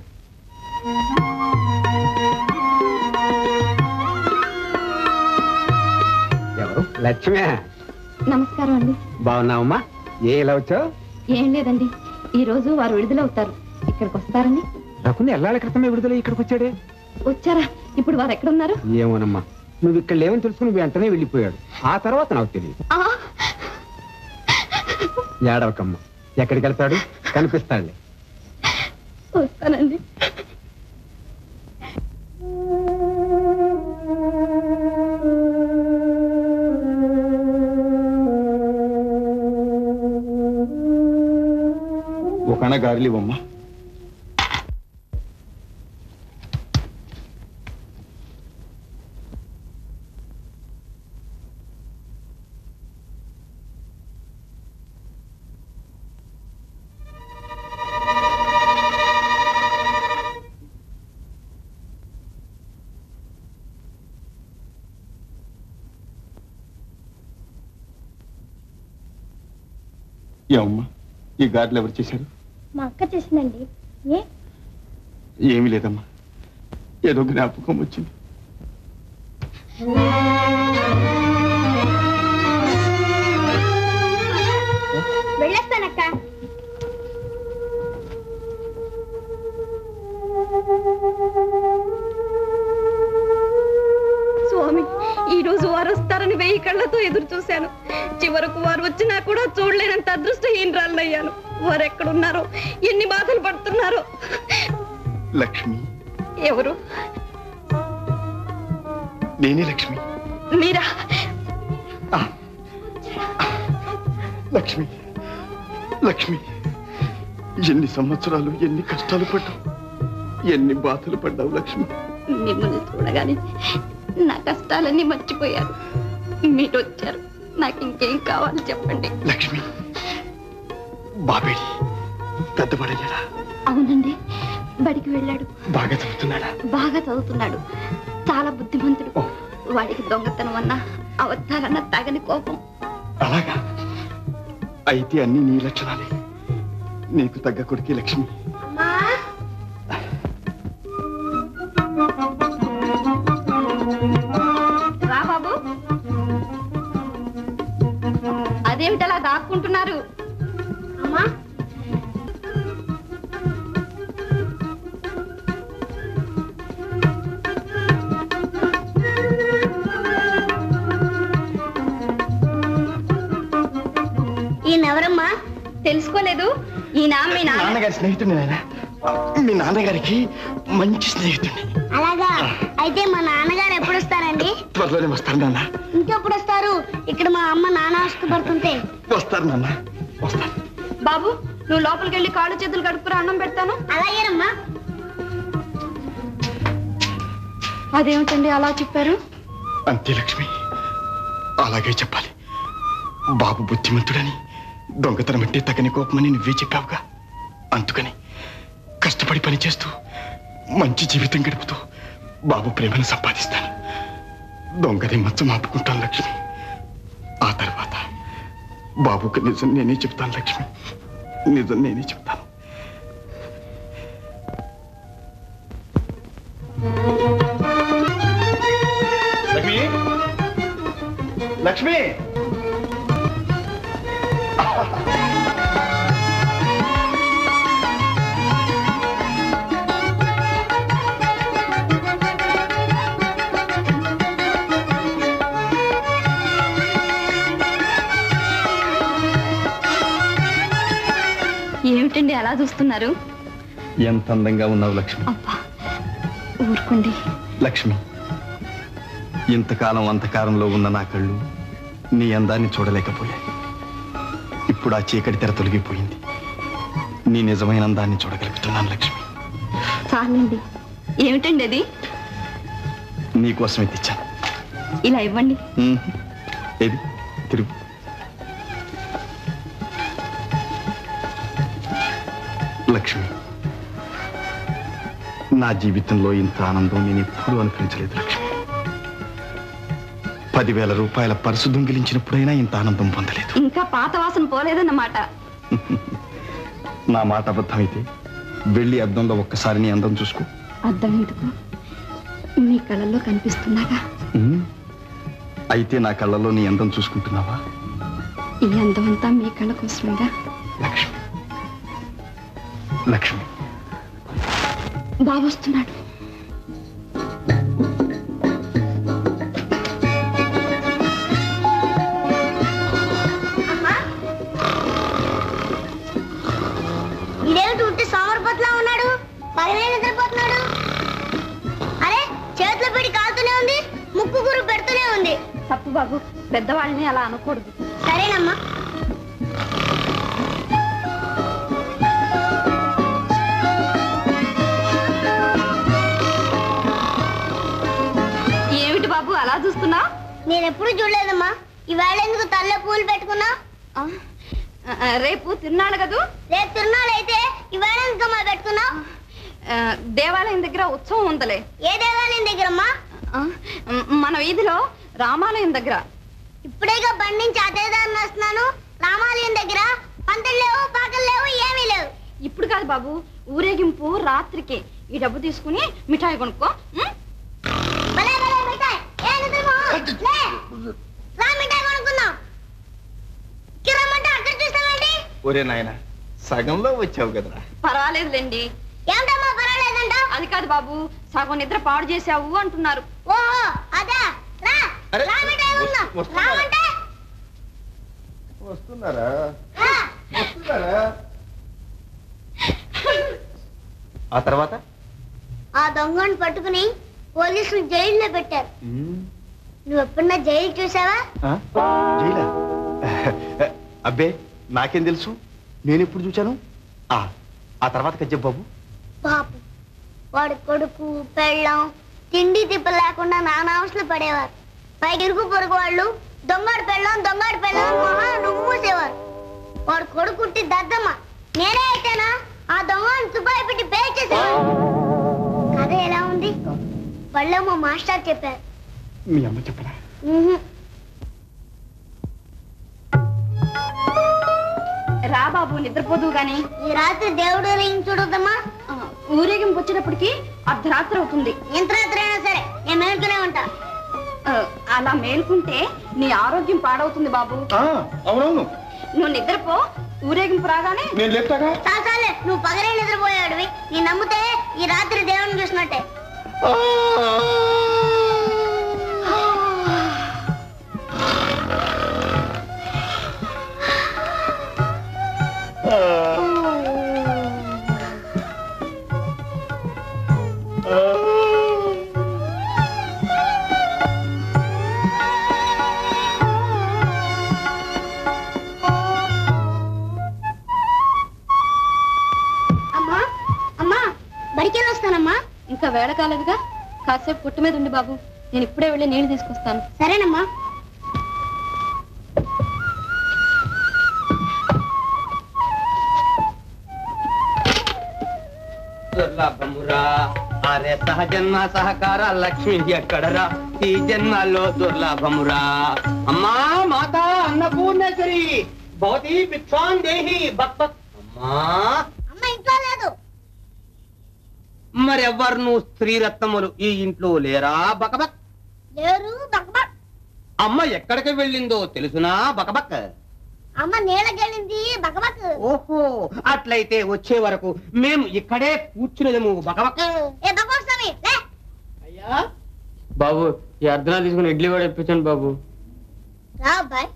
ఎవరు? లక్ష్మే. నమస్కారం అండి. బాగున్నావమ్మా? ఎలా వచ్చావు? ఏం లేదండి, ఈ రోజు వారు విడుదలవుతారు. ఇక్కడికి వస్తారని. రకుని ఎల్లాళ్ళ క్రితమే విడుదల ఇక్కడికి వచ్చాడే. వచ్చారా? ఇప్పుడు వారు ఎక్కడున్నారు? ఏమోనమ్మా, నువ్వు ఇక్కడ లేవని తెలుసుకుని వెంటనే వెళ్ళిపోయాడు. ఆ తర్వాత నాకు తెలియదు. ఏడవకమ్మా, ఎక్కడికి వెళ్తాడు? కనిపిస్తాడులే. వస్తానండి. ఒక గారెలు ఇవ్వమ్మా. ఏమమ్మా, ఈ గారెలు ఎవరు చేశారు? మా అక్క చేసిందండి. ఏమీ లేదమ్మా, ఏదో జ్ఞాపకం వచ్చింది. వెళ్ళొస్తానక్క. స్వామి, ఈ రోజు వారు వస్తారని 1000 కళ్ళతో ఎదురు చూశాను. చివరకు వారు వచ్చినా కూడా చూడలేనంత అదృష్టహీనరాలయ్యాను. వారు ఎక్కడున్నారో, ఎన్ని బాధలు పడుతున్నారో. లక్ష్మి. ఎవరు? నేనే లక్ష్మి. మీరా? లక్ష్మి, లక్ష్మి, ఎన్ని సంవత్సరాలు, ఎన్ని కష్టాలు పడ్డావు, ఎన్ని బాధలు పడ్డావు లక్ష్మి. మిమ్మల్ని చూడగానే నా కష్టాలన్నీ మర్చిపోయారు. మీరు వచ్చారు, నాకు ఇంకేం కావాలి చెప్పండి. లక్ష్మి, బాబేడి పెద్దవాడయ్యాడా? అవునండి, బడికి వెళ్ళాడు. బాగా చదువుతున్నాడా? బాగా చదువుతున్నాడు. చాలా బుద్ధిమంతుడు. వాడికి దొంగతనం అన్నా, అబద్ధాలన్నా తగని కోపం. అలాగా? అయితే అన్ని నీ లక్షణాలే. నీకు తగ్గ కొడుకే లక్ష్మి. రా బాబు. అదేమిటలా దాక్కుంటున్నారు? అమ్మా, ఈయనెవరమ్మా? తెలుసుకోలేదు. ఈయన మీ నాన్నగారి స్నేహితుడిని. నాయన, మీ నాన్నగారికి మంచి స్నేహితుడిని. అలాగా? అయితే మా నాన్నగారు ఎప్పుడు వస్తారండి? త్వరలోనే వస్తారు నాన్న. ఇంకెప్పుడు వస్తారు? ఇక్కడ మా అమ్మ నాన్న వస్తుపడుతుంటే. వస్తారు నాన్న, వస్తారు. బాబు, నువ్వు లోపలికి వెళ్ళి కాళ్ళు చేతులు కడుక్కురా, అన్నం పెడతాను. అలాగేనమ్మా. అదేమిటండి అలా చెప్పారు? అంతే లక్ష్మి, అలాగే చెప్పాలి. బాబు బుద్ధిమంతుడని, దొంగతనం అంటే తగని కోపమని నువ్వే చెప్పావుగా. అందుకని కష్టపడి పని చేస్తూ మంచి జీవితం గడుపుతూ బాబు ప్రేమను సంపాదిస్తాను. దొంగది మచ్చ మాపుకుంటాను లక్ష్మి. ఆ తర్వాత బాబుకి నిజం నేనే చెప్తాను లక్ష్మి, నిజం నేనే చెప్తాను. లక్ష్మి ఏమిటండి అలా చూస్తున్నారు? ఎంత అందంగా ఉన్నావు లక్ష్మి. అబ్బా ఊరుకోండి. లక్ష్మి, ఇంతకాలం అంధకారంలో ఉన్న నా కళ్ళు నీ అందాన్ని చూడలేకపోయాయి. ఇప్పుడు ఆ చీకటి తెర తొలగిపోయింది. నీ నిజమైన అందాన్ని చూడగలుగుతున్నాను లక్ష్మి. చాలండి. ఏమిటండి అది? నీకోసమే తెచ్చాను. ఇలా ఇవ్వండి. ఏది తిరుగు. లక్ష్మి, నా జీవితంలో ఇంత ఆనందం నేను ఎప్పుడూ అనుభవించలేదు లక్ష్మి. 10,000 రూపాయల పర్సు దొంగిలించినప్పుడైనా ఇంత ఆనందం పొందలేదు. ఇంకా పాత వాసన పోలేదన్నమాట. నా మాట అబద్ధమైతే వెళ్ళి అద్దంలో ఒక్కసారి నీ అందం చూసుకో. అద్దం ఎందుకు? మీ కళ్ళల్లో కనిపిస్తున్నాగా. అయితే నా కళ్ళలో నీ అందం చూసుకుంటున్నావా? ఈ అందం అంతా మీ కళ్ళ కోసమేగా. లక్ష్మి, లక్ష్మి. బాబు వస్తున్నాడు. ఇదేమిటి ఉంటే సోమరపట్లా ఉన్నాడు? పగలే నిద్రపోతున్నాడు. అరే చేతిలో పెట్టి కాలుతూనే ఉంది, ముక్కు గురు పెడుతూనే ఉంది. తప్పు బాబు, పెద్దవాళ్ళని అలా అనకూడదు. సరేనమ్మా. ఏమిటి బాబు అలా చూస్తున్నా? నేనెప్పుడు చూడలేదమ్మా. ఈవేళ ఎందుకు తల్ల పూలు పెట్టుకున్నా? రేపు తిరునాడు కదూ. రేపు తిరునాడు అయితే ఈవేళ ఎందుకమ్మా పెట్టుకున్నా? దేవాలయం దగ్గర ఉత్సవం ఉందలే. ఏ దేవాలయం దగ్గరమ్మా? మన వీధిలో రామాలయం దగ్గర. ఇప్పుడేగా బండి నుంచి అదేదాన్ని వస్తున్నాను. రామాలయం దగ్గర పంటలు లేవు, పాకలు లేవు, ఏమీ లేవు. ఇప్పుడు కాదు బాబు, ఊరేగింపు రాత్రికి. ఈ డబ్బు తీసుకుని మిఠాయి కొనుక్కో. ఒరే నాయన, సగంలో వచ్చావు కదరా. పర్వాలేదులేండి. ఏంటమ్మా పర్వాలేదంట? అది కాదు బాబు, సగం నిద్ర పాడు చేసావు అంటున్నారు. ఓహో అదా. వస్తున్నారా? ఆ తర్వాత ఆ దొంగను పట్టుకుని పోలీసులు జైల్లో పెట్టారు. నువ్వు ఎప్పుడన్నా జైలు చూసావా? జైలా? అబ్బే, నాకేం తెలుసు, నేను ఎప్పుడు చూశాను. ఆ తర్వాత కజ్జబ్ బాబు పాపం వాడి కొడుకు పెళ్ళం తిండి తిప్ప లేకుండా నానావసలు పడేవారు. పైకి ఇరుగు పొరుగు వాళ్ళు దొంగడు పెళ్ళం మొహా నువ్వు మూసేవారు. వాడు కొడుకుట్టి దద్దమ్మ. నేనే అయితేనా ఆ దొంగను తుపాయి పెట్టి పేర్చేసేవాడు. కథ ఎలా ఉంది? వాళ్ళేమో మాస్టర్ చెప్పారు. మీ అమ్మ చెప్పరా? రా బాబు, నిద్రపోదు గాని. ఈ రాత్రి దేవుడు చూడదమ్మా. ఊరేగింపు వచ్చేటప్పటికి అర్ధరాత్రి అవుతుంది. ఎంత రాత్రి అయినా సరే నేను మేలుకునే ఉంటా. అలా మేలుకుంటే నీ ఆరోగ్యం పాడవుతుంది బాబు. అవునవును, నువ్వు నిద్రపో. ఊరేగింపు రాగానే నేను లేపుతాగా. చాలే, నువ్వు పగలే నిద్రపోయాడువి. నీ నమ్మితే ఈ రాత్రి దేవుని చూసినట్టే. ఇంకా వేళ కాలేదుగా, కాసేపు పుట్టు మీద ఉండి బాబు. నేను ఇప్పుడే వెళ్ళి నీళ్లు తీసుకొస్తాను. సరేనమ్మా. దుర్లభమురా అరే సహజన్మ సహకార లక్ష్మి ఎక్కడరా ఈ జన్మలో దుర్లభమురా. అమ్మా మాత అన్నపూర్ణేశ్వరి భవతి భిక్షాం దేహి భక్త. అమ్మా అమ్మ ఇంట్లో లేదు. మరెవ్వరు నువ్వు స్త్రీ రత్నములు ఈ ఇంట్లో లేరా? బకబక్ లేరు. అమ్మ ఎక్కడికి వెళ్ళిందో తెలుసునా బకబక్? అమ్మ నీళ్ళకెళ్ళింది బకబక్. ఓహో, అట్లయితే వచ్చే వరకు మేము ఇక్కడే కూర్చునేదము బకబక్. ఏ బకబక్ స్వామి లే. అయ్యా బాబు, ఈ అర్ధనా తీసుకుని ఇడ్లీ కూడా ఇప్పించండి బాబు. రా అబ్బాయి.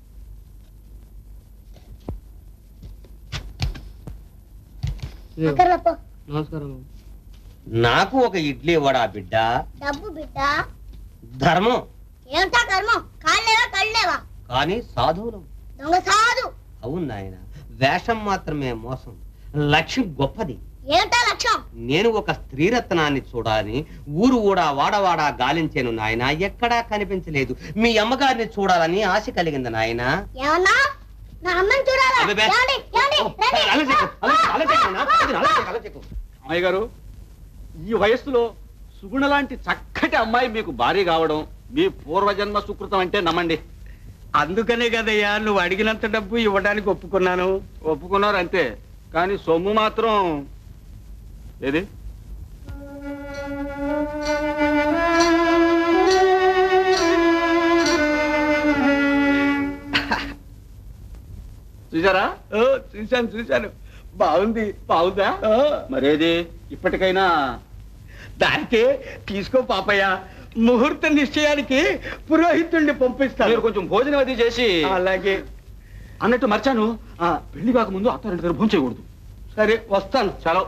అక్కర్లపో. నమస్కారం. నాకు ఒక ఇడ్లీ వడా బిడ్డ. డబ్బు బిడ్డ. ధర్మం. ఏమిటా కర్మం? కాళ్ళేవా కళ్ళేవా? కానీ సాధువులం. దొంగ సాధు. అవును నాయన, వేషం మాత్రమే మోసం. లక్ష్యం గొప్పది. ఏమిటా లక్ష్యం? నేను ఒక స్త్రీరత్నాన్ని చూడాలని ఊరు ఊడా వాడవాడా గాలించాను నాయన, ఎక్కడా కనిపించలేదు. మీ అమ్మగారిని చూడాలని ఆశ కలిగింది నాయన. ఏమన్నా? నా అమ్మని చూడాలా? అబ్బబ్బే. ఏమండి? ఏమండి? రండి. అమ్మాయి గారు, ఈ వయస్సులో సుగుణ లాంటి చక్కటి అమ్మాయి మీకు భారీ కావడం మీ పూర్వజన్మ సుకృతం అంటే నమ్మండి. అందుకనే కదయ్యా నువ్వు అడిగినంత డబ్బు ఇవ్వడానికి ఒప్పుకున్నాను. ఒప్పుకున్నారు అంతే, కానీ సొమ్ము మాత్రం ఏది? చూసారా? చూశాను. బాగుంది. బాగుందా? మరేది ఇప్పటికైనా దానికే తీసుకో పాపయ్య. ముహూర్త నిశ్చయానికి పురోహితుడిని పంపిస్తాను. మీరు కొంచెం భోజనం అది చేసి. అలాగే. అన్నట్టు మర్చాను, పెళ్లి కాకముందు అత్తారింటి దగ్గర భోజనం చేయకూడదు. సరే వస్తాను. చాలా.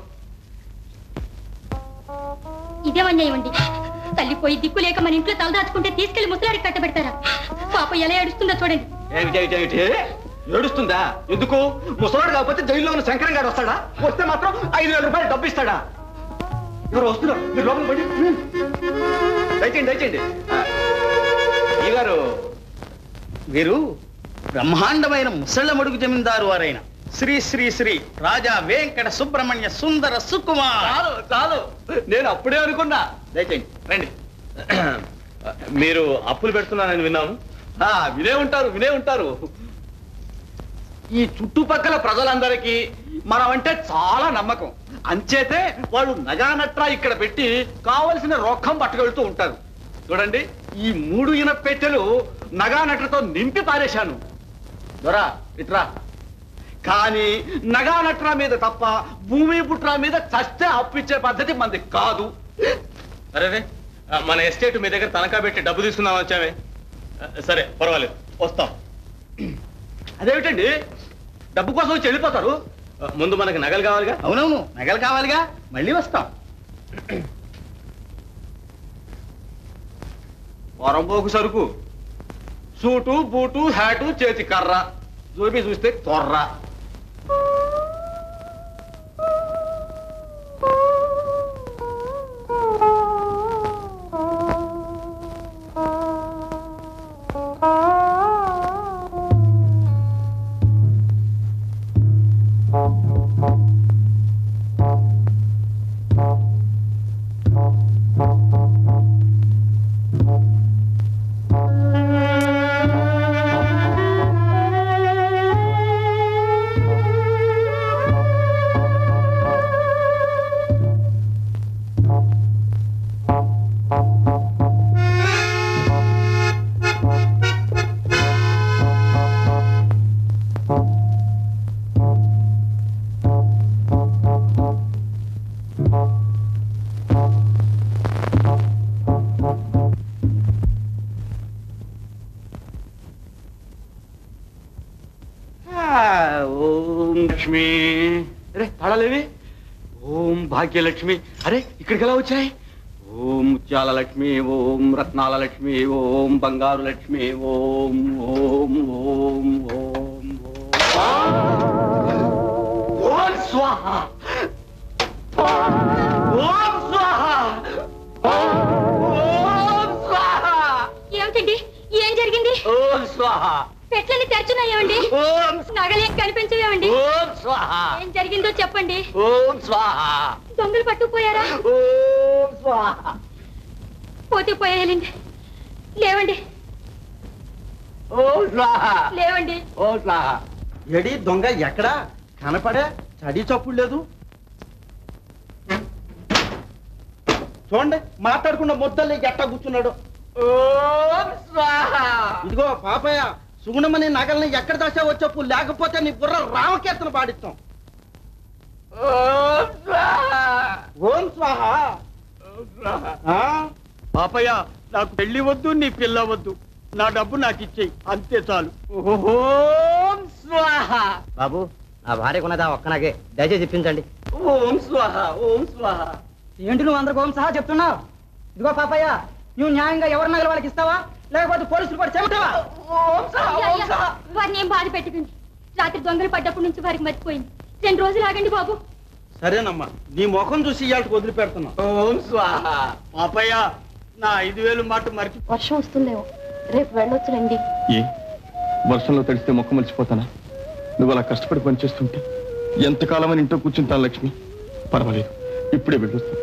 ఇదేమన్యాయమండి. తల్లిపోయి దిక్కు లేక మన ఇంట్లో తలదాచుకుంటే తీసుకెళ్లి ముసలాడికి కట్టబెడతారా? పాప ఎలా ఏడుస్తుందో చూడండి. ఏమిటి ఏడుస్తుందా? ఎందుకు? ముసలాడు కాకపోతే జైల్లో ఉన్న శంకరం గారు వస్తాడా? వస్తే మాత్రం 5,000 రూపాయలు డబ్బు ఇస్తాడా? ఎవరు వస్తున్నారు? మీరు లోపల పడి దయచేయండి. ఈ గారు, వీరు బ్రహ్మాండమైన ముసళ్ళ మడుగు జమీందారు వారైన శ్రీ శ్రీ శ్రీ రాజా వెంకట సుబ్రహ్మణ్య సుందర సుకుమార్. చాలు, నేను అప్పుడే అనుకున్నా. దయచేయండి, రండి. మీరు అప్పులు పెడుతున్నారని విన్నాము. వినే ఉంటారు. ఈ చుట్టుపక్కల ప్రజలందరికీ మనం అంటే చాలా నమ్మకం. అంచేతే వాళ్ళు నగానట్రా ఇక్కడ పెట్టి కావలసిన రొక్కం పట్టుకెళ్తూ ఉంటారు. చూడండి, ఈ 3 ఇనప పెట్టెలు నగానట్రతో నింపి పారేశాను. దొరా ఇట్రా. కానీ నగానట్రా మీద తప్ప భూమి పుట్రా మీద చస్తే అప్పిచ్చే పద్ధతి మనది కాదు. అరే, మన ఎస్టేట్ మీ దగ్గర తనఖా పెట్టి డబ్బు తీసుకుందాం వచ్చామే. సరే పర్వాలేదు, వస్తాం. అదేమిటండి, డబ్బు కోసం వచ్చి వెళ్ళిపోతారు? ముందు మనకి నగలు కావాలిగా. అవునవును, నగలు కావాలిగా. మళ్ళీ వస్తాం. పొరంపోకు సరుకు, సూటు బూటు హ్యాటు చేతి కర్ర, జోబి చూస్తే తొర్ర. ఓం లక్ష్మి. అరే తాళాలేవి? ఓం భాగ్యలక్ష్మి. అరే ఇక్కడికి ఎలా వచ్చాయి? ఓం ముత్యాల లక్ష్మి, ఓం రత్నాల లక్ష్మి, ఓం బంగారు లక్ష్మి, ఓం ఓం ఓం ఓం ఓం స్వాహ, ఓం స్వాహ, ఓం స్వాహ. ఏమిటండి, ఏం జరిగింది? ఓం స్వాహ. పెట్లని తెరచున్నాయేమండి? నగలేం కనిపించవేమండి? ఓం స్వాహ. ఏం జరిగిందో చెప్పండి. ఓం స్వాహ. దొంగలు పట్టుకుపోయారా? ఓం స్వాహ. పోతే పోయాలండి. లేవండి, ఓం స్వాహ. లేవండి. ఓం స్వాహ. ఎడి దొంగ ఎక్కడా కనపడే? చడి చప్పుడు లేదు. చూడండి, మాట్లాడకుండా ముద్దల్ని ఎట్టా కూర్చున్నాడు. ఇదిగో పాపయ్య, సుగుణమని నగల్ని ఎక్కడ దాచావో చెప్పు, లేకపోతే నీ బుర్ర రామకీర్తన పాడిస్తాం. ఓం స్వాహ. పాపయ్య, నాకు పెళ్లి వద్దు, నీ పిల్ల వద్దు, నా డబ్బు నాకు ఇచ్చేయి, అంతే చాలు. ఓం స్వాహ. బాబు, నా భార్య కొన్నదా ఒక్క నాకే, దయచేసి ఇప్పించండి. ఓం స్వాహ, ఓం స్వాహ. ఏంటి నువ్వు అందరికి ఓం సహా చెప్తున్నావు? ఇదిగో పాపయ్య, నువ్వు న్యాయంగా ఎవరి నగలు వాళ్ళకి ఇస్తావా, లేకపోతే పోలీసులు కూడా చెబుతావా? వారిని ఏం బాధ పెట్టకండి. రాత్రి దొంగలు పడ్డప్పటి నుంచి వారికి మర్చిపోయింది. 2 రోజులు ఆగండి బాబు. సరేనమ్మా, నీ ముఖం చూసి ఇవాళకి వదిలిపెడుతున్నా. ఓం స్వాహ. పాపయ్య, నా 5,000 మాట మర్చి. వర్షం వస్తుందేమో, రేపు వెళ్ళొచ్చులండి. ఏ వర్షంలో తడిస్తే మొక్క మర్చిపోతానా? నువ్వు అలా కష్టపడి పనిచేస్తుంటే ఎంతకాలమని ఇంట్లో కూర్చుంటాను లక్ష్మి. పర్వాలేదు, ఇప్పుడే వెళ్ళొస్తా.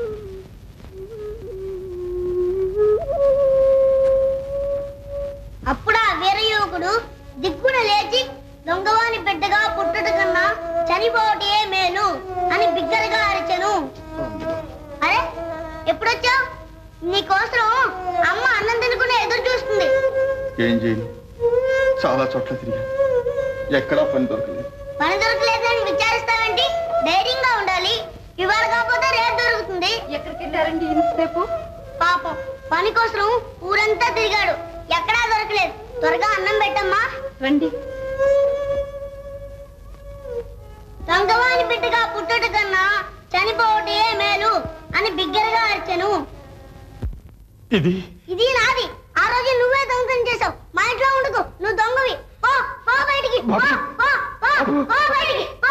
అప్పుడా వీర యువకుడు దిక్కున లేచి దొంగవాని బిడ్డగా పుట్టుట కన్నా చనిపోవటే మేలు అని బిగ్గరగా అరిచెను. అరే, ఎప్పుడొచ్చావు? నీకోసం అమ్మ అన్నం తినకుండా ఎదురు చూస్తుంది. ఏం చేయను, చాలా చోట్ల తిరిగాను, ఎక్కడా పని దొరకలేదు. పని దొరకలేదని విచారిస్తావేంటి? ధైర్యంగా ఉండాలి. ఇవాళ కాకపోతే రేపు దొరుకుతుంది. ఎక్కడికి వెళ్ళారండి ఇంతసేపు? పాపం, పని కోసం ఊరంతా తిరిగాడు, ఎక్కడా దొరకలేదు. త్వరగా అన్నం పెట్టమ్మా. రండి. దొంగవాని బిడ్డగా పుట్టుట కన్నా చనిపోవటే మేలు అని బిగ్గరగా అరిచెను. ఇది నాది. ఆ రోజు నువ్వే దొంగతనం చేసావు. మా ఇంట్లో ఉండకు, నువ్వు దొంగవి. పో పో బయటికి, పో పో పో పో బయటికి పో.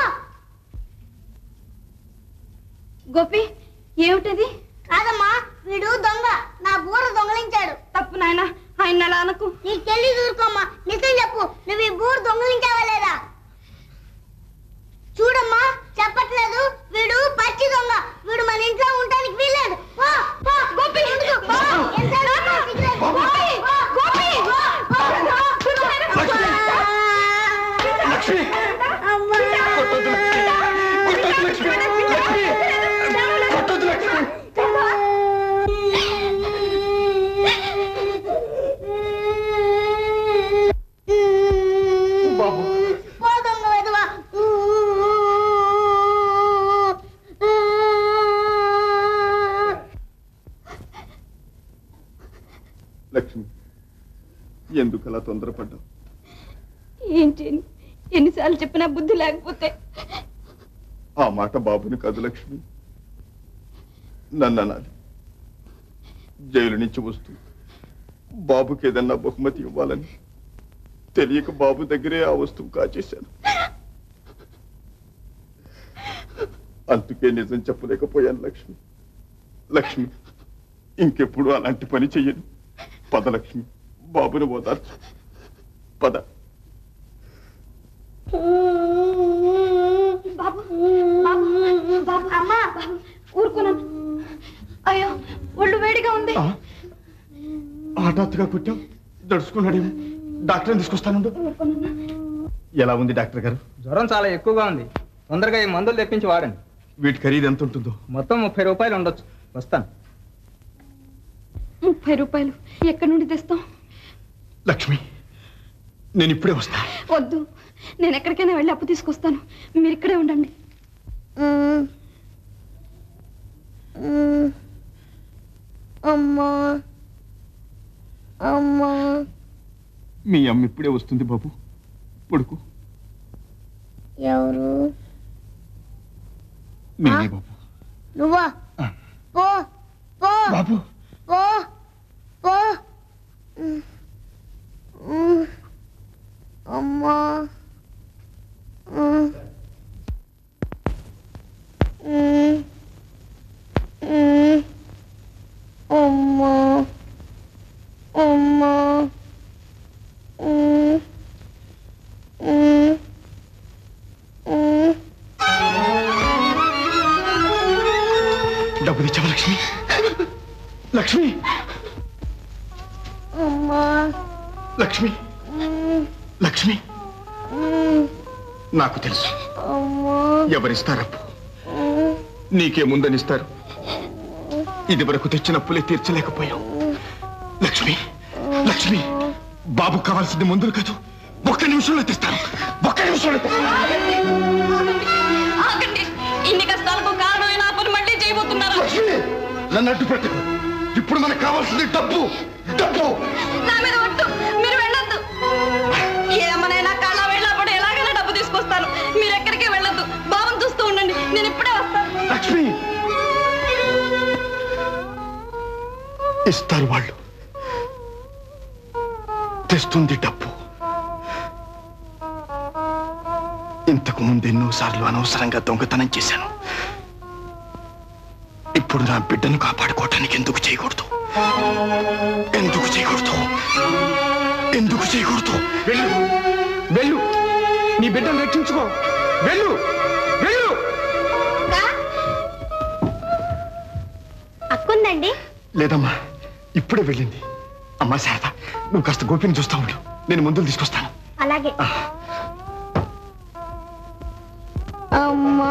గోపి, ఏమిటది? కాదమ్మా, వీడు దొంగ. నా బూర దొంగలించాడు. తప్పు నాయన, ఆయన అలా అనకు. నీకు తెలియదు, ఊరుకోమ్మా. నిజం చెప్పు, నువ్వు ఈ బూర దొంగలించావా లేదా? చూడమ్మా, చెప్పట్లేదు. వీడు పచ్చి దొంగ. వీడు మన ఇంట్లో ఉండడానికి వీల్లేదు. పో పో గోపి, ఉండకు. పో. లక్ష్మి, లక్ష్మి, ఎందుకు అలా తొందరపడ్డావు? ఏం చేయను, ఎన్నిసార్లు చెప్పినా బుద్ధి లేకపోతే. ఆ మాట బాబుని కాదు లక్ష్మి, నన్ను అనాలి. జైలు నుంచి వస్తూ బాబుకి ఏదన్నా బహుమతి ఇవ్వాలని తెలియక బాబు దగ్గరే ఆ వస్తువు కాచేశాను. అందుకే నిజం చెప్పలేకపోయాను లక్ష్మి. లక్ష్మి, ఇంకెప్పుడు అలాంటి పని చెయ్యను. పద లక్ష్మి, బాబుని ఓదార్చు. పద. బాబు, బాబు, బాబు, అమ్మా, ఊరుకున్నాను. అయ్యో, ఒళ్ళు వేడిగా ఉంది. హఠాత్తుగా కుట్టావు, దడుచుకున్నాడేమో. డాక్టర్ని తీసుకొస్తానుండు. ఎలా ఉంది డాక్టర్ గారు? జ్వరం చాలా ఎక్కువగా ఉంది. తొందరగా ఈ మందులు తెప్పించి వాడండి. వీటి ఖరీదు ఎంత ఉంటుందో? మొత్తం 30 రూపాయలు ఉండొచ్చు. వస్తాను. 30 రూపాయలు ఎక్కడి నుండి తెస్తాం? లక్ష్మి, నేను ఇప్పుడే వస్తా. వద్దు, నేను ఎక్కడికైనా వెళ్ళి అప్పు తీసుకొస్తాను. మీరు ఇక్కడే ఉండండి. అమ్మా అమ్మా. మీ అమ్మ ఇప్పుడే వస్తుంది బాబు, పడుకో. ఎవరు? నేనే బాబు. నువ్వా? పో పో బాబు, పో పో. అమ్మా. అమ్మా అమ్మా. డబ్బు తెచ్చావా లక్ష్మి? లక్ష్మి, అమ్మా. లక్ష్మి, లక్ష్మి, నాకు తెలుసు ఎవరిస్తారప్పు. నీకే ముందనిస్తారు. ఇది వరకు తెచ్చిన అప్పులే తీర్చలేకపోయావు. లక్ష్మి లక్ష్మి బాబు కావాల్సింది మందులు కాదు, ఒక్క నిమిషంలో తెస్తాను, ఒక్క నిమిషంలో ఆగండి. ఇన్ని కష్టాలకు కారణమైన ఆ పని మళ్ళీ చేయబోతున్నారు. నన్ను అడ్డు పెట్టకు. ఇప్పుడు మనకు కావాల్సింది డబ్బు, డబ్బు. నా మీద ఒట్టు, మీరు వెళ్ళొద్దు. ఏమనైనా కాళ్ళ వెళ్ళప్పుడు ఎలాగైనా డబ్బు తీసుకొస్తాను. మీరు ఎక్కడికి వెళ్ళొద్దు, బాబుని చూస్తూ ఉండండి. నేను ఇప్పుడే వస్తాను. లక్ష్మి ఇస్తారు వాళ్ళు, తెస్తుంది డబ్బు. ఇంతకు ముందు ఎన్నోసార్లు అనవసరంగా దొంగతనం చేశాను. ఇప్పుడు నా బిడ్డను కాపాడుకోవటానికి ఎందుకు చేయకూడదు, ఎందుకు చేయకూడదు, ఎందుకు చేయకూడదు? వెళ్ళు వెళ్ళు, నీ బిడ్డను రక్షించుకో. వెళ్ళు వెళ్ళు. అక్కుందండి? లేదమ్మా, ఇప్పుడే వెళ్ళింది. అమ్మా శారద, నువ్వు కాస్త గోపిని చూస్తా ఉండు, నేను మందులు తీసుకొస్తాను. అలాగే. అమ్మా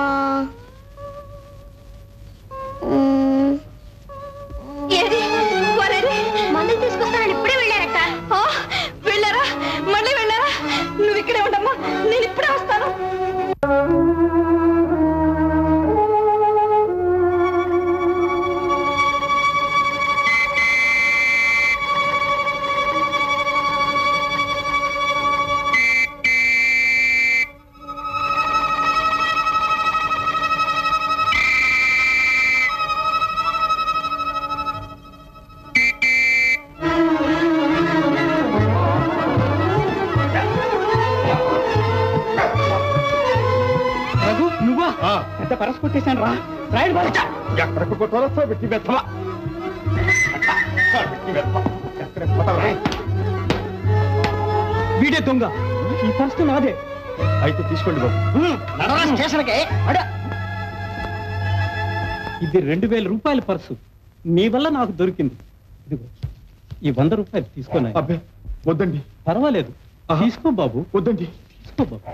ఏది వారేది? మందులు తీసుకొస్తానని ఇప్పుడే వెళ్ళారక్క. వెళ్ళారా? మళ్ళీ వెళ్ళారా? నువ్వు ఇక్కడే ఉండమ్మా, నేను ఇప్పుడే వస్తాను. ఎంత పరస్ కొట్టేశాను రా. రాయుడు ఎక్కడికి కొట్టాలో పెట్టి వెత్తవా. వీడే దొంగ. ఈ పర్స్ నాదే. అయితే తీసుకోండి బాబు. స్టేషన్కే ఇది 2000 రూపాయల పర్సు. నీ వల్ల నాకు దొరికింది. ఇదిగో ఈ 100 రూపాయలు తీసుకున్నా. అబ్బే వద్దండి. పర్వాలేదు, తీసుకో బాబు. వద్దండి, తీసుకో బాబు.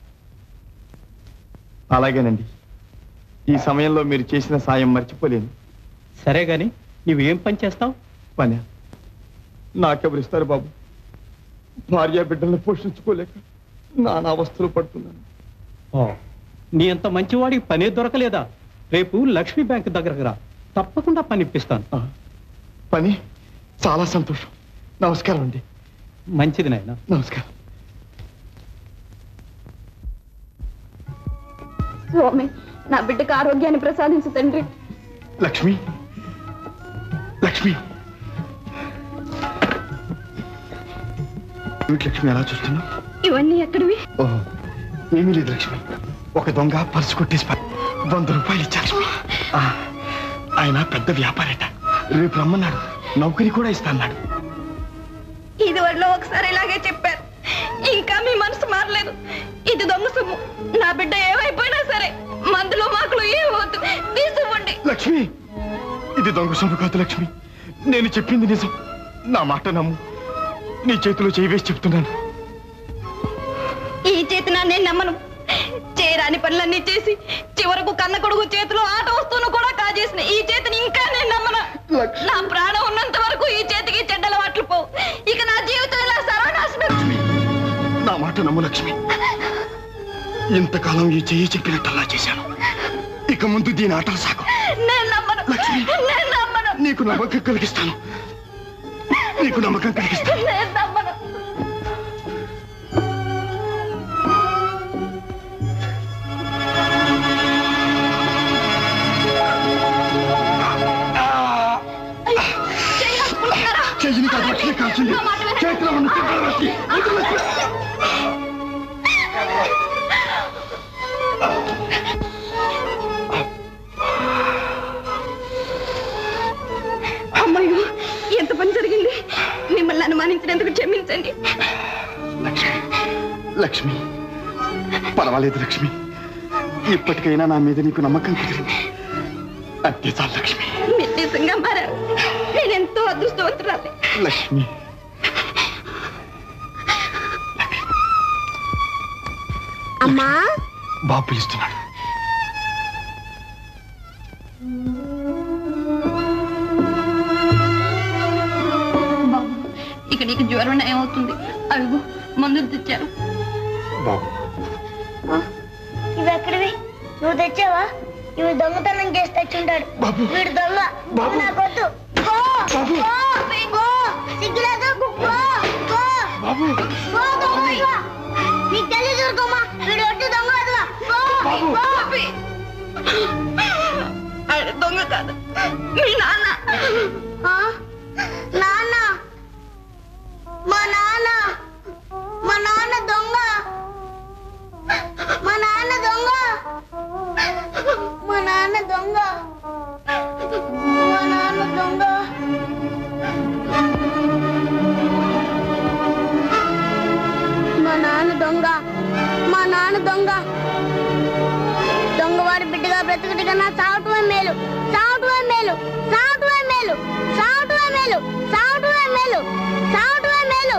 అలాగేనండి, ఈ సమయంలో మీరు చేసిన సాయం మర్చిపోలేను. సరే గాని నువ్వేం పని చేస్తావు? పని నాకెవరిస్తారు బాబు? భార్య బిడ్డలను పోషించుకోలేక నానా అవస్థలు పడుతున్నాను. నీ అంత మంచివాడికి పనే దొరకలేదా? రేపు లక్ష్మీ బ్యాంక్ దగ్గరకు రా, తప్పకుండా పని ఇప్పిస్తాను. పని? చాలా సంతోషం. నమస్కారం అండి. మంచిది నాయన. నమస్కారం. స్వామి, నా బిడ్డకు ఆరోగ్యాన్ని ప్రసాదించు తండ్రి. లక్ష్మి లక్ష్మి లక్ష్మి ఎలా చూస్తున్నావు? ఇవన్నీ ఎక్కడివి? ఓహో, ఏమీ లేదు లక్ష్మి. ఒక దొంగ పర్సు కొట్టేసి 100 రూపాయలు ఇచ్చారు. ఆయన పెద్ద వ్యాపారట. రేపు రమ్మన్నాడు, నౌకరీ కూడా ఇస్తాన్నాడు. ఇది వరలో ఒకసారి ఇలాగే చెప్పారు, ఇంకా మీ మనసు మారలేదు. ఇది దొంగ సొమ్ము. నా బిడ్డ ఏమైపోయినా సరే మందులో మాకులు ఏమవుతు తీసుకోండి. లక్ష్మి, ఇది దొంగ సొమ్ము కాదు లక్ష్మి. నేను చెప్పింది నిజం. నా మాట నమ్ము. నీ చేతిలో చేయి వేసి చెప్తున్నాను. ఈ చేతి నేను నమ్మను. చేయరాని పనులన్నీ చేసి చివరకు కన్న కొడుకు చేతిలో ఆట వస్తువును కూడా కాజేసిన ఈ చేతిని ఇంకా నేను నమ్మను. నా ప్రాణం ఉన్నంత వరకు ఈ చేతికి చెడ్డలవాట్లు పోవు. ఇక నా జీవితం ఇలా సర్వనాశనం. నా మాట నమ్ము లక్ష్మి. ఇంతకాలం ఈ చెయ్యి చెప్పినట్టల్లా చేశాను. ఇక ముందు దీని ఆటలు సాగు. నేను నమ్మను. నేను నమ్మను. నీకు నమ్మకం కలిగిస్తాను. నీకు నమ్మకం కలిగిస్తాను. నేను నమ్మను. చెయ్యిని కాదు లక్ష్మి కాల్చింది. చేతిలో ఉన్న చిల్లర లక్ష్మి. అమ్మయ్యో, ఎంత పని జరిగింది. మిమ్మల్ని అనుమానించినందుకు క్షమించండి. లక్ష్మి లక్ష్మి పర్వాలేదు లక్ష్మి. ఇప్పటికైనా నా మీద నీకు నమ్మకం కుదిరింది. అంతే చాలు లక్ష్మి. మీరు నిజంగా మారారు. నేనెంతో అదృష్టవంతురాలి. లక్ష్మి అమ్మా, బాబు పిలుస్తున్నాడు. ఇక నీకు జ్వరం నయం అవుతుంది. అడుగు మందులు తెచ్చారు. ఇవి ఎక్కడివి? నువ్వు తెచ్చావా? ఇవి దొంగతనం చేసి తెచ్చుంటాడు. వీడు దొంగ. నాకొద్దు. నీకు తెలియదు ఊరుకోమా. వీడు ఒట్టి దొంగ. దొంగ కాదు, మీ నాన్న. నాన్న, మా నాన్న, మా నాన్న దొంగ, మా నాన్న దొంగ, మా నాన్న దొంగ, మా నాన్న దొంగ, మా నాన్న దొంగ, మా నాన్న దొంగ. దొంగవాడి బిడ్డగా బ్రతుకుటి కన్నా చావటమే మేలు, చావటమే మేలు, చావటమే మేలు, చావటమే మేలు, చావటమే మేలు, చావటమే మేలు.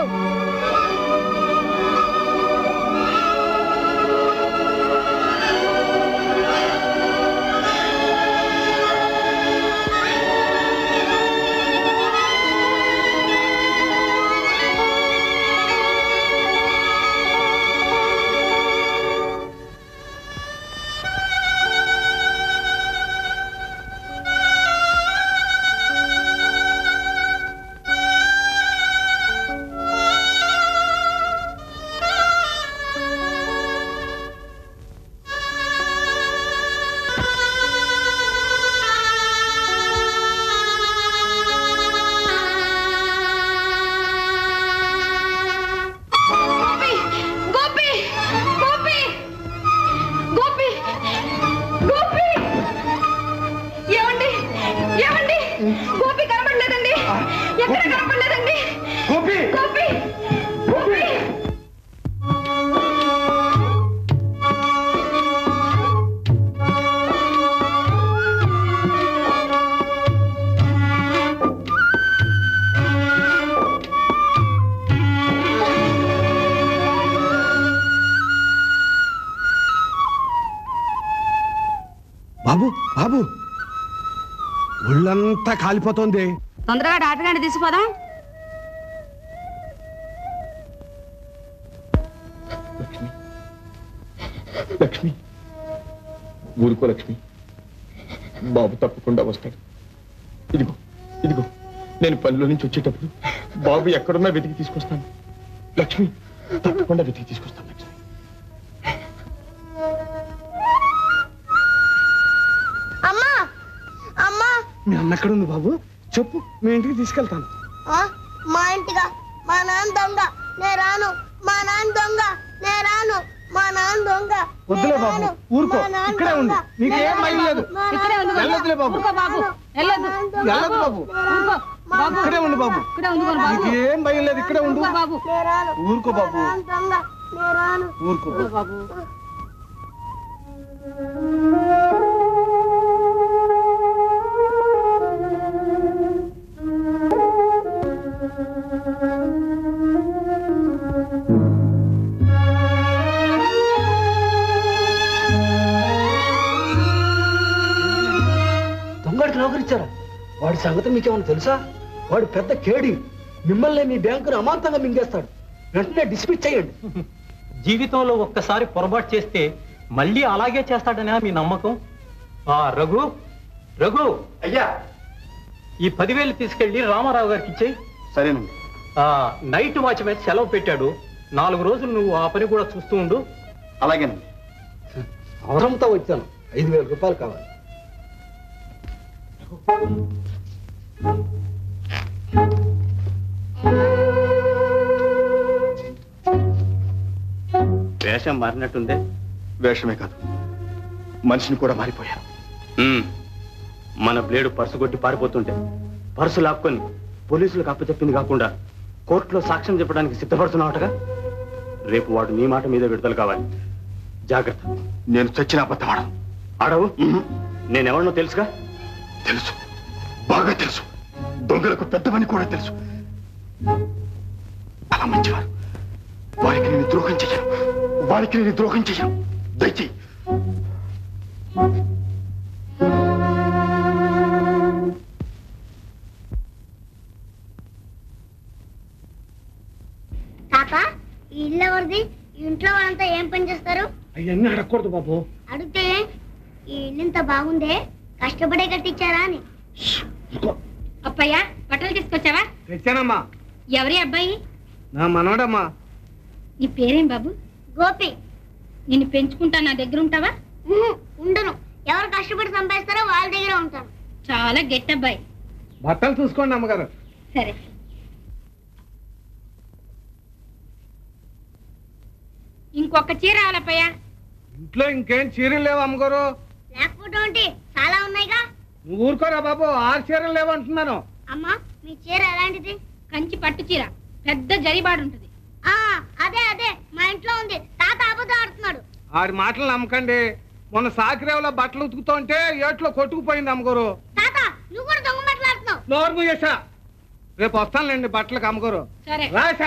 బాబు బాబు ఒళ్ళంతా కాలిపోతోంది. తొందరగా డాక్టర్ గారిని తీసుకుపోదాం. లక్ష్మి, ఊరుకో లక్ష్మి, బాబు తప్పకుండా వస్తాడు. ఇదిగో ఇదిగో, నేను పనిలో నుంచి వచ్చేటప్పుడు బాబు ఎక్కడున్నా వెతికి తీసుకొస్తాను. లక్ష్మి, తప్పకుండా వెతికి తీసుకొస్తాను. లక్ష్మి, అమ్మా, అమ్మా, మీ అన్న ఎక్కడ ఉంది బాబు? చెప్పు, మీ ఇంటికి తీసుకెళ్తాను. మా ఇంటిగా? మా నాన్న దొంగ, నేను రాను. మా నాన్న దొంగ, నేను రాను. మా నాన్న దొంగ. వద్దులే బాబు, ఊరుకో, ఇక్కడే ఉంది. నీకేం భయం లేదు. ఇక్కడే ఉంది బాబు. వెళ్ళొద్దులే బాబు. ఊరుకో బాబు, వెళ్ళొద్దు. వెళ్ళొద్దు బాబు. ఊరుకో బాబు. ఇక్కడే ఉండు బాబు. ఇక్కడే ఉండు బాబు. నీకేం భయం లేదు, ఇక్కడే ఉండు. ఊరుకో బాబు. ఊరుకో బాబు, దొంగ, నేను రాను. ఊరుకో బాబు. దొంగడికి నౌకరిచ్చారా? వాడి సంగతి మీకేమన్నా తెలుసా? వాడు పెద్ద కేడి. మిమ్మల్ని మీ బ్యాంకును అమాంతంగా మింగేస్తాడు. వెంటనే డిస్మిస్ చేయండి. జీవితంలో ఒక్కసారి పొరపాటు చేస్తే మళ్ళీ అలాగే చేస్తాడనే మీ నమ్మకం? రఘు, రఘు అయ్యా, ఈ 10,000 తీసుకెళ్లి రామారావు గారికి ఇచ్చేయి. సరేనండి. నైట్ వాచ్ మీద సెలవు పెట్టాడు. 4 రోజులు నువ్వు ఆ పని కూడా చూస్తూ ఉండు. అలాగేనండి. అవసరంతో వచ్చాను. 5,000 రూపాయలు కావాలి. వేషం మారినట్టుందే. వేషమే కాదు, మనిషిని కూడా మారిపోయాను. మన బ్లేడు పర్సు కొట్టి పారిపోతుంటే పర్సు లాక్కొని పోలీసులకు అప్పచెప్పింది కాకుండా కోర్టులో సాక్ష్యం చెప్పడానికి సిద్ధపడుతున్నావుటగా. రేపు వాడు నీ మాట మీద విడుదల కావాలి. జాగ్రత్త. నేను చచ్చిన అబద్ధమాడను. ఆడవు? నేనెవరినో తెలుసుగా? తెలుసు, బాగా తెలుసు. దొంగలకు పెద్దవని కూడా తెలుసు. అలా మంచివారు. వారికి నేను ద్రోహం చెయ్యను. వారికి నేను ద్రోహం చెయ్యను. దయచేయి. తాత ఈ ఇల్లు ఎవరిది? ఈ ఇంట్లో వాళ్ళంతా ఏం పని చేస్తారు? అవన్నీ అడగకూడదు బాబు. అడిగితే ఈ ఇల్లు ఇంత బాగుందే కష్టపడే కట్టించారా అని. అప్పయ్య బట్టలు తీసుకొచ్చావా? తెచ్చానమ్మా. ఎవరి అబ్బాయి? నా మనోడమ్మా. నీ పేరేం బాబు? గోపి. నిన్ను పెంచుకుంటా నా దగ్గర ఉంటావా? ఉండను. ఎవరు కష్టపడి సంపాదిస్తారో వాళ్ళ దగ్గర ఉంటాను. చాలా గెట్టబ్బాయి. బట్టలు చూసుకోండి అమ్మగారు. సరే. ఇంకొక చీర రావాలప్పయ్య. ఇంట్లో ఇంకేం చీరలు లేవు అమ్మగారు. లేకపోతే ఏంటి? చాలా ఉన్నాయిగా. నువ్వు ఊరుకోరా బాబు, 6 చీరలు లేవు అంటున్నాను. అమ్మా మీ చీర ఎలాంటిది? కంచి పట్టు చీర, పెద్ద జరిబాడు ఉంటుంది. అదే అదే మా ఇంట్లో ఉంది. తాత అబద్ధం ఆడుతున్నాడు. ఆడి మాటలు నమ్మకండి. మొన్న సాకిరేవులో బట్టలు ఉతుకుతుంటే ఏట్లో కొట్టుకుపోయింది అమ్మగారు. తాత నువ్వు కూడా దొంగ మాట్లాడుతున్నావు. నోరు మూయేసా. రేపు వస్తానులేండి బట్టలకు అమ్మగారు. సరే రాసా.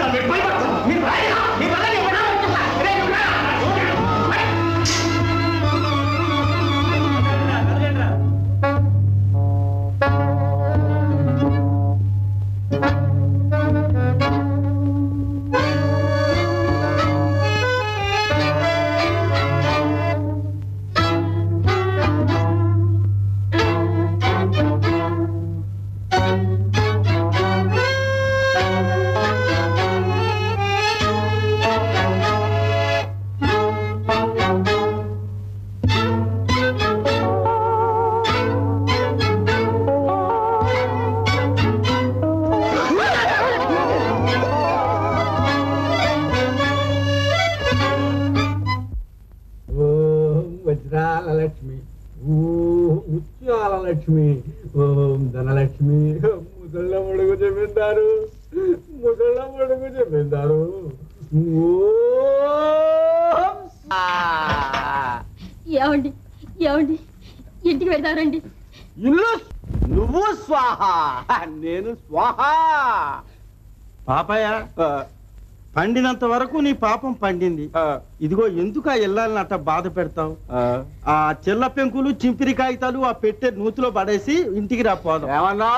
వచ్చేస్తాను మీరు భయపడతారు మీరు రాయినా మీ వల్ల నేను విడాకులు వచ్చేస్తాను రేయ్, నువ్వు రా. వజ్రాల లక్ష్మి ముత్యాల లక్ష్మి ఓం ధనలక్ష్మి ముసళ్ళ మడుగు జమీందారు ముసళ్ళ మడుగు జమీందారు ఏమండి ఏమండి ఇంటికి వెళ్తారండి ఇల్లు నువ్వు స్వాహ నేను స్వాహ పాపయ్య పండినంత వరకు నీ పాపం పండింది ఇదిగో ఎందుకు ఆ ఇల్లాలని అట్ట బాధ పెడతావు ఆ చిల్ల పెంకులు చింపిరి కాగితాలు ఆ పెట్టే నూతిలో పడేసి ఇంటికి రాపోదాం ఏమన్నా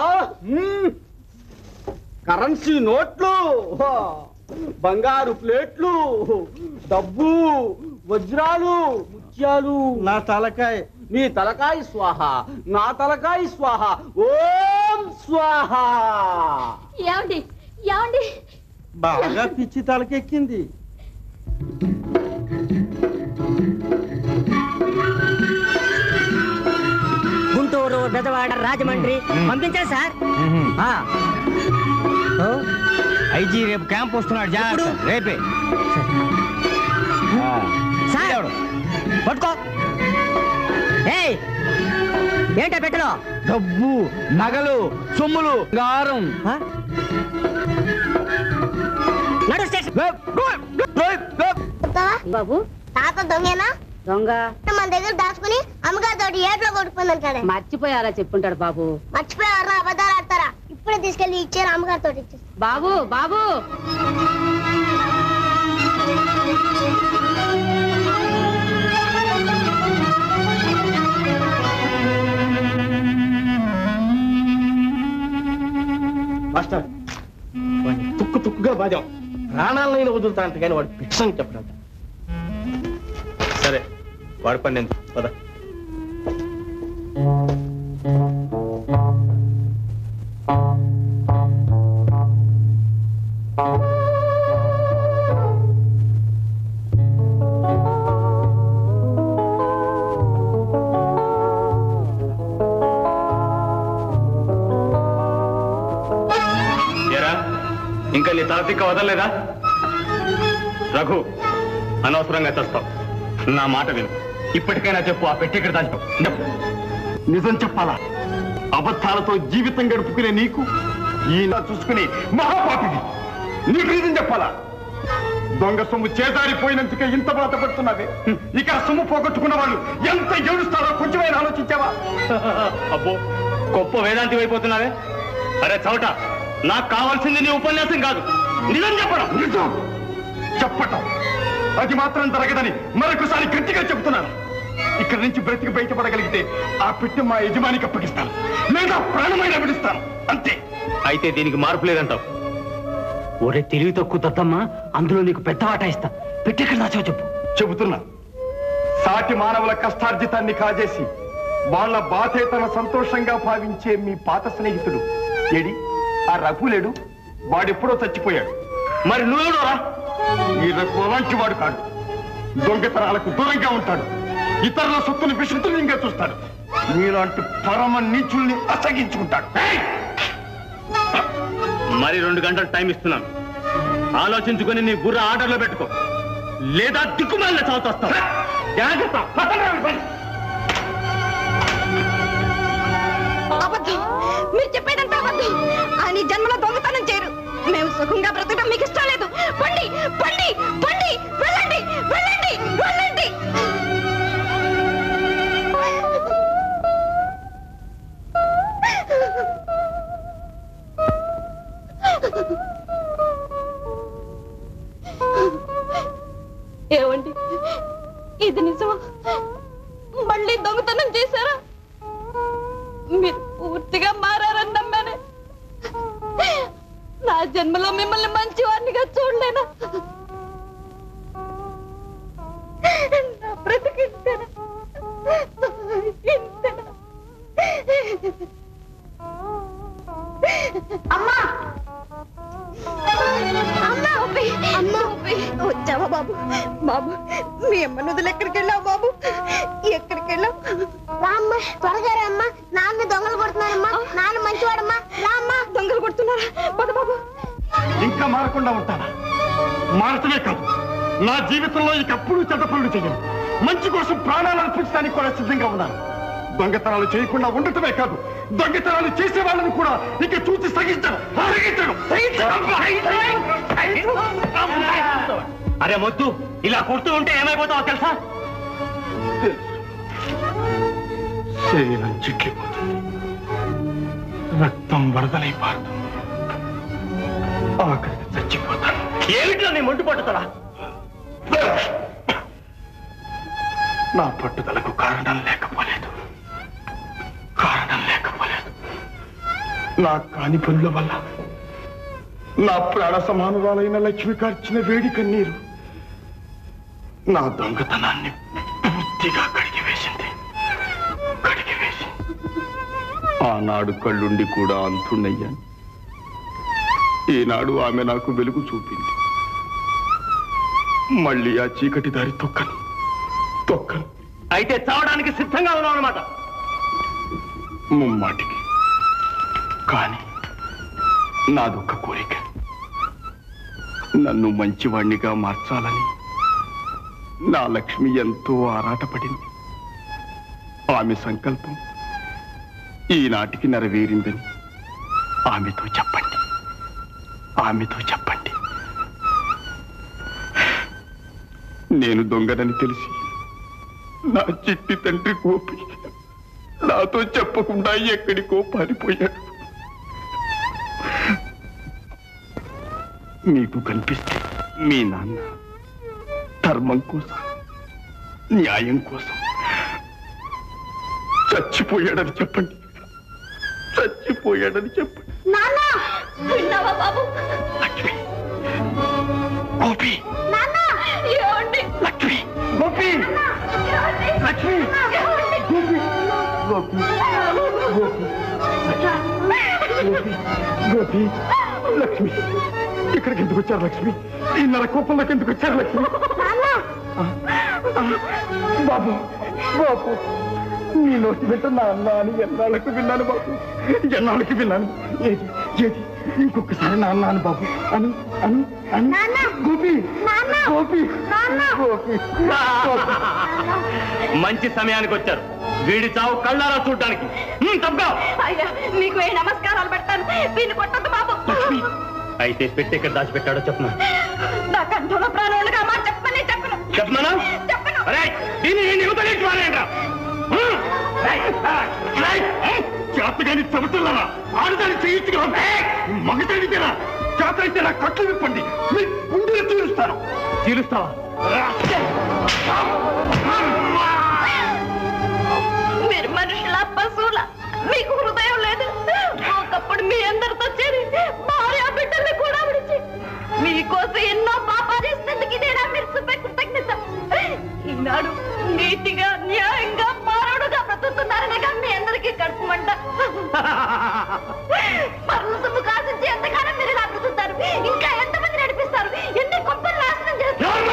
కరెన్సీ నోట్లు బంగారు ప్లేట్లు డబ్బు వజ్రాలు ముత్యాలు నా తలకాయ నీ తలకాయ స్వాహ నా తలకాయ స్వాహ ఓం స్వాహ ఏమండి ఏమండి బాగా పిచ్చి తలకెక్కింది గుంటూరు బెదవాడ రాజమండ్రి పంపించా సార్ ఐజీ రేపు క్యాంప్ వస్తున్నాడు జాగ్రత్త రేపే సార్ పట్టుకో ఏయ్ ఏంటా పెట్టలో డబ్బు నగలు సొమ్ములు గారం నడు స్టేషన్ బాబు తాత దొంగేనా దొంగ మన దగ్గర దాచుకుని అమ్మగారితో ఏట్లో కొట్టుకుందంటాడు మర్చిపోయారా చెప్పుంటాడు బాబు మర్చిపోయారా అబద్ధాలు ఆడతారా ఇప్పుడే తీసుకెళ్లి ఇచ్చారు అమ్మగారితో ఇచ్చేసి బాబు బాబు మాస్టర్ తుక్కు తుక్కుగా బాధ్యం ప్రాణాలైనా వదులుతా అంటే కానీ వాడు పిచ్చని చెప్పడంట సరే వాడి పని నేను పద ఇంకా నీ తలతిక్క వదలలేదా రఘు అనవసరంగా చేస్తావు నా మాట విను ఇప్పటికైనా చెప్పు ఆ పెట్టి ఇక్కడ దాచుకో చెప్పు నిజం చెప్పాలా అబద్ధాలతో జీవితం గడుపుకునే నీకు ఈయన చూసుకుని మహాపాపిది నీకు నిజం చెప్పాలా దొంగ సొమ్ము చేదారిపోయినందుకే ఇంత బాధపడుతున్నావే ఇక సొమ్ము పోగొట్టుకున్న వాళ్ళు ఎంత ఏడుస్తారో కొంచెమైనా ఆలోచించావా అబ్బో గొప్ప వేదాంతి అయిపోతున్నావే అరే చవట నాకు కావాల్సింది నీ ఉపన్యాసం కాదు నిజం చెప్పడం నిజం చెప్పటం అది మాత్రం జరగదని మరొకసారి గట్టిగా చెబుతున్నాను ఇక్కడి నుంచి బ్రతికి బయటపడగలిగితే ఆ పెట్టి మా యజమానికి అప్పగిస్తాను లేదా ప్రాణమైన విడుస్తాను అంతే అయితే దీనికి మార్పు లేదంటావు ఒరే తెలివి తక్కువ దత్తమ్మ అందులో నీకు పెద్ద వాటా ఇస్తా పెట్టెక్కడ దాచావు చెప్పు చెబుతున్నా సాటి మానవుల కష్టార్జితాన్ని కాజేసి వాళ్ళ బాధే తన సంతోషంగా భావించే మీ పాత స్నేహితుడు ఏడి ఆ రఘులేడు వాడెప్పుడో చచ్చిపోయాడు మరి నువ్వెవడోరా ఈ రఘు అలాంటి వాడు కాడు దొంగతనాలకు దూరంగా ఉంటాడు ఇతరుల సొత్తుని విశుద్ధంగా చూస్తాడు నీలాంటి పరమ నీచుల్ని అసగించుకుంటాడు మరి 2 గంటలు టైం ఇస్తున్నాను ఆలోచించుకొని నీ బుర్ర ఆర్డర్లో పెట్టుకో లేదా దిక్కుమాలిన చదువుతావు జాగ్రత్త అబద్ధం మీరు చెప్పేదంతా అబద్ధం ఆయన ఈ జన్మలో దొంగతనం చేయరు మేము సుఖంగా బ్రతకడం మీకు ఇష్టం లేదు పండి పండి పండి వెళ్ళండి వెళ్ళండి వెళ్ళండి ఇది నిజమా? మళ్ళీ దొంగతనం చేశారా? మీరు పూర్తిగా మారారని నమ్మానే. నా జన్మలో మిమ్మల్ని మంచివాడినిగా చూడలేనా? నా బ్రతికింతేనా? ఇంతేనా? అమ్మా వచ్చావా బాబు? బాబు మీ అమ్మ నుదులు ఎక్కడికి వెళ్ళావు బాబు? ఎక్కడికి వెళ్ళావు? రామ్మ త్వరగా రామ్మా. నాన్న దొంగలు కొడుతున్నారమ్మా. నాన్న మంచివాడమ్మా. రామ్మా. దొంగలు కొడుతున్నారా? పద బాబు. ఇంకా మారకుండా ఉంటానా? మారటమే కాదు, నా జీవితంలో ఇంకప్పుడు చెడ్డ పనులు చెయ్యను. మంచి కోసం ప్రాణాలు అర్పించడానికి కూడా సిద్ధంగా ఉన్నాను. దొంగతనాలు చేయకుండా ఉండటమే కాదు, దొంగతనాలు చేసే వాళ్ళని కూడా ఇక చూసి సహించను. అరే మొద్దు, ఇలా కొడుతూ ఉంటే ఏమైపోతావో తెలుసా? శరీరం చిట్లిపోతుంది, రక్తం వరదలై పారుతుంది, ఆఖరికి చచ్చిపోతాను. ఏమిటో నీ మొండి పట్టుదల? నా పట్టుదలకు కారణం లేకపోలేదు. నా కాని పనుల వల్ల నా ప్రాణ సమానురాలైన లక్ష్మి కార్చిన వేడి కన్నీరు నా దొంగతనాన్ని పూర్తిగా కడిగివేసింది. ఆనాడు కళ్ళుండి కూడా అంతున్నయ్యాను. ఈనాడు ఆమె నాకు వెలుగు చూపింది. మళ్ళీ ఆ చీకటి దారి తొక్కను. అయితే చావడానికి సిద్ధంగా ఉన్నావు అన్నమాట. ముమ్మాటికి. కానీ నాదొక్క కోరిక, నన్ను మంచివాణ్ణిగా మార్చాలని నా లక్ష్మి ఎంతో ఆరాటపడింది. ఆమె సంకల్పం ఈనాటికి నెరవేరిందని ఆమెతో చెప్పండి. నేను దొంగనని తెలిసి నా చిట్టి తండ్రి గోపి నాతో చెప్పకుండా ఎక్కడికో పారిపోయాడు. మీకు కనిపిస్తే మీ నాన్న ధర్మం కోసం, న్యాయం కోసం చచ్చిపోయాడని చెప్పండి. విన్నావా బాబు? గోపి, లక్ష్మి, గోపి, లక్ష్మి, గోపి, లక్ష్మి, ఇక్కడికి ఎందుకు వచ్చారు లక్ష్మి? ఈ నరకోపంలోకి ఎందుకు వచ్చారు లక్ష్మి? బాబు, నీ నోటి వెంట నా అన్న అని ఎన్నాళ్ళకి విన్నాను బాబు, ఏది ఇంకొకసారి నా అన్నాను బాబు అని. గోపి, మంచి సమయానికి వచ్చారు. వీడి చావు కళ్ళారా చూడటానికి. అయ్యా మీకు ఏ నమస్కారాలు పెడతాను. వీళ్ళు కొట్టద్దు బాబు. అయితే పెట్టి ఎక్కడ దాచిపెట్టాడో చెప్పనా? నా కంఠంలో ప్రాణులుగా మా చెప్పమని చెప్పనా? చేతగాని చెబుతున్నారా? ఆడదాన్ని చేయించుగా మగదానికేనా? చేత అయితే నా కట్లు విప్పండి, మీ గుండెలు తీరుస్తావా? మీరు మనుషుల పశువుల, మీకు హృదయం లేదు. ఒకప్పుడు మీ అందరితో చేరి భార్య బిడ్డల్ని కూడా విడిచి మీకోసం ఎన్నో పాపాలు చేసినందుకు ఇదేనా మీరు చూపే కృతజ్ఞత? ఈనాడు నీతిగా, న్యాయంగా, మానవుడుగా బ్రతుకుతున్నారనేగా మీ అందరికీ కడుపుమంట. పరుల సొమ్ము కాసించి ఎంతకాలం మీరు ఇలా బ్రతుకుతారు? ఇంకా ఎంతమంది నడిపిస్తారు? ఎన్ని కొంపలు నాశనం చేస్తారు?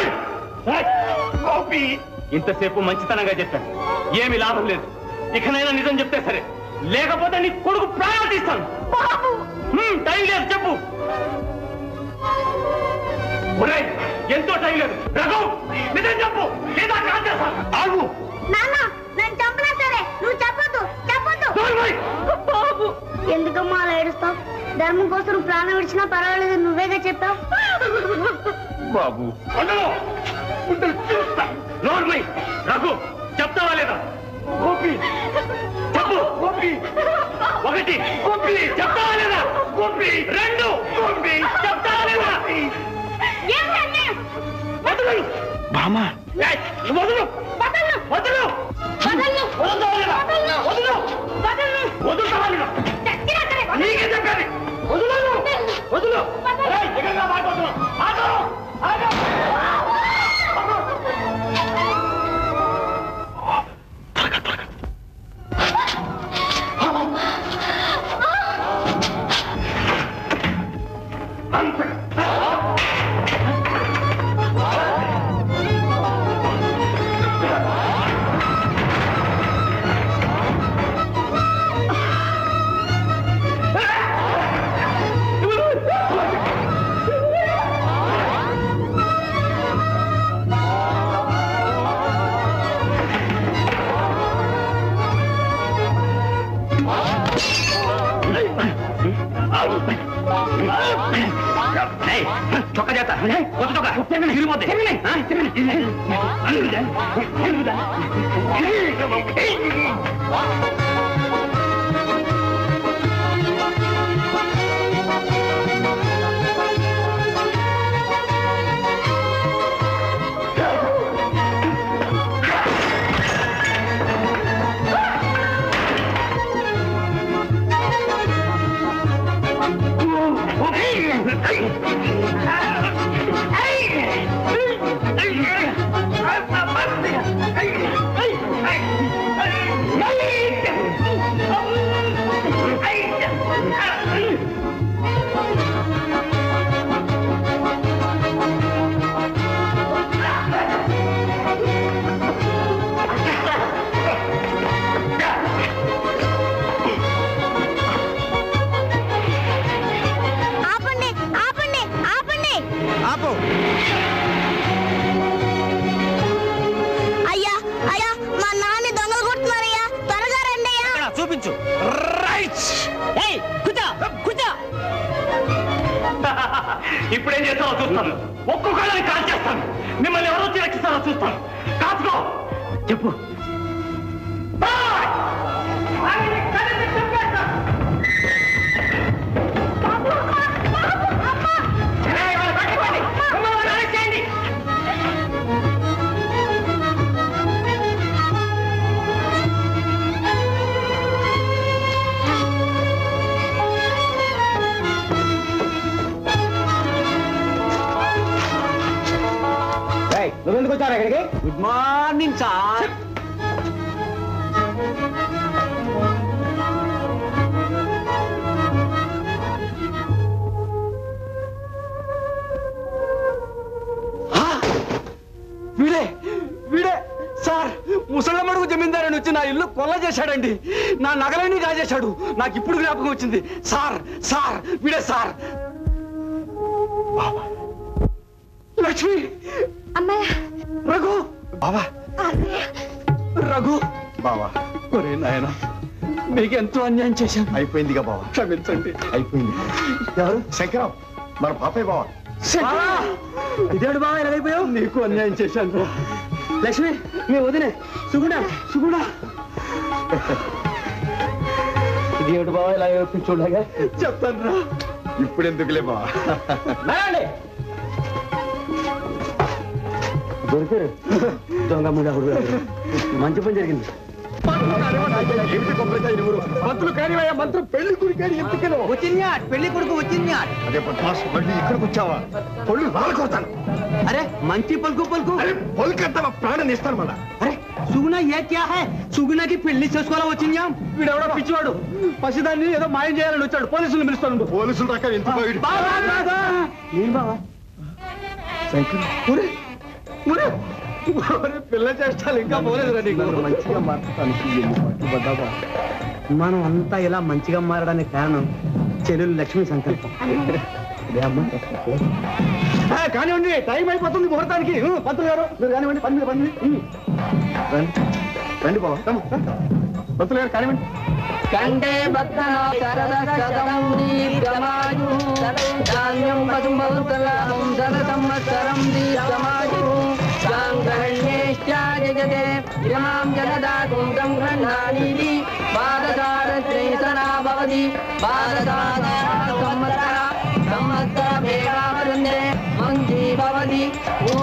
ఇంతసేపు మంచితనంగా చెప్పాను, ఏమి లాభం లేదు. ఇకనైనా నిజం చెప్తే సరే, లేకపోతే నీ కొడుకు ప్రాణాలు తీస్తాను. టైం లేదు, చెప్పు. ఎంతో టైం లేదు. రఘు, నిజం చెప్పు. నాన్న, నేను చంపినా సరే నువ్వు చెప్పొద్దు. బాబు, ఎందుకమ్మా అలా ఏడుస్తావు? ధర్మం కోసం ప్రాణం విడిచినా పర్వాలేదు, నువ్వేగా చెప్పావు. బాబు, రఘు, చెప్తావా లేదా? గోపి, చెప్పు. ఒకటి, చెప్తావా లేదా? 2, చెప్తావా లేదా? బామా వదులు వదులు వదులు వదులు వదులు నీకే చెప్పాలి వదులు వదులు ఎక్కడిగా మాట్లాడుతున్నావు చొక్క చేస్తా కొత్త చొక్క తిరిగిపోతే చూపించు. ఇప్పుడేం చేస్తారో చూస్తాను. ఒక్కొక్కళ్ళని కాల్ చేస్తాను. మిమ్మల్ని ఎవరో రక్షిస్తారో చూస్తాను. కాచుకో. చెప్పు. నువ్వెందుకు వచ్చారా ఇక్కడికి? Good morning sir. వీడే వీడే సార్, ముసలమ్మడుగు జమీందారని వచ్చి నా ఇల్లు కొల్ల చేశాడండి. నా నగలన్నీ కాజేశాడు. నాకు ఇప్పుడు జ్ఞాపకం వచ్చింది సార్. సార్ వీడే సార్. లక్ష్మి, రఘు, బావా, రఘు, బావా. ఒరే నాయన, మీకెంతో అన్యాయం చేశాను. అయిపోయిందిగా బావా, క్షమించండి. అయిపోయింది. ఎవరు? శంకరం, మన పాపే బావా. ఇదేడు బావా ఎలాగైపోయావు? నీకు అన్యాయం చేశాను. లక్ష్మి, మీ వదినే సుగుణ. సుగుణ, ఇదేడు బావా ఇలా చూడగా చెప్తాను రా. ఇప్పుడు ఎందుకులే బావా. దొరికారు దొంగ ముండా. మంచి పని జరిగింది. మంత్రులు కానివయ్యా, మంత్రులు పెళ్లి కొడుకు ఎందుకు వచ్చింది? పెళ్లి కొడుకు వచ్చింది. అదే మళ్ళీ ఇక్కడికి వచ్చావా? పొళ్ళు వాళ్ళు కొడతాను. అరే మంచి పలుకు పలుకు. పొలికెత్తావా? ప్రాణం ఇస్తాను మళ్ళా. అరే సుగుణ ఏ క్యా హై? సుగుణకి పెళ్లి చేసుకోవాలా వచ్చింది? వీడెవడో పిచ్చివాడు పసిదాన్ని ఏదో మాయం చేయాలని వచ్చాడు. పోలీసులు పిలుస్తాను. పోలీసులు దాకా ఎందుకు? నేను బావా శంకర్. పిల్ల చేష్టాలు ఇంకా పోలేదు. మంచిగా మాట్లాడతాను. మనం అంతా ఇలా మంచిగా మారడానికి కారణం చెల్లెలు లక్ష్మీ సంకల్పం. కానివ్వండి, టైం అయిపోతుంది ముహూర్తానికి. పంతులు గారు మీరు కానివ్వండి. పని మీద రండి బాబా. పంతులు గారు కానివ్వండి. కండే భక్తనో శరదశతం దీర్ఘమాయు ధాన్యం పశుభౌతలాభం శతసంవత్సరం దీర్ఘమాయు సాంగ్రహణ్యేష్టాజగతే ఇమాం జగదాతుం సంగ్రహణానీతి పాదసారశ్రేసనా భవతి పాదసార సంవత్సర సంవత్సర భేదావరుందే మంజీ భవతి.